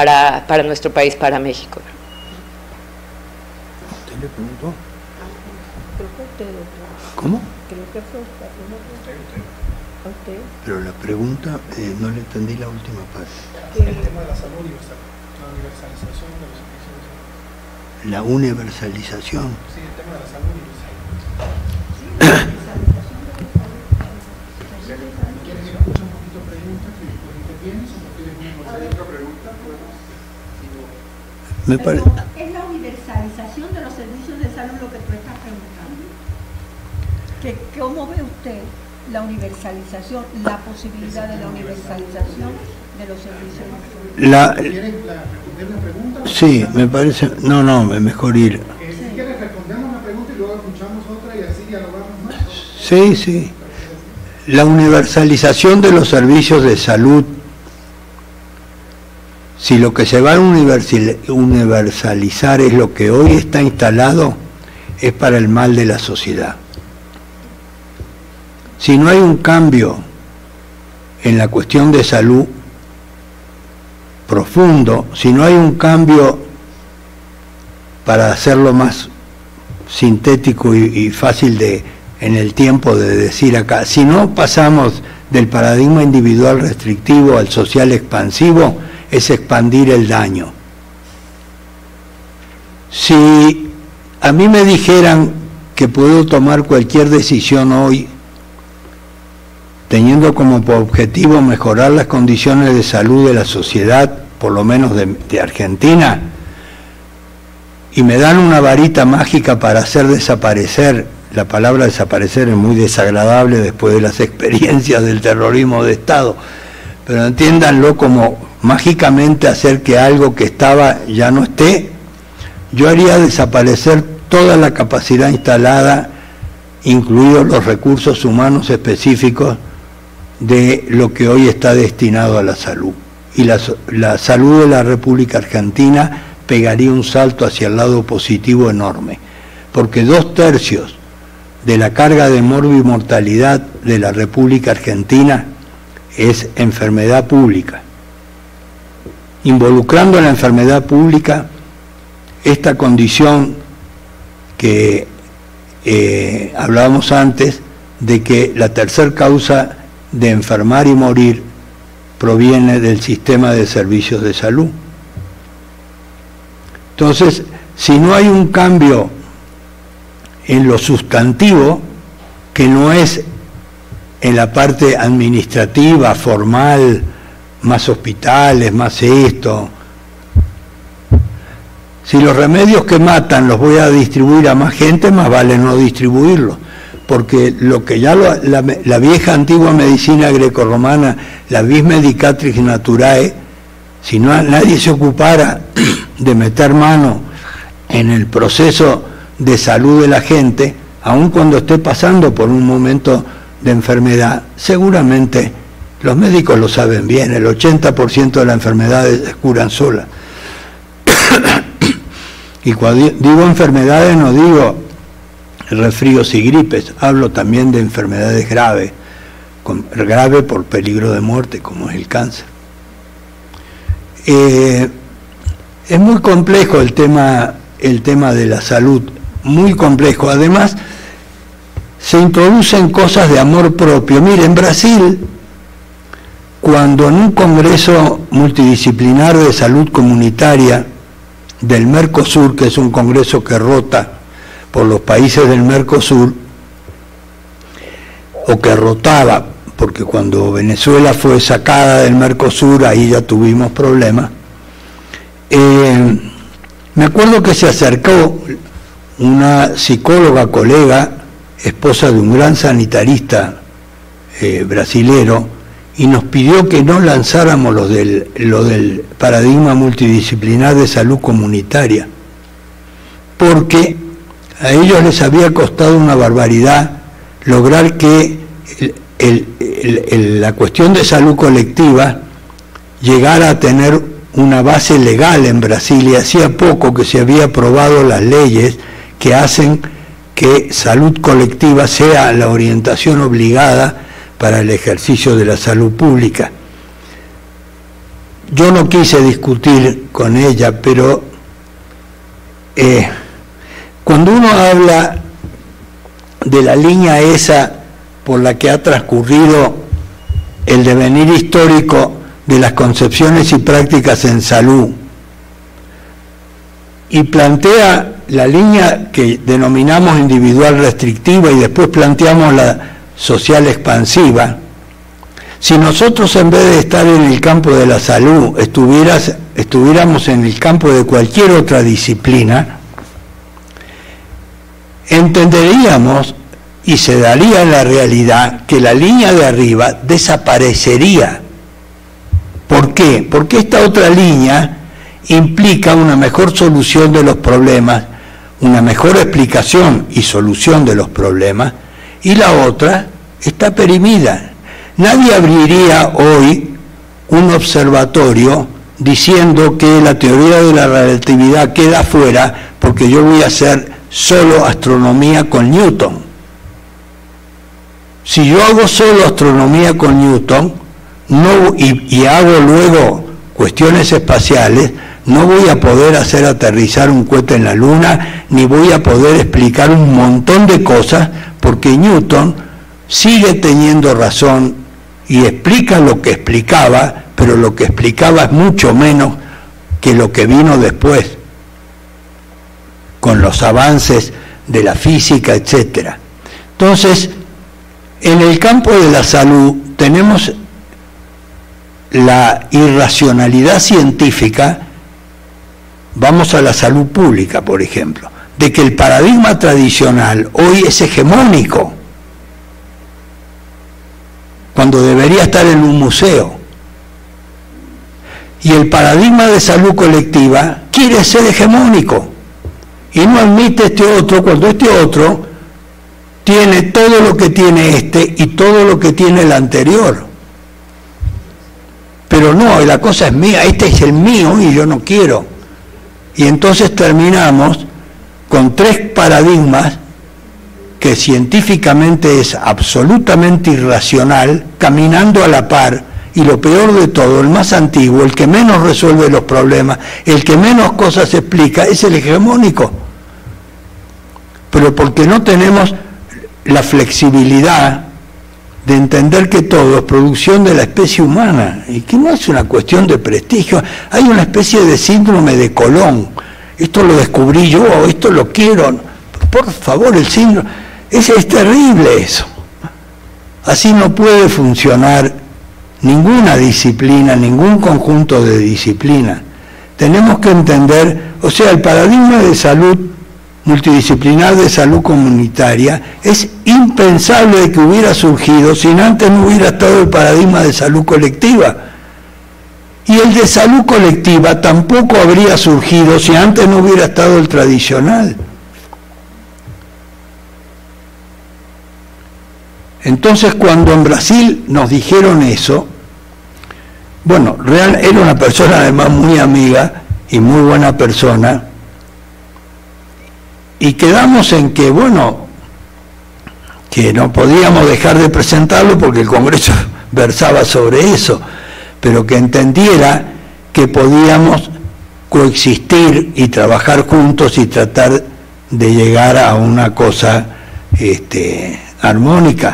para nuestro país, para México. ¿Cómo? Creo que fue usted. ¿A usted? Pero la pregunta, no le entendí la última parte. El tema de la salud universal, la universalización de los servicios de salud. La universalización. Sí, el tema de la salud universal. ¿Quieres que escuche un poquito preguntas que después intervienes o no quieres otra pregunta? Me parece. Es la universalización de los servicios de salud lo que tú estás preguntando. ¿Cómo ve usted la universalización, la posibilidad de la universalización de los servicios de salud? ¿Quieren responder la pregunta? Sí, me parece. No, mejor ir. Si quieres respondemos la pregunta y luego escuchamos otra y así dialogamos más. Sí, sí. La universalización de los servicios de salud, si lo que se va a universalizar es lo que hoy está instalado, es para el mal de la sociedad. Si no hay un cambio en la cuestión de salud profundo, si no hay un cambio para hacerlo más sintético y fácil en el tiempo de decir acá, si no pasamos del paradigma individual restrictivo al social expansivo, es expandir el daño. Si a mí me dijeran que puedo tomar cualquier decisión hoy, teniendo como objetivo mejorar las condiciones de salud de la sociedad, por lo menos de Argentina, y me dan una varita mágica para hacer desaparecer, la palabra desaparecer es muy desagradable después de las experiencias del terrorismo de Estado, pero entiéndanlo como mágicamente hacer que algo que estaba ya no esté, yo haría desaparecer toda la capacidad instalada, incluidos los recursos humanos específicos de lo que hoy está destinado a la salud. Y la salud de la República Argentina pegaría un salto hacia el lado positivo enorme, porque 2/3 de la carga de morbimortalidad de la República Argentina es enfermedad pública. Involucrando en la enfermedad pública esta condición que hablábamos antes, de que la tercer causa de enfermar y morir proviene del sistema de servicios de salud. Entonces, si no hay un cambio en lo sustantivo, que no es en la parte administrativa, formal, más hospitales, más esto, si los remedios que matan los voy a distribuir a más gente, más vale no distribuirlos, porque lo que ya la vieja antigua medicina grecorromana, la vis medicatrix naturae, si nadie se ocupara de meter mano en el proceso de salud de la gente, aun cuando esté pasando por un momento de enfermedad, seguramente los médicos lo saben bien, el 80% de las enfermedades se curan solas. Y cuando digo enfermedades no digo resfríos y gripes, hablo también de enfermedades graves, grave por peligro de muerte, como es el cáncer. Es muy complejo el tema de la salud, muy complejo. Además, se introducen cosas de amor propio. Mire, en Brasil, cuando en un congreso multidisciplinar de salud comunitaria del Mercosur, que es un congreso que rota por los países del Mercosur, o que rotaba, porque cuando Venezuela fue sacada del Mercosur, ahí ya tuvimos problemas, me acuerdo que se acercó una psicóloga colega, esposa de un gran sanitarista brasilero, y nos pidió que no lanzáramos lo del paradigma multidisciplinar de salud comunitaria, porque a ellos les había costado una barbaridad lograr que la cuestión de salud colectiva llegara a tener una base legal en Brasil, y hacía poco que se había aprobado las leyes que hacen que salud colectiva sea la orientación obligada para el ejercicio de la salud pública. Yo no quise discutir con ella, pero cuando uno habla de la línea esa por la que ha transcurrido el devenir histórico de las concepciones y prácticas en salud, y plantea la línea que denominamos individual restrictiva y después planteamos la social expansiva. Si nosotros, en vez de estar en el campo de la salud, estuviéramos en el campo de cualquier otra disciplina, entenderíamos y se daría la realidad que la línea de arriba desaparecería. ¿Por qué? Porque esta otra línea implica una mejor solución de los problemas, una mejor explicación y solución de los problemas, y la otra está perimida. Nadie abriría hoy un observatorio diciendo que la teoría de la relatividad queda fuera porque yo voy a hacer solo astronomía con Newton. Si yo hago solo astronomía con Newton y hago luego cuestiones espaciales, no voy a poder hacer aterrizar un cohete en la Luna, ni voy a poder explicar un montón de cosas, porque Newton sigue teniendo razón y explica lo que explicaba, pero lo que explicaba es mucho menos que lo que vino después, con los avances de la física, etc. Entonces, en el campo de la salud tenemos la irracionalidad científica. Vamos a la salud pública, por ejemplo, de que el paradigma tradicional hoy es hegemónico, cuando debería estar en un museo. Y el paradigma de salud colectiva quiere ser hegemónico y no admite este otro, cuando este otro tiene todo lo que tiene este y todo lo que tiene el anterior. Pero no, la cosa es mía, este es el mío y yo no quiero. Y entonces terminamos con tres paradigmas que científicamente es absolutamente irracional, caminando a la par, y lo peor de todo, el más antiguo, el que menos resuelve los problemas, el que menos cosas explica, es el hegemónico. Pero porque no tenemos la flexibilidad de entender que todo es producción de la especie humana, y que no es una cuestión de prestigio. Hay una especie de síndrome de Colón. Esto lo descubrí yo, esto lo quiero. Por favor, el síndrome... Es terrible eso. Así no puede funcionar ninguna disciplina, ningún conjunto de disciplinas. Tenemos que entender, o sea, el paradigma de salud multidisciplinar de salud comunitaria es impensable que hubiera surgido si antes no hubiera estado el paradigma de salud colectiva. Y el de salud colectiva tampoco habría surgido si antes no hubiera estado el tradicional. Entonces, cuando en Brasil nos dijeron eso, bueno, era una persona además muy amiga y muy buena persona, y quedamos en que, bueno, que no podíamos dejar de presentarlo porque el Congreso versaba sobre eso, pero que entendiera que podíamos coexistir y trabajar juntos y tratar de llegar a una cosa armónica.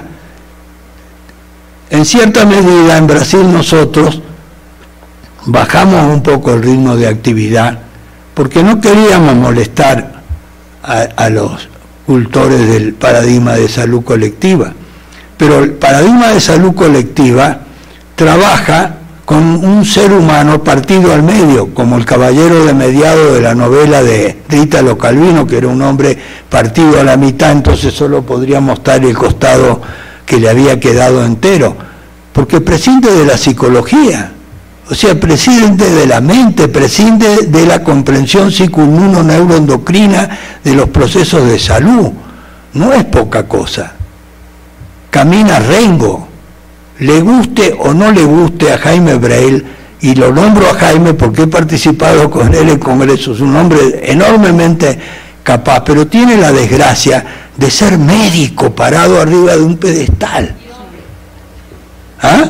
En cierta medida, en Brasil nosotros bajamos un poco el ritmo de actividad porque no queríamos molestar a los cultores del paradigma de salud colectiva. Pero el paradigma de salud colectiva trabaja con un ser humano partido al medio, como el caballero de mediado de la novela de Ítalo Calvino, que era un hombre partido a la mitad, entonces solo podría mostrar el costado que le había quedado entero, porque prescinde de la psicología, o sea, prescinde de la mente, prescinde de la comprensión psico-inmuno-neuroendocrina de los procesos de salud. No es poca cosa. Camina rengo, le guste o no le guste a Jaime Breil, y lo nombro a Jaime porque he participado con él en congresos, es un hombre enormemente capaz, pero tiene la desgracia de ser médico parado arriba de un pedestal. ¿Ah?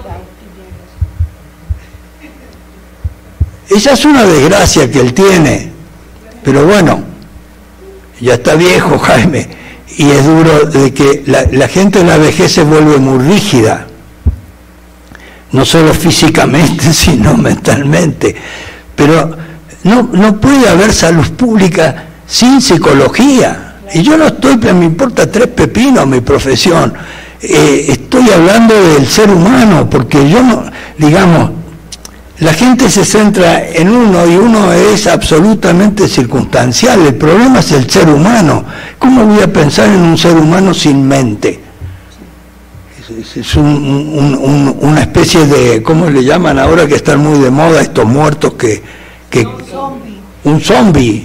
Esa es una desgracia que él tiene, pero bueno, ya está viejo Jaime, y es duro de que la gente en la vejez se vuelve muy rígida, no solo físicamente, sino mentalmente. Pero no puede haber salud pública sin psicología. Y yo no estoy, me importa tres pepinos mi profesión. Estoy hablando del ser humano, porque yo no, digamos, la gente se centra en uno y uno es absolutamente circunstancial. El problema es el ser humano. ¿Cómo voy a pensar en un ser humano sin mente? Es una especie de, ¿cómo le llaman ahora que están muy de moda estos muertos que un zombie?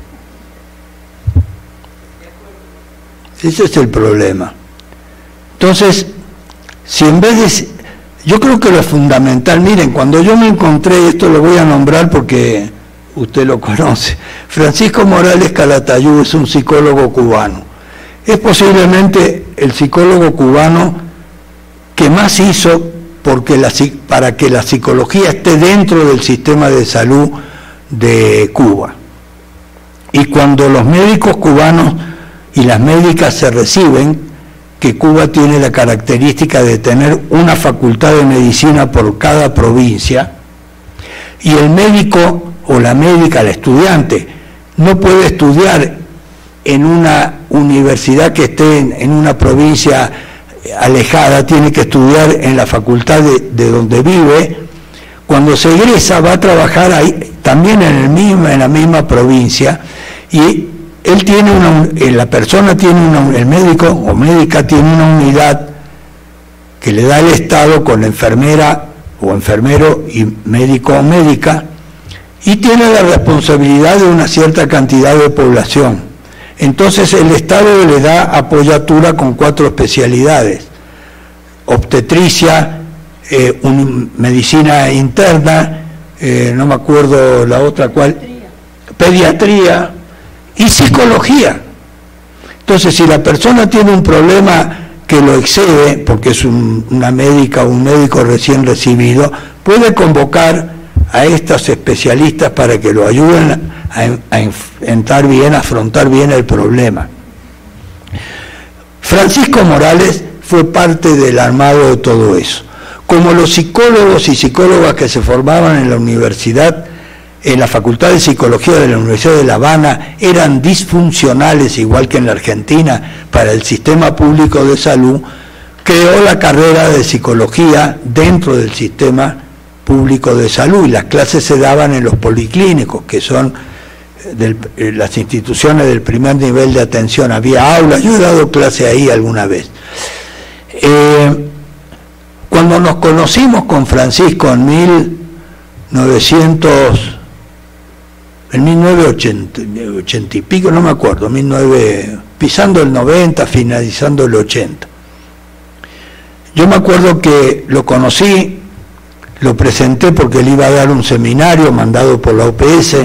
Ese es el problema. Entonces, si en vez de... Yo creo que lo fundamental, miren, cuando yo me encontré, esto lo voy a nombrar porque usted lo conoce, Francisco Morales Calatayud es un psicólogo cubano. Es posiblemente el psicólogo cubano que más hizo para que la psicología esté dentro del sistema de salud de Cuba. Y cuando los médicos cubanos y las médicas se reciben, que Cuba tiene la característica de tener una facultad de medicina por cada provincia, y el médico o la médica, el estudiante, no puede estudiar en una universidad que esté en una provincia alejada, tiene que estudiar en la facultad de donde vive. Cuando se egresa va a trabajar ahí, también en la misma provincia, y él tiene la persona tiene el médico o médica tiene una unidad que le da el Estado con la enfermera o enfermero y médico o médica, y tiene la responsabilidad de una cierta cantidad de población. Entonces el Estado le da apoyatura con 4 especialidades: obstetricia, medicina interna, no me acuerdo la otra cuál, pediatría y psicología. Entonces, si la persona tiene un problema que lo excede, porque es una médica o un médico recién recibido, puede convocar a estos especialistas para que lo ayuden a enfrentar bien, a afrontar bien el problema. Francisco Morales fue parte del armado de todo eso. Como los psicólogos y psicólogas que se formaban en la universidad, en la Facultad de Psicología de la Universidad de La Habana, eran disfuncionales, igual que en la Argentina, para el sistema público de salud, creó la carrera de psicología dentro del sistema público de salud, y las clases se daban en los policlínicos, que son las instituciones del primer nivel de atención. Había aulas, yo he dado clase ahí alguna vez. Cuando nos conocimos con Francisco en 1980 y pico, no me acuerdo, pisando el 90, finalizando el 80. Yo me acuerdo que lo conocí, lo presenté porque él iba a dar un seminario mandado por la OPS,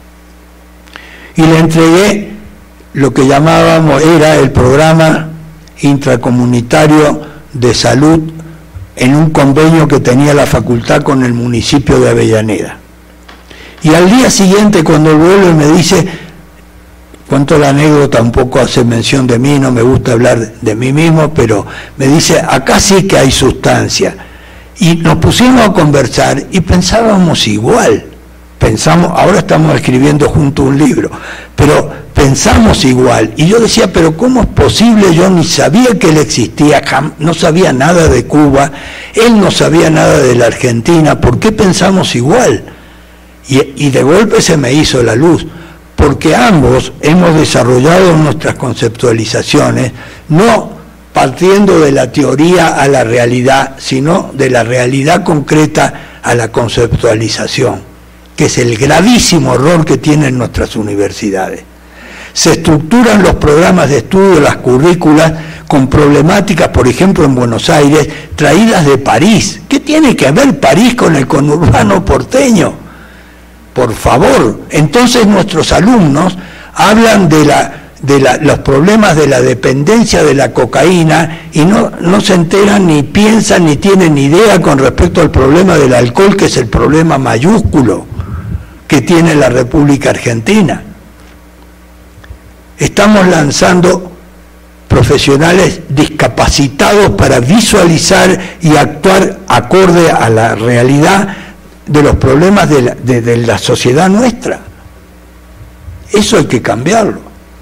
y le entregué lo que llamábamos, era el programa intracomunitario de salud en un convenio que tenía la facultad con el municipio de Avellaneda. Y al día siguiente, cuando él vuelve, me dice, cuento la anécdota, un poco hace mención de mí, no me gusta hablar de mí mismo, pero me dice, acá sí que hay sustancia. Y nos pusimos a conversar y pensábamos igual. Ahora estamos escribiendo juntos un libro, pero pensamos igual. Y yo decía, pero ¿cómo es posible? Yo ni sabía que él existía, no sabía nada de Cuba, él no sabía nada de la Argentina. ¿Por qué pensamos igual? Y de golpe se me hizo la luz, porque ambos hemos desarrollado nuestras conceptualizaciones, no partiendo de la teoría a la realidad, sino de la realidad concreta a la conceptualización, que es el gravísimo error que tienen nuestras universidades. Se estructuran los programas de estudio, las currículas, con problemáticas, por ejemplo en Buenos Aires, traídas de París. ¿Qué tiene que ver París con el conurbano porteño? Por favor. Entonces nuestros alumnos hablan de los problemas de la dependencia de la cocaína y no se enteran, ni piensan, ni tienen idea con respecto al problema del alcohol, que es el problema mayúsculo que tiene la República Argentina. Estamos lanzando profesionales discapacitados para visualizar y actuar acorde a la realidad de los problemas de la sociedad nuestra. Eso hay que cambiarlo.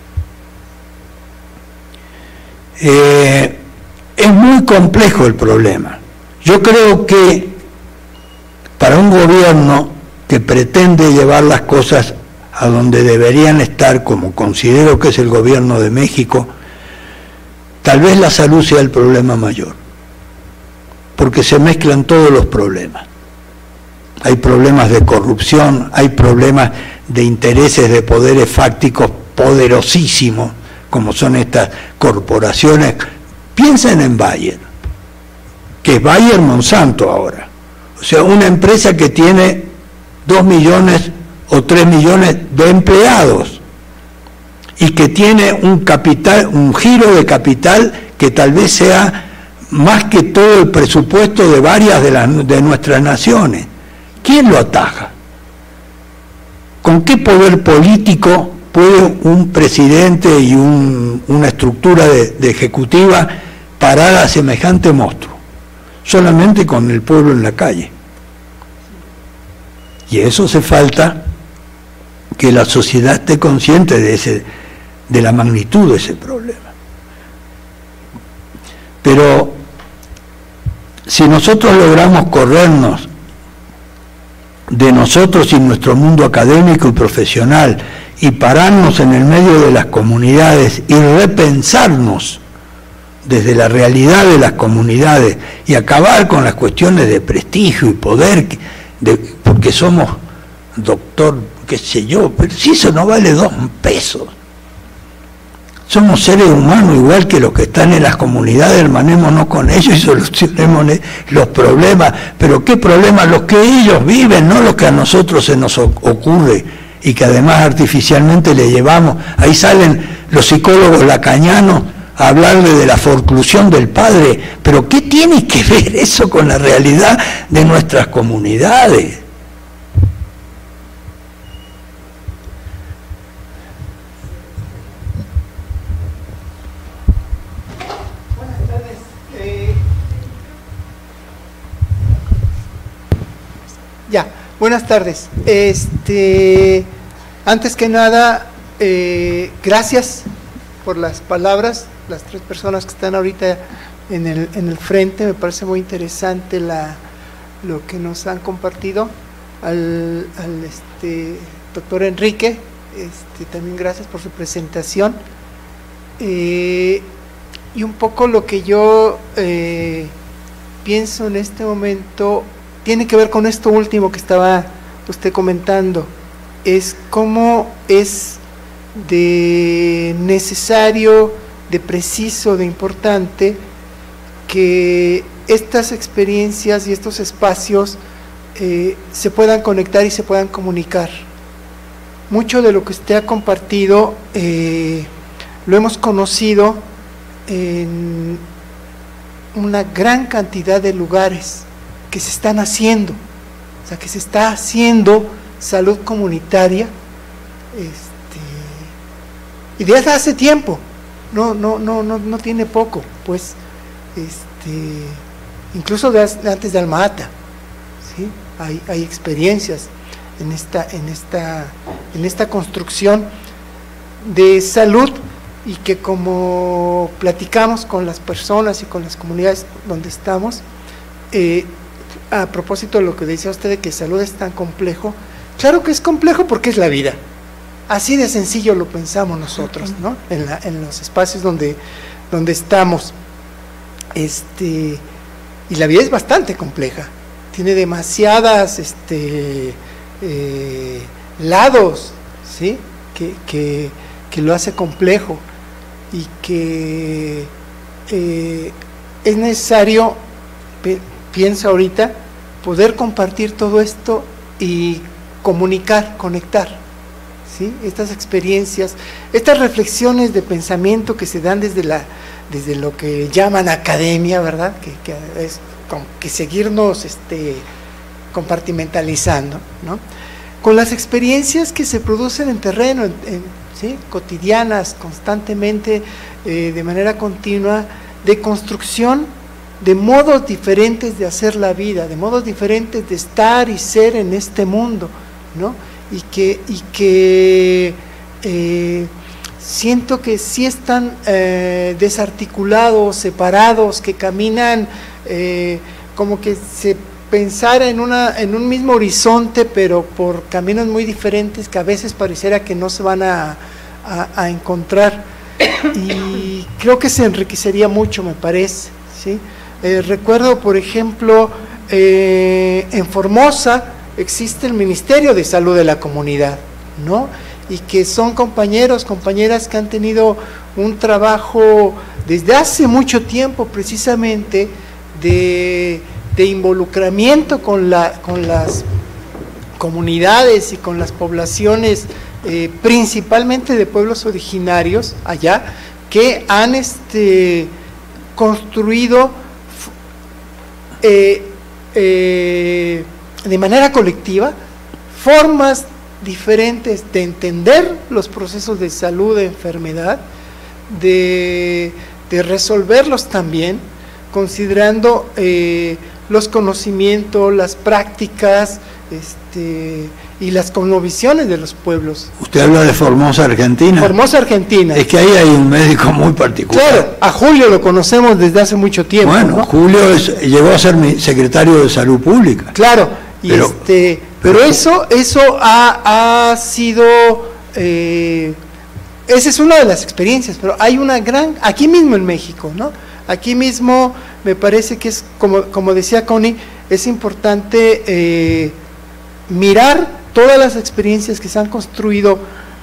Es muy complejo el problema. Yo creo que para un gobierno que pretende llevar las cosas a donde deberían estar, como considero que es el gobierno de México, tal vez la salud sea el problema mayor, porque se mezclan todos los problemas. Hay problemas de corrupción, hay problemas de intereses de poderes fácticos poderosísimos, como son estas corporaciones. Piensen en Bayer, que es Bayer Monsanto ahora. O sea, una empresa que tiene 2 millones o 3 millones de empleados y que tiene un capital, un giro de capital que tal vez sea más que todo el presupuesto de varias de nuestras naciones. ¿Quién lo ataja? ¿Con qué poder político puede un presidente y una estructura de ejecutiva parar a semejante monstruo? Solamente con el pueblo en la calle. Y eso hace falta que la sociedad esté consciente de la magnitud de ese problema. Pero si nosotros logramos corrernos de nosotros y nuestro mundo académico y profesional y pararnos en el medio de las comunidades y repensarnos desde la realidad de las comunidades y acabar con las cuestiones de prestigio y poder, porque somos doctor, qué sé yo, pero si eso no vale 2 pesos. Somos seres humanos igual que los que están en las comunidades, hermanémonos con ellos y solucionemos los problemas. Pero ¿qué problemas? Los que ellos viven, no los que a nosotros se nos ocurre y que además artificialmente le llevamos. Ahí salen los psicólogos lacanianos a hablarle de la forclusión del padre. Pero ¿qué tiene que ver eso con la realidad de nuestras comunidades? Buenas tardes. Antes que nada, gracias por las palabras, las 3 personas que están ahorita en el frente. Me parece muy interesante lo que nos han compartido. Al doctor Enrique, también gracias por su presentación. Y un poco lo que yo pienso en este momento tiene que ver con esto último que estaba usted comentando, es cómo es de necesario, de preciso, de importante que estas experiencias y estos espacios se puedan conectar y se puedan comunicar. Mucho de lo que usted ha compartido lo hemos conocido en una gran cantidad de lugares que se están haciendo, o sea, que se está haciendo salud comunitaria, y desde hace tiempo, no tiene poco, pues, incluso antes de Alma Ata, ¿sí? Hay experiencias en esta construcción de salud, y que como platicamos con las personas y con las comunidades donde estamos, a propósito de lo que decía usted de que salud es tan complejo, claro que es complejo porque es la vida, así de sencillo lo pensamos nosotros, ¿no? En los espacios donde estamos, y la vida es bastante compleja, tiene demasiadas lados, ¿sí? que lo hace complejo, y que es necesario, pienso ahorita, poder compartir todo esto y comunicar, conectar, ¿sí? Estas experiencias, estas reflexiones de pensamiento que se dan desde lo que llaman academia, ¿verdad? Que es como que seguirnos compartimentalizando, ¿no? Con las experiencias que se producen en terreno, ¿sí?, cotidianas, constantemente, de manera continua, de construcción de modos diferentes de hacer la vida, de modos diferentes de estar y ser en este mundo, ¿no? Y que siento que sí están desarticulados, separados, que caminan como que se pensara en un mismo horizonte, pero por caminos muy diferentes que a veces pareciera que no se van a encontrar, y creo que se enriquecería mucho, me parece, ¿sí? Recuerdo, por ejemplo, en Formosa existe el Ministerio de Salud de la comunidad, ¿no? Y que son compañeros, compañeras que han tenido un trabajo desde hace mucho tiempo, precisamente, de involucramiento con las comunidades y con las poblaciones, principalmente de pueblos originarios allá, que han construido de manera colectiva formas diferentes de entender los procesos de salud, de enfermedad, de resolverlos también, considerando los conocimientos, las prácticas y las cosmovisiones de los pueblos. Usted habla de Formosa, Argentina. Formosa, Argentina. Es que ahí hay un médico muy particular. Claro, a Julio lo conocemos desde hace mucho tiempo. Bueno, ¿no? Julio llegó a ser mi secretario de Salud Pública. Claro, y pero eso ha sido, esa es una de las experiencias, pero hay una gran, aquí mismo en México, ¿no? Aquí mismo me parece que es, como decía Connie, es importante mirar todas las experiencias que se han construido,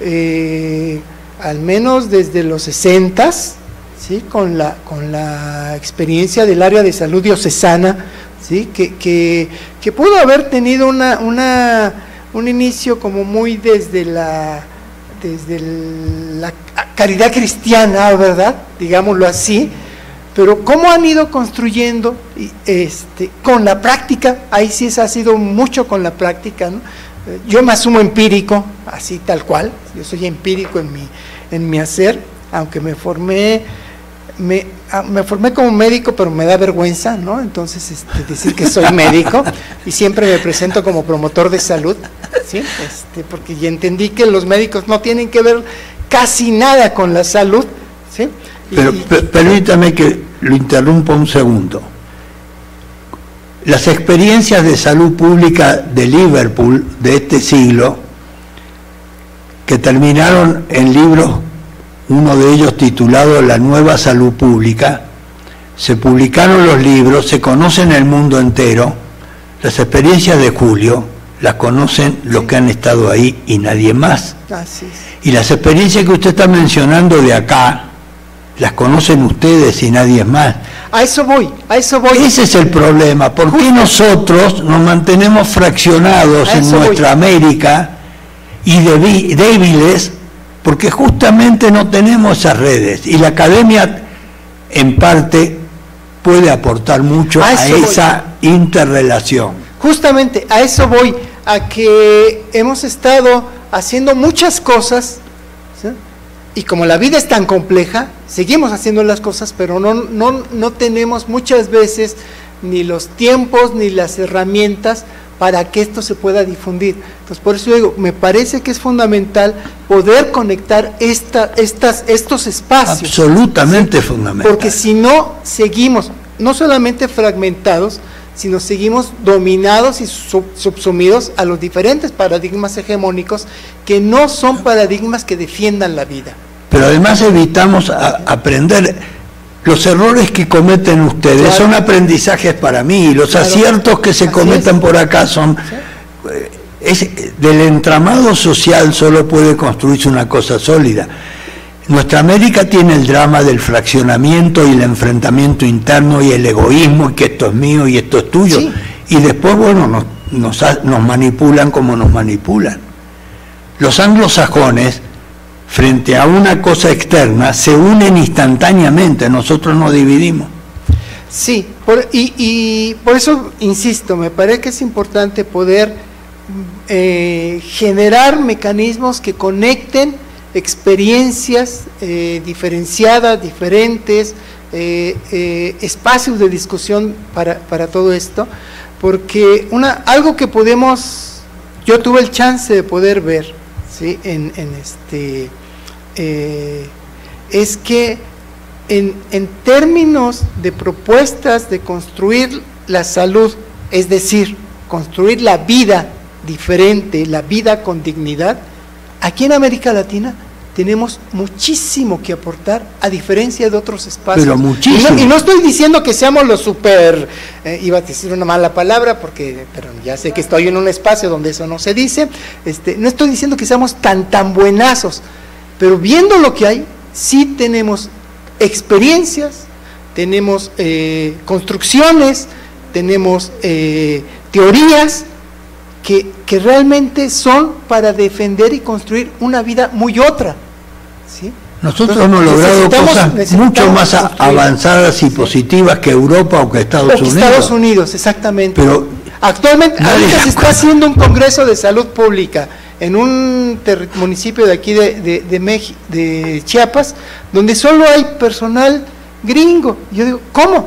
al menos desde los 60s, ¿sí?, con la experiencia del área de salud diocesana, ¿sí?, que pudo haber tenido un inicio como muy desde la caridad cristiana, ¿verdad?, digámoslo así, pero cómo han ido construyendo con la práctica. Ahí sí ha sido mucho con la práctica, ¿no? Yo me asumo empírico, así tal cual, yo soy empírico en mi hacer, aunque me formé como médico, pero me da vergüenza, ¿no? Entonces decir que soy médico, y siempre me presento como promotor de salud, ¿sí? Porque ya entendí que los médicos no tienen que ver casi nada con la salud, ¿sí? Pero permítame que lo interrumpa un segundo. Las experiencias de salud pública de Liverpool de este siglo, que terminaron en libros, uno de ellos titulado La Nueva Salud Pública, se publicaron los libros, se conocen en el mundo entero. Las experiencias de Julio las conocen los que han estado ahí y nadie más. Así es. Y las experiencias que usted está mencionando de acá, las conocen ustedes y nadie más. A eso voy. Ese es el problema. ¿Por qué nosotros nos mantenemos fraccionados en nuestra América y débiles? Porque justamente no tenemos esas redes. Y la academia, en parte, puede aportar mucho a esa interrelación. Justamente a eso voy, a que hemos estado haciendo muchas cosas, ¿sí?, y como la vida es tan compleja, seguimos haciendo las cosas, pero no tenemos muchas veces ni los tiempos ni las herramientas para que esto se pueda difundir. Entonces, por eso digo, me parece que es fundamental poder conectar estos espacios. Absolutamente, ¿sí?, fundamental. Porque si no, seguimos no solamente fragmentados, sino seguimos dominados y subsumidos a los diferentes paradigmas hegemónicos, que no son paradigmas que defiendan la vida. Pero además evitamos aprender. Los errores que cometen ustedes, claro, son aprendizajes para mí, y los, claro, aciertos que se cometan por acá son... ¿Sí? Del entramado social solo puede construirse una cosa sólida. Nuestra América tiene el drama del fraccionamiento y el enfrentamiento interno y el egoísmo, y que esto es mío y esto es tuyo. Sí. Y después, bueno, nos manipulan como nos manipulan. Los anglosajones, frente a una cosa externa, se unen instantáneamente, nosotros nos dividimos. Sí, y por eso insisto, me parece que es importante poder generar mecanismos que conecten experiencias diferenciadas, diferentes, espacios de discusión para todo esto, porque algo que yo tuve el chance de poder ver, ¿sí? Es que en términos de propuestas de construir la salud, es decir, construir la vida diferente, la vida con dignidad, aquí en América Latina tenemos muchísimo que aportar, a diferencia de otros espacios. Pero muchísimo. Y no estoy diciendo que seamos los super, iba a decir una mala palabra, pero ya sé que estoy en un espacio donde eso no se dice, no estoy diciendo que seamos tan buenazos, pero viendo lo que hay, sí tenemos experiencias, tenemos construcciones, tenemos teorías que realmente son para defender y construir una vida muy otra, ¿sí? Nosotros hemos logrado cosas mucho más avanzadas y positivas que Europa o que Estados Unidos. Estados Unidos, exactamente. Pero actualmente ahorita se está haciendo un congreso de salud pública en un municipio de aquí de Chiapas, donde solo hay personal gringo. Yo digo, ¿cómo?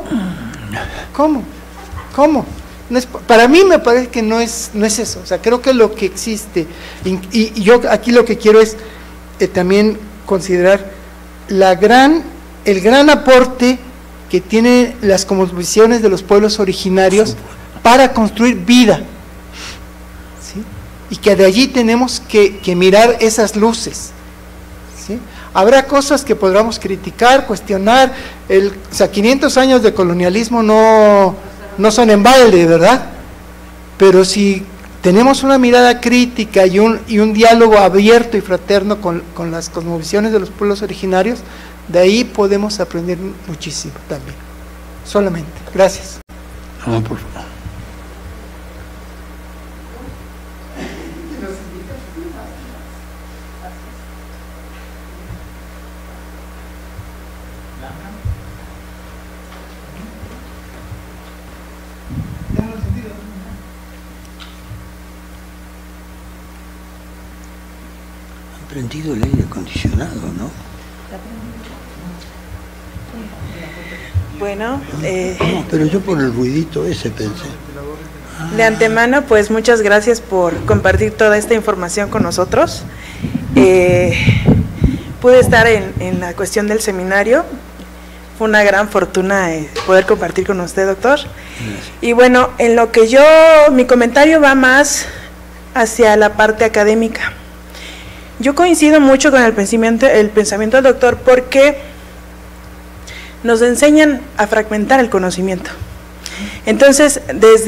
No es, para mí me parece que no es eso. O sea, creo que lo que existe, y yo aquí lo que quiero es también considerar el gran aporte que tienen las cosmovisiones de los pueblos originarios para construir vida, ¿sí? Y que de allí tenemos que mirar esas luces, ¿sí? Habrá cosas que podamos criticar, cuestionar, 500 años de colonialismo no son en balde, ¿verdad? Pero si tenemos una mirada crítica y un diálogo abierto y fraterno con las cosmovisiones de los pueblos originarios, de ahí podemos aprender muchísimo también. Solamente. Gracias. No, por favor. Prendido el aire acondicionado, ¿no? Bueno, no, pero yo por el ruidito ese pensé. De antemano, pues muchas gracias por compartir toda esta información con nosotros. Pude estar en la cuestión del seminario, fue una gran fortuna poder compartir con usted, doctor. Gracias. Y bueno, en lo que mi comentario va más hacia la parte académica. Yo coincido mucho con el pensamiento del doctor, porque nos enseñan a fragmentar el conocimiento. Entonces,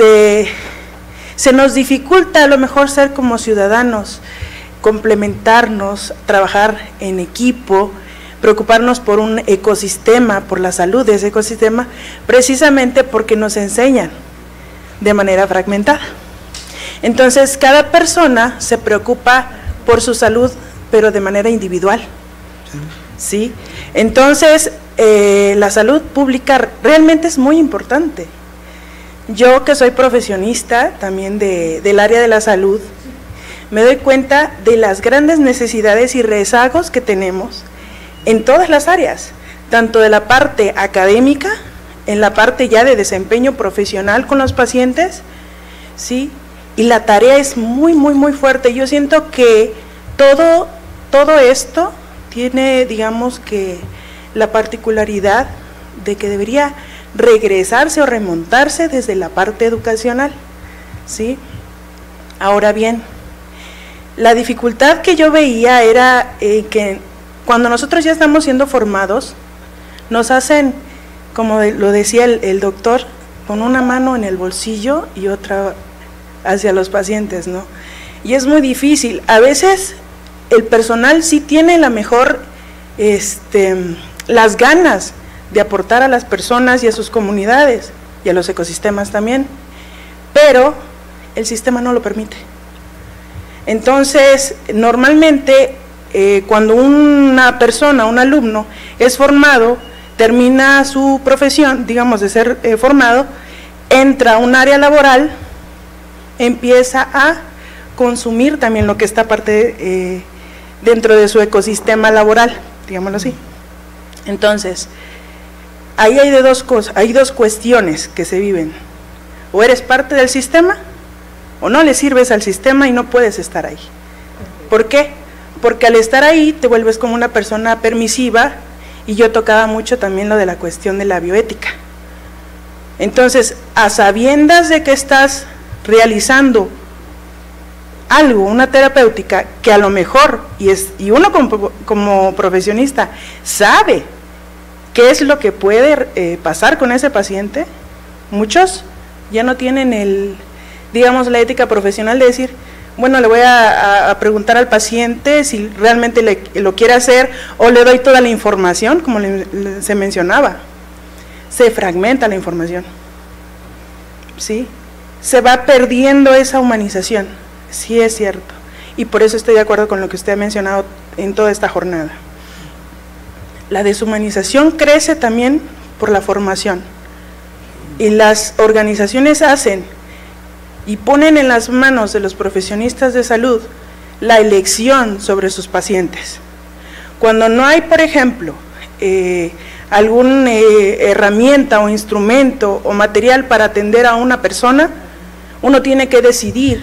se nos dificulta a lo mejor ser como ciudadanos, complementarnos, trabajar en equipo, preocuparnos por un ecosistema, por la salud de ese ecosistema, precisamente porque nos enseñan de manera fragmentada. Entonces, cada persona se preocupa por su salud, pero de manera individual, ¿sí? Entonces, la salud pública realmente es muy importante. Yo, que soy profesionista también del área de la salud, me doy cuenta de las grandes necesidades y rezagos que tenemos en todas las áreas, tanto de la parte académica, en la parte ya de desempeño profesional con los pacientes, ¿sí? Y la tarea es muy, muy, muy fuerte. Yo siento que todo esto tiene, digamos que, la particularidad de que debería regresarse o remontarse desde la parte educacional, ¿sí? Ahora bien, la dificultad que yo veía era que cuando nosotros ya estamos siendo formados, nos hacen, como lo decía el doctor, con una mano en el bolsillo y otra hacia los pacientes, ¿no? Y es muy difícil. A veces el personal sí tiene la mejor, las ganas de aportar a las personas y a sus comunidades y a los ecosistemas también, pero el sistema no lo permite. Entonces, normalmente, cuando una persona, un alumno, es formado, termina su profesión, digamos, de ser formado, entra a un área laboral, empieza a consumir también lo que esta parte dentro de su ecosistema laboral, digámoslo así. Entonces, ahí hay dos cuestiones que se viven: o eres parte del sistema o no le sirves al sistema y no puedes estar ahí. ¿Por qué? Porque al estar ahí te vuelves como una persona permisiva, y yo tocaba mucho también lo de la cuestión de la bioética. Entonces, a sabiendas de que estás realizando algo, una terapéutica, que a lo mejor, y uno como profesionista sabe qué es lo que puede pasar con ese paciente, muchos ya no tienen digamos, la ética profesional de decir, bueno, le voy a preguntar al paciente si realmente lo quiere hacer, o le doy toda la información, como se mencionaba. Se fragmenta la información, ¿sí? Se va perdiendo esa humanización, sí es cierto, y por eso estoy de acuerdo con lo que usted ha mencionado en toda esta jornada. La deshumanización crece también por la formación, y las organizaciones hacen y ponen en las manos de los profesionistas de salud la elección sobre sus pacientes. Cuando no hay, por ejemplo, alguna herramienta o instrumento o material para atender a una persona, uno tiene que decidir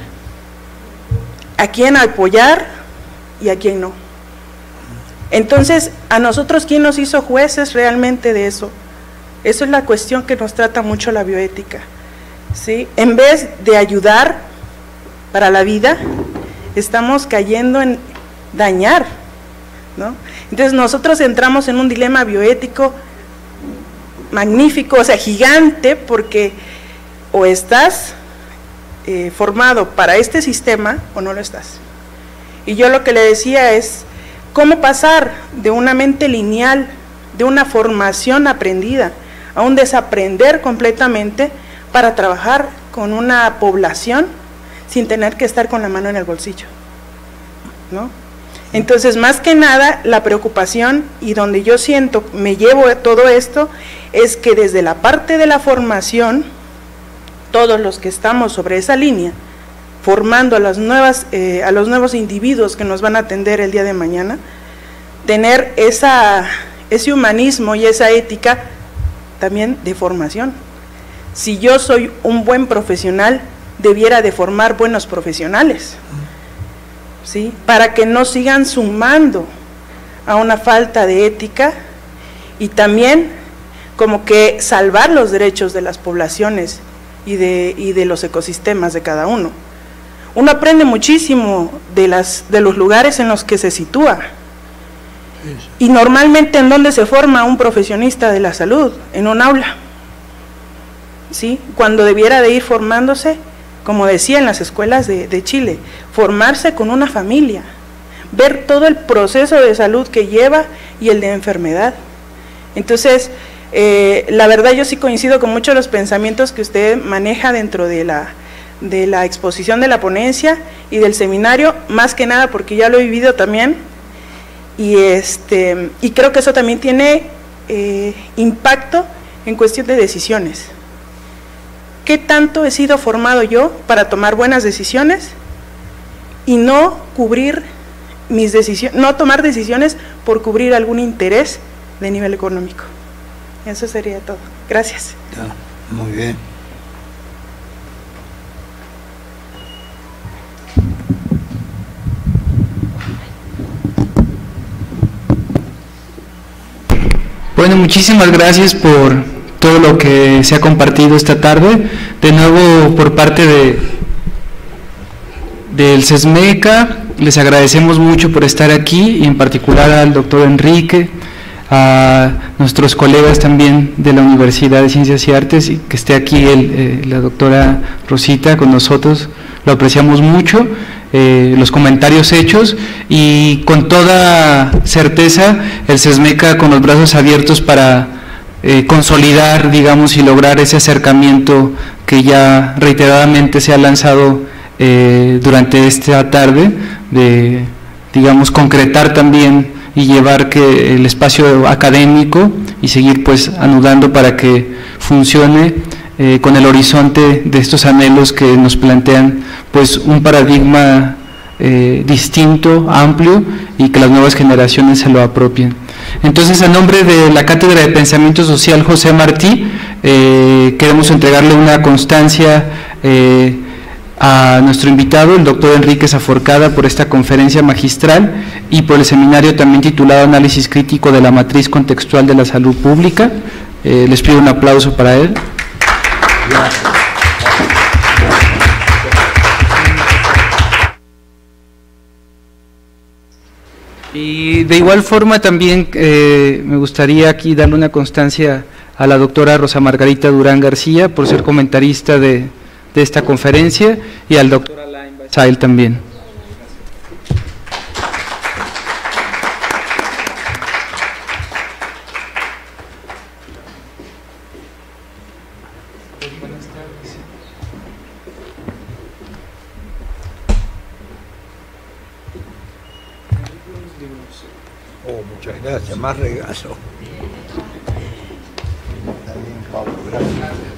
a quién apoyar y a quién no. Entonces, a nosotros, ¿quién nos hizo jueces realmente de eso? Eso es la cuestión que nos trata mucho la bioética, ¿sí? En vez de ayudar para la vida, estamos cayendo en dañar, ¿no? Entonces nosotros entramos en un dilema bioético magnífico, o sea, gigante, porque o estás formado para este sistema o no lo estás. Y yo lo que le decía es, ¿cómo pasar de una mente lineal, de una formación aprendida, a un desaprender completamente para trabajar con una población sin tener que estar con la mano en el bolsillo, ¿no? Entonces, más que nada, la preocupación, y donde yo siento, me llevo todo esto, es que desde la parte de la formación, todos los que estamos sobre esa línea, formando a los nuevos individuos que nos van a atender el día de mañana, tener ese humanismo y esa ética también de formación. Si yo soy un buen profesional, debiera de formar buenos profesionales, ¿sí? Para que no sigan sumando a una falta de ética, y también como que salvar los derechos de las poblaciones y de los ecosistemas de cada uno. Uno aprende muchísimo de los lugares en los que se sitúa. Y normalmente, ¿en dónde se forma un profesionista de la salud? En un aula, ¿sí? Cuando debiera de ir formándose, como decía, en las escuelas de Chile, formarse con una familia, ver todo el proceso de salud que lleva y el de enfermedad. Entonces, la verdad, yo sí coincido con muchos de los pensamientos que usted maneja dentro de la exposición de la ponencia y del seminario, más que nada porque ya lo he vivido también, y creo que eso también tiene impacto en cuestión de decisiones. ¿Qué tanto he sido formado yo para tomar buenas decisiones y no cubrir mis decisiones, no tomar decisiones por cubrir algún interés de nivel económico? Eso sería todo. Gracias. Muy bien. Bueno, muchísimas gracias por todo lo que se ha compartido esta tarde. De nuevo, por parte del CESMECA, les agradecemos mucho por estar aquí, y en particular al doctor Enrique, a nuestros colegas también de la Universidad de Ciencias y Artes, y que esté aquí la doctora Rosita con nosotros, lo apreciamos mucho, los comentarios hechos, y con toda certeza el CESMECA con los brazos abiertos para consolidar, digamos, y lograr ese acercamiento que ya reiteradamente se ha lanzado durante esta tarde, de, digamos, concretar también y llevar que el espacio académico y seguir pues anudando para que funcione con el horizonte de estos anhelos que nos plantean pues un paradigma distinto, amplio, y que las nuevas generaciones se lo apropien. Entonces, a nombre de la Cátedra de Pensamiento Social José Martí, queremos entregarle una constancia a nuestro invitado, el doctor Enríquez Aforcada, por esta conferencia magistral y por el seminario también titulado Análisis Crítico de la Matriz Contextual de la Salud Pública. Les pido un aplauso para él. Gracias. Y de igual forma también me gustaría aquí darle una constancia a la doctora Rosa Margarita Durán García por ser comentarista de esta conferencia, y al doctor Alain Basail también. Oh, muchas gracias, más regalo. Está bien, Pablo, gracias.